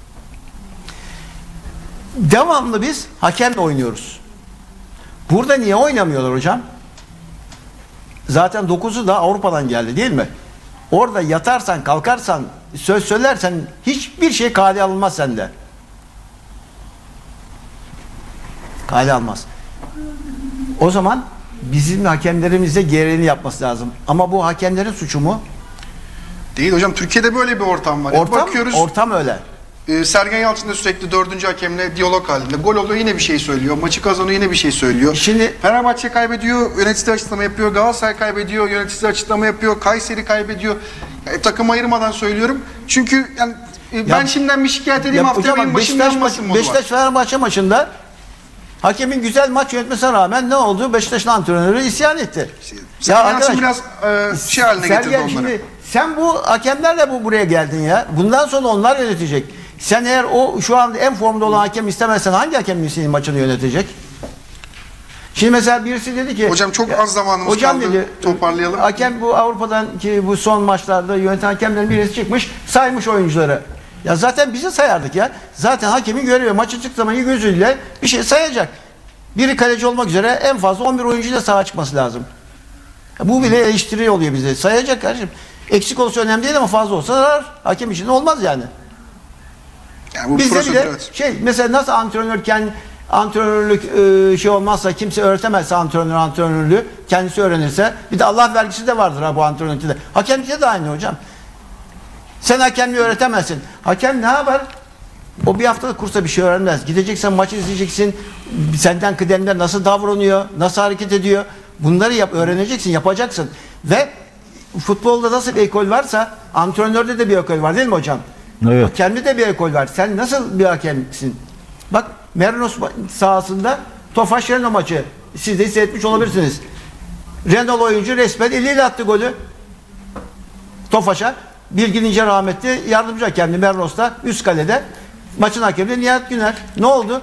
I: Devamlı biz hakemle oynuyoruz. Burada niye oynamıyorlar hocam? Zaten 9'u da Avrupa'dan geldi değil mi? Orada yatarsan, kalkarsan, söz söylersen hiçbir şey kale alınmaz sende. Kale almaz. O zaman bizim hakemlerimize gereğini yapması lazım. Ama bu hakemlerin suçu mu?
G: Değil hocam. Türkiye'de böyle bir ortam var.
I: Ortam öyle.
G: Sergen Yalçın da sürekli 4. hakemle diyalog halinde. Gol oluyor, yine bir şey söylüyor. Maçı kazanıyor, yine bir şey söylüyor.
I: Şimdi
G: Fenerbahçe kaybediyor, yönetici açıklama yapıyor. Galatasaray kaybediyor, yönetici açıklama yapıyor. Kayseri kaybediyor. Takım ayırmadan söylüyorum. Çünkü yani ben şimdiden bir şikayet edeyim, haftaya benim başım yanmasın modu var.
I: Beşiktaş Fenerbahçe maçında hakemin güzel maç yönetmesine rağmen ne oldu? Beşiktaş'ın antrenörü isyan etti.
G: Sergen biraz haline getirdi onları.
I: Şimdi sen bu hakemlerle buraya geldin ya. Bundan sonra onlar yönetecek. Sen eğer o şu anda en formda olan hakem istemezsen hangi hakem senin maçını yönetecek? Şimdi mesela birisi dedi ki...
G: Hocam çok az zamanımız kaldı. Dedi, toparlayalım.
I: Hakem bu Avrupa'dan ki bu son maçlarda yöneten hakemlerin birisi çıkmış, saymış oyuncuları. Ya zaten bizi sayardık ya. Zaten hakemin görevi maçı çıktığı zaman gözüyle bir şey sayacak. Biri kaleci olmak üzere en fazla 11 oyuncuyla sağa çıkması lazım. Ya bu bile eleştiri oluyor bize. Sayacak kardeşim. Eksik olsa önemli değil ama fazla olsa zarar. Hakem için olmaz yani.
G: Yani
I: bizde bile mesela nasıl antrenörlük olmazsa, kimse öğretemezse antrenörlüğü, kendisi öğrenirse, bir de Allah vergisi de vardır ha bu antrenörlükte. Hakemlikte de aynı hocam. Sen hakemliği öğretemezsin. Hakem ne yapar? O bir haftada kursa bir şey öğrenmez. Gideceksen maçı izleyeceksin. Senden kıdemler nasıl davranıyor, nasıl hareket ediyor. Bunları öğreneceksin, yapacaksın. Ve futbolda nasıl bir ekol varsa antrenörde de bir ekol var değil mi hocam?
H: Evet.
I: Hakemde de bir ekol var. Sen nasıl bir hakemsin? Bak Merinos sahasında Tofaş Renault maçı. Siz de seyretmiş olabilirsiniz. Renault oyuncu resmen eliyle attı golü. Tofaş'a. Bilgin İnce rahmetli yardımcı hakemdi Merinos'ta üst kalede. Maçın hakemi de Nihat Güner. Ne oldu?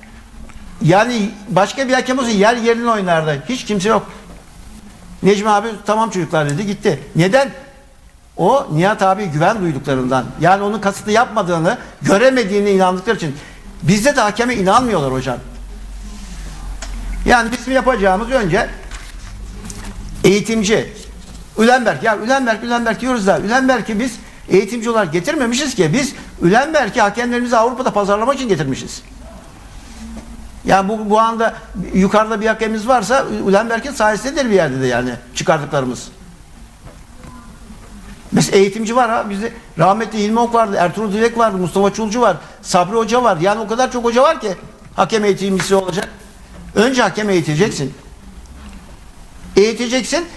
I: Yani başka bir hakem olsa yer yerine oynardı. Hiç kimse yok. Necmi abi tamam çocuklar dedi, gitti. Neden? O Nihat abi güven duyduklarından. Yani onun kasıtlı yapmadığını, göremediğine inandıkları için. Bizde de hakeme inanmıyorlar hocam. Yani bizim yapacağımız önce eğitimci. Ülenberg. Ya Ülenberg diyoruz da Ülenberg'i biz eğitimci olarak getirmemişiz ki. Biz Ülenberg'i hakemlerimizi Avrupa'da pazarlamak için getirmişiz. Yani bu anda yukarıda bir hakemimiz varsa Ülenberg'in sayesindedir bir yerde de yani çıkardıklarımız. Mesela eğitimci var ha, bizde rahmetli Hilmi Ok vardı, Ertuğrul Dilek vardı, Mustafa Çulcu var, Sabri Hoca var. Yani o kadar çok hoca var ki hakem eğitimcisi olacak. Önce hakem eğiteceksin.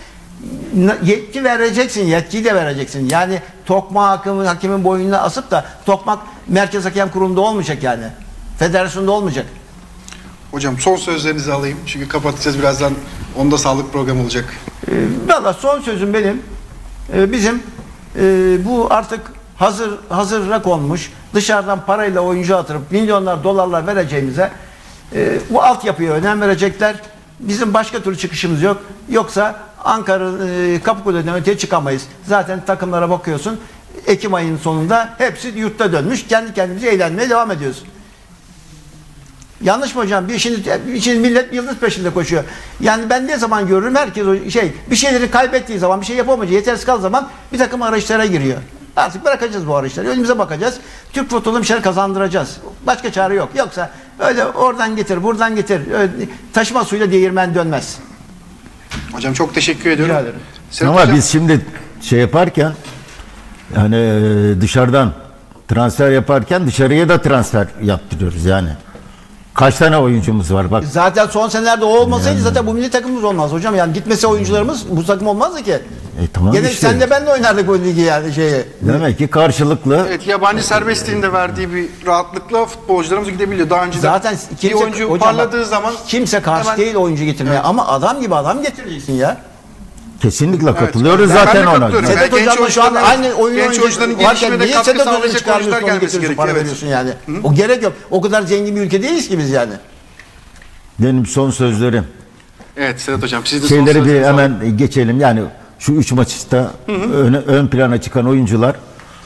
I: Yetki vereceksin, yetkiyi de vereceksin. Yani tokma hakimin boynuna asıp da tokmak Merkez Hakem Kurulu'nda olmayacak yani. Federasyonda olmayacak.
G: Hocam son sözlerinizi alayım. Çünkü kapatacağız birazdan. Onda sağlık programı olacak.
I: Valla son sözüm benim. Bizim bu artık hazıra konmuş, dışarıdan parayla oyuncu atırıp milyonlar dolarlar vereceğimize bu altyapıya önem verecekler. Bizim başka türlü çıkışımız yok. Yoksa Ankara Kapıkule'den öteye çıkamayız. Zaten takımlara bakıyorsun. Ekim ayının sonunda hepsi yurtta dönmüş. Kendi kendimize eğlenmeye devam ediyoruz. Yanlış mı hocam? Şimdi millet yıldız peşinde koşuyor. Yani ben ne zaman görürüm herkes bir şeyleri kaybettiği zaman, bir şey yapamayınca, yetersiz kaldığı zaman bir takım arayışlara giriyor. Artık bırakacağız bu arayışları. Önümüze bakacağız. Türk futboluna bir şeyler kazandıracağız. Başka çare yok. Yoksa öyle oradan getir, buradan getir. Taşıma suyla değirmen dönmez.
G: Hocam çok teşekkür ediyorum.
I: Rica ederim.
H: Ama hocam, biz şimdi yaparken yani dışarıdan transfer yaparken dışarıya da transfer yaptırıyoruz yani. Kaç tane oyuncumuz var bak.
I: Zaten son senelerde o olmasaydı zaten bu milli takımımız olmaz hocam. Yani gitmese oyuncularımız bu takım olmazdı ki.
H: Tamam
I: gene
H: işte.
I: sen de ben de oynardık bu ligi yani
H: Demek ki karşılıklı.
G: Evet, yabancı serbestliğinde verdiği bir rahatlıkla futbolcularımız gidebiliyor. Daha önce
I: zaten
G: bir oyuncu
I: hocam,
G: parladığı zaman
I: kimse karşı
G: hemen,
I: değil oyuncu getirmeye ama adam gibi adam getireceksin ya.
H: Kesinlikle katılıyoruz
G: ben
H: zaten
G: de
H: ona.
G: katılıyorum.
I: Sedat
G: Genç
I: hocamla şu an
G: oyuncuların-
I: aynı oyun
G: genç oyuncuların gelişimine
I: niye
G: katkı
I: Sedat Hoca'yı
G: sağlayacak
I: çıkarmıyorsun,
G: oyuncular
I: onu
G: gelmesi
I: getiriyorsun, para
G: gerekiyor,
I: veriyorsun yani. O gerek yok. O kadar zengin bir ülke değiliz ki biz yani.
H: Benim son sözlerim.
G: Evet Sedat Hocam siz de son
H: Şeyleri bir
G: sözlerinizi alın.
H: hemen geçelim. Yani şu 3 maçta ön plana çıkan oyuncular.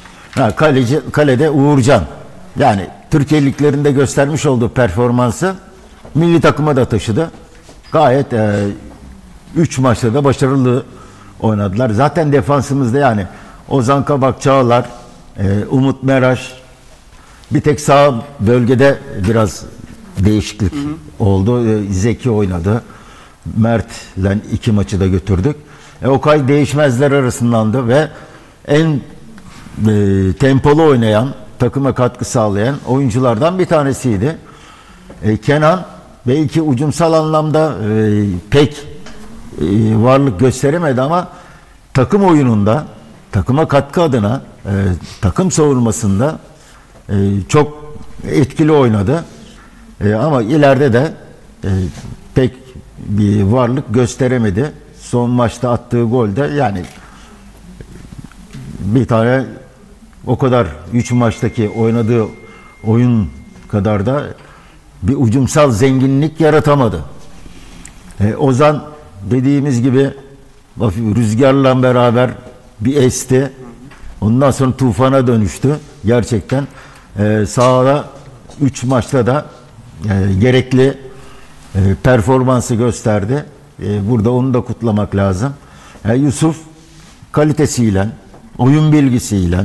H: Kalede Uğurcan. Yani Türkiye liglerinde göstermiş olduğu performansı milli takıma da taşıdı. Gayet 3 maçta da başarılı oynadılar. Zaten defansımızda yani Ozan Kabak, Çağlar, Umut Meraş, bir tek sağ bölgede biraz değişiklik oldu. Zeki oynadı. Mert'le 2 maçı da götürdük. Okay değişmezler arasındandı ve en tempolu oynayan, takıma katkı sağlayan oyunculardan bir tanesiydi. Kenan belki ucumsal anlamda pek varlık gösteremedi ama takım oyununda, takıma katkı adına, takım savunmasında çok etkili oynadı. Ama ileride de pek bir varlık gösteremedi. Son maçta attığı golde yani bir tane o kadar 3 maçtaki oynadığı oyun kadar da bir ucumsal zenginlik yaratamadı. Ozan dediğimiz gibi rüzgarla beraber bir esti. Ondan sonra tufana dönüştü. Gerçekten sahada 3 maçta da gerekli performansı gösterdi. Burada onu da kutlamak lazım. Yusuf kalitesiyle, oyun bilgisiyle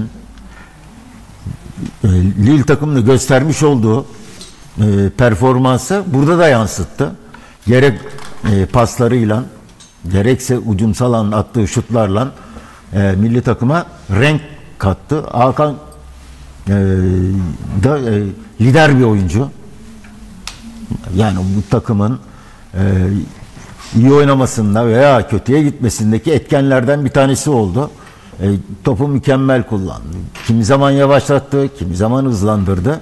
H: Lille takımını göstermiş olduğu performansı burada da yansıttı. Gerek paslarıyla, gerekse ucumsal alan attığı şutlarla milli takıma renk kattı. Hakan da lider bir oyuncu. Yani bu takımın iyi oynamasında veya kötüye gitmesindeki etkenlerden bir tanesi oldu. Topu mükemmel kullandı. Kimi zaman yavaşlattı, kimi zaman hızlandırdı.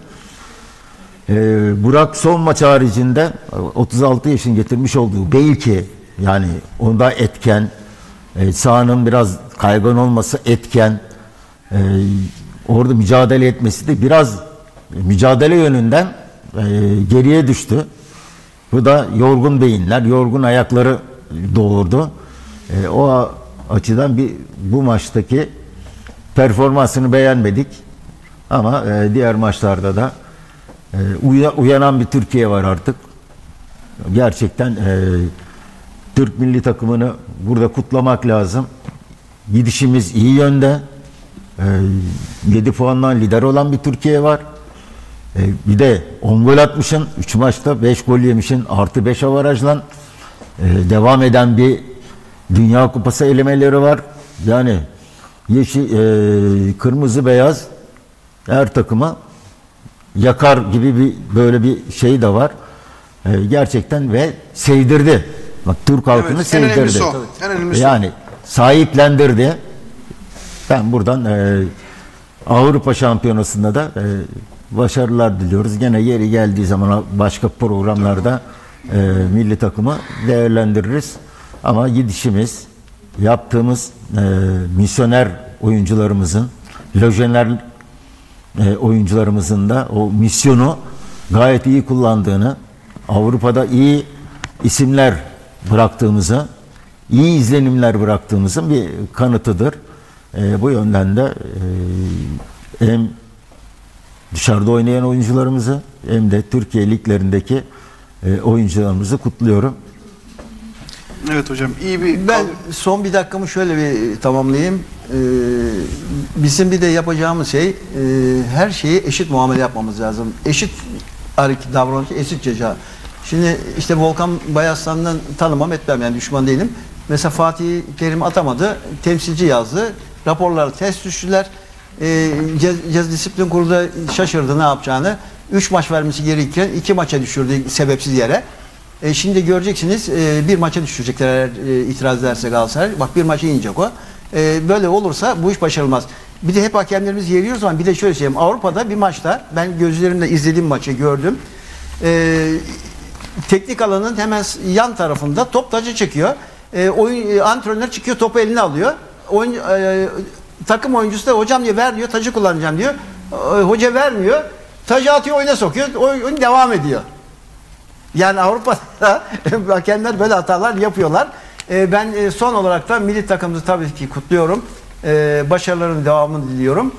H: Burak son maç haricinde 36 yaşın getirmiş olduğu belki yani onda etken, sahanın biraz kaygan olması etken, orada mücadele etmesi de biraz mücadele yönünden geriye düştü. Bu da yorgun beyinler, yorgun ayakları doğurdu. O açıdan bu maçtaki performansını beğenmedik. Ama diğer maçlarda da uyanan bir Türkiye var artık. Gerçekten Türk milli takımını burada kutlamak lazım. Gidişimiz iyi yönde. 7 puandan lider olan bir Türkiye var. Bir de 10 gol atmışın, 3 maçta 5 gol yemişin, artı 5 avarajla devam eden bir Dünya Kupası elemeleri var. Yani yeşil, kırmızı beyaz her takıma yakar gibi bir böyle bir şey de var. Gerçekten ve sevdirdi. Bak Türk halkını sevdirdi.
G: En önemlisi o.
H: Yani sahiplendirdi. Ben buradan Avrupa Şampiyonası'nda da başarılar diliyoruz. Gene yeri geldiği zaman başka programlarda milli takımı değerlendiririz. Ama gidişimiz, yaptığımız misyoner oyuncularımızın, lojyoner oyuncularımızın da o misyonu gayet iyi kullandığını, Avrupa'da iyi isimler bıraktığımızı, iyi izlenimler bıraktığımızın bir kanıtıdır. Bu yönden de hem dışarıda oynayan oyuncularımızı hem de Türkiye liglerindeki oyuncularımızı kutluyorum.
G: Evet hocam, iyi bir...
I: Ben son bir dakikamı şöyle bir tamamlayayım. Bizim bir de yapacağımız şey, her şeyi eşit muamele yapmamız lazım. Eşit hareket davranış, eşit ceza. Şimdi işte Volkan Bayaslan'dan tanımam etmem, yani düşman değilim. Mesela Fatih Terim atamadı, temsilci yazdı. Raporlar test düştüler. Disiplin kurulu da şaşırdı ne yapacağını. 3 maç vermesi gerekirken 2 maça düşürdü sebepsiz yere. Şimdi göreceksiniz bir maça düşürecekler eğer itiraz ederse Galatasaray. Bak, bir maça inecek o. Böyle olursa bu iş başarılmaz. Bir de hep hakemlerimiz yeriyoruz ama bir de şöyle söyleyeyim. Avrupa'da bir maçta ben gözlerimle izlediğim maçı gördüm. Teknik alanın hemen yan tarafında top tacı çekiyor. Antrenör çıkıyor, topu eline alıyor. Takım oyuncusu da hocam diyor, ver diyor, tacı kullanacağım diyor. Hoca vermiyor. Tacı atıyor, oyuna sokuyor. Oyun devam ediyor. Yani Avrupa'da hakemler böyle hatalar yapıyorlar. Ben son olarak da milli takımımızı tabii ki kutluyorum. Başarıların devamını diliyorum.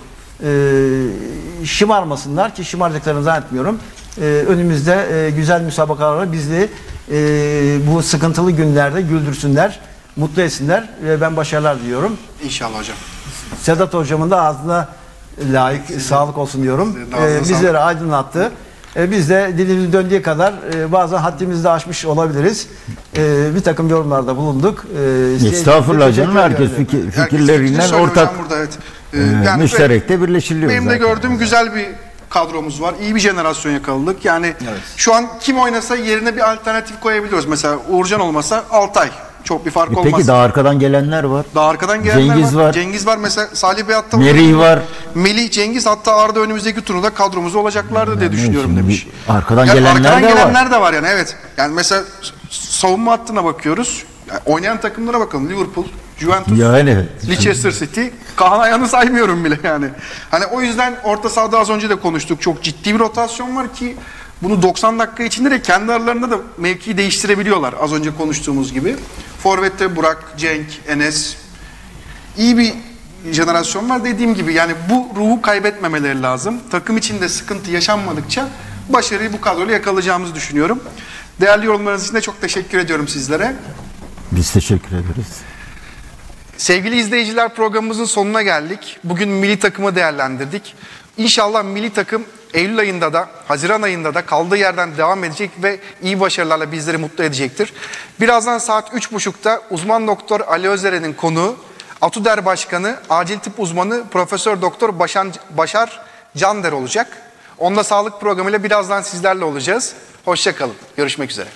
I: Şımarmasınlar ki şımardıklarını zannetmiyorum. Önümüzde güzel müsabakalarla bizi bu sıkıntılı günlerde güldürsünler, mutlu etsinler. Ben başarılar diliyorum.
G: İnşallah hocam.
I: Sedat hocamın da ağzına layık sağlık olsun diyorum. Bizleri aydınlattı. Biz de dilimiz döndüğü kadar bazen haddimizi de aşmış olabiliriz. Bir takım yorumlarda bulunduk.
H: Estağfurullah canım, herkes fikirlerinden ortak
G: burada, evet.
H: Yani müşterekte birleşiliyoruz.
G: Benim de gördüğüm güzel bir kadromuz var. İyi bir jenerasyon yakaladık. Yani
I: evet,
G: şu an kim oynasa yerine bir alternatif koyabiliyoruz. Mesela Uğurcan olmasa Altay. Çok bir fark olmaz.
H: Peki daha arkadan gelenler var.
G: Daha arkadan gelenler
H: Cengiz var.
G: Cengiz var mesela, Salih Beyat'ta var.
H: Merih var.
G: Melih, Cengiz, hatta Arda önümüzdeki turnuda kadromuzda olacaklardı diye düşünüyorum demiş.
H: Arkadan
G: yani
H: gelenler
G: de var yani, evet. Yani mesela savunma hattına bakıyoruz. Yani oynayan takımlara bakalım. Liverpool, Juventus,
H: yani
G: Leicester City, Kaan Ayhan'ı saymıyorum bile yani. Hani o yüzden orta sahada az önce de konuştuk. Çok ciddi bir rotasyon var ki bunu 90 dakika içinde de kendi aralarında da mevkiyi değiştirebiliyorlar. Az önce konuştuğumuz gibi. Forvet'te Burak, Cenk, Enes. İyi bir jenerasyon var dediğim gibi. Yani bu ruhu kaybetmemeleri lazım. Takım içinde sıkıntı yaşanmadıkça başarıyı bu kadroyla yakalayacağımızı düşünüyorum. Değerli yorumlarınız için de çok teşekkür ediyorum sizlere.
H: Biz teşekkür ederiz.
G: Sevgili izleyiciler, programımızın sonuna geldik. Bugün milli takımı değerlendirdik. İnşallah milli takım Eylül ayında da, Haziran ayında da kaldığı yerden devam edecek ve iyi başarılarla bizleri mutlu edecektir. Birazdan saat 3.30'da uzman doktor Ali Özeren'in konuğu, Atuder Başkanı, acil tıp uzmanı Profesör Doktor Başar Cander olacak. Onda sağlık programıyla birazdan sizlerle olacağız. Hoşça kalın. Görüşmek üzere.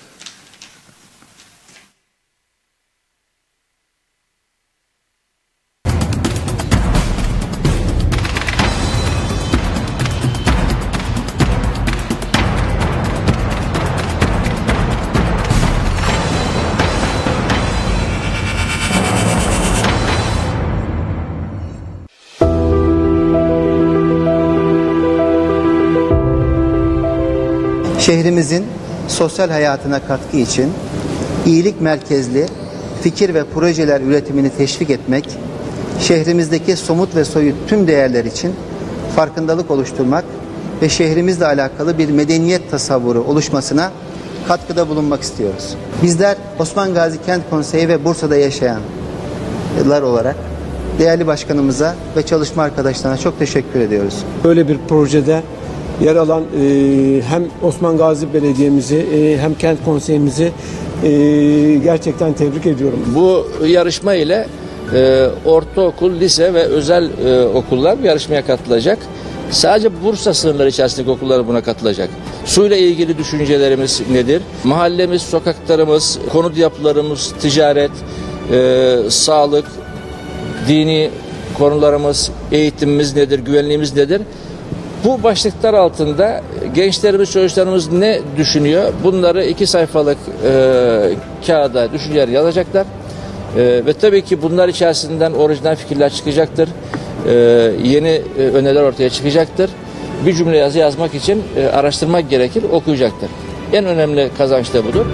A: Şehrimizin sosyal hayatına katkı için iyilik merkezli fikir ve projeler üretimini teşvik etmek, şehrimizdeki somut ve soyut tüm değerler için farkındalık oluşturmak ve şehrimizle alakalı bir medeniyet tasavvuru oluşmasına katkıda bulunmak istiyoruz. Bizler Osman Gazi Kent Konseyi ve Bursa'da yaşayanlar olarak değerli başkanımıza ve çalışma arkadaşlarına çok teşekkür ediyoruz.
B: Böyle bir projede yer alan hem Osman Gazi Belediye'mizi hem Kent Konseyimizi gerçekten tebrik ediyorum.
C: Bu yarışma ile ortaokul, lise ve özel okullar bu yarışmaya katılacak. Sadece Bursa sınırları içerisindeki okullar buna katılacak. Suyla ilgili düşüncelerimiz nedir? Mahallemiz, sokaklarımız, konut yapılarımız, ticaret, sağlık, dini konularımız, eğitimimiz nedir, güvenliğimiz nedir? Bu başlıklar altında gençlerimiz, çocuklarımız ne düşünüyor? Bunları 2 sayfalık kağıda düşünceler yazacaklar. Ve tabii ki bunlar içerisinden orijinal fikirler çıkacaktır. Yeni öneriler ortaya çıkacaktır. Bir cümle yazı yazmak için araştırmak gerekir, okuyacaktır. En önemli kazanç da budur.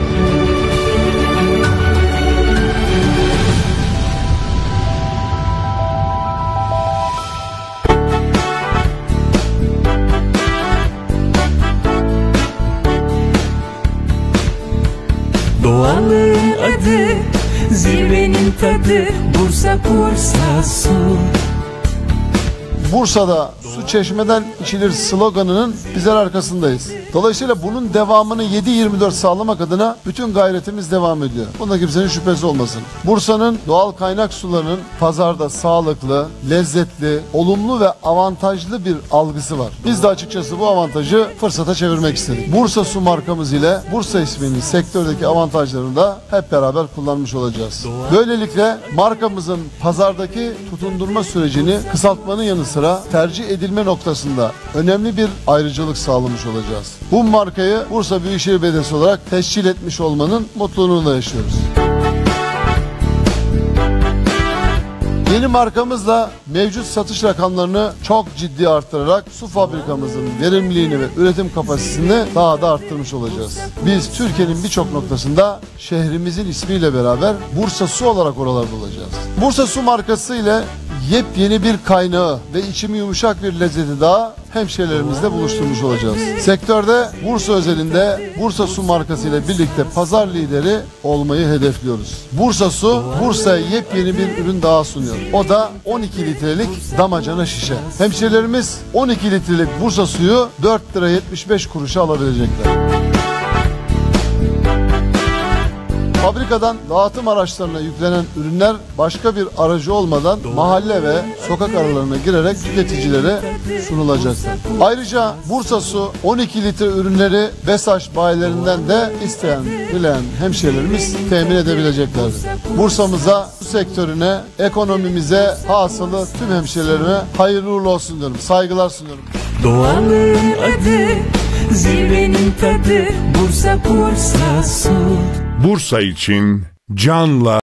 D: Doğalın adı, zirvenin tadı, Bursa Su.
E: Bursa'da su çeşmeden içilir sloganının bizler arkasındayız. Dolayısıyla bunun devamını 7/24 sağlamak adına bütün gayretimiz devam ediyor. Bunda kimsenin şüphesi olmasın. Bursa'nın doğal kaynak sularının pazarda sağlıklı, lezzetli, olumlu ve avantajlı bir algısı var. Biz de açıkçası bu avantajı fırsata çevirmek istedik. Bursa Su markamız ile Bursa isminin sektördeki avantajlarını da hep beraber kullanmış olacağız. Böylelikle markamızın pazardaki tutundurma sürecini kısaltmanın yanı sıra tercih edilme noktasında önemli bir ayrıcalık sağlamış olacağız. Bu markayı Bursa Büyükşehir Belediyesi olarak tescil etmiş olmanın mutluluğunu da yaşıyoruz. Yeni markamızla mevcut satış rakamlarını çok ciddi arttırarak su fabrikamızın verimliliğini ve üretim kapasitesini daha da arttırmış olacağız. Biz Türkiye'nin birçok noktasında şehrimizin ismiyle beraber Bursa Su olarak oralarda olacağız. Bursa Su markası ile yepyeni bir kaynağı ve içimi yumuşak bir lezzeti daha hemşehrilerimizle buluşturmuş olacağız. Sektörde Bursa özelinde Bursa Su markası ile birlikte pazar lideri olmayı hedefliyoruz. Bursa Su, Bursa'ya yepyeni bir ürün daha sunuyor. O da 12 litrelik damacana şişe. Hemşehrilerimiz 12 litrelik Bursa suyu 4 lira 75 kuruşa alabilecekler. Fabrikadan dağıtım araçlarına yüklenen ürünler başka bir aracı olmadan mahalle ve sokak aralarına girerek tüketicilere sunulacaktır. Ayrıca Bursa Su 12 litre ürünleri BESAŞ bayilerinden de isteyen, dileyen hemşehrilerimiz temin edebileceklerdir. Bursa'mıza, su sektörüne, ekonomimize, hasılı tüm hemşehrilerime hayırlı uğurlu olsun diyorum. Saygılar sunuyorum.
D: Doğalın adı, zirvenin tadı, Bursa Su.
F: Bursa için canla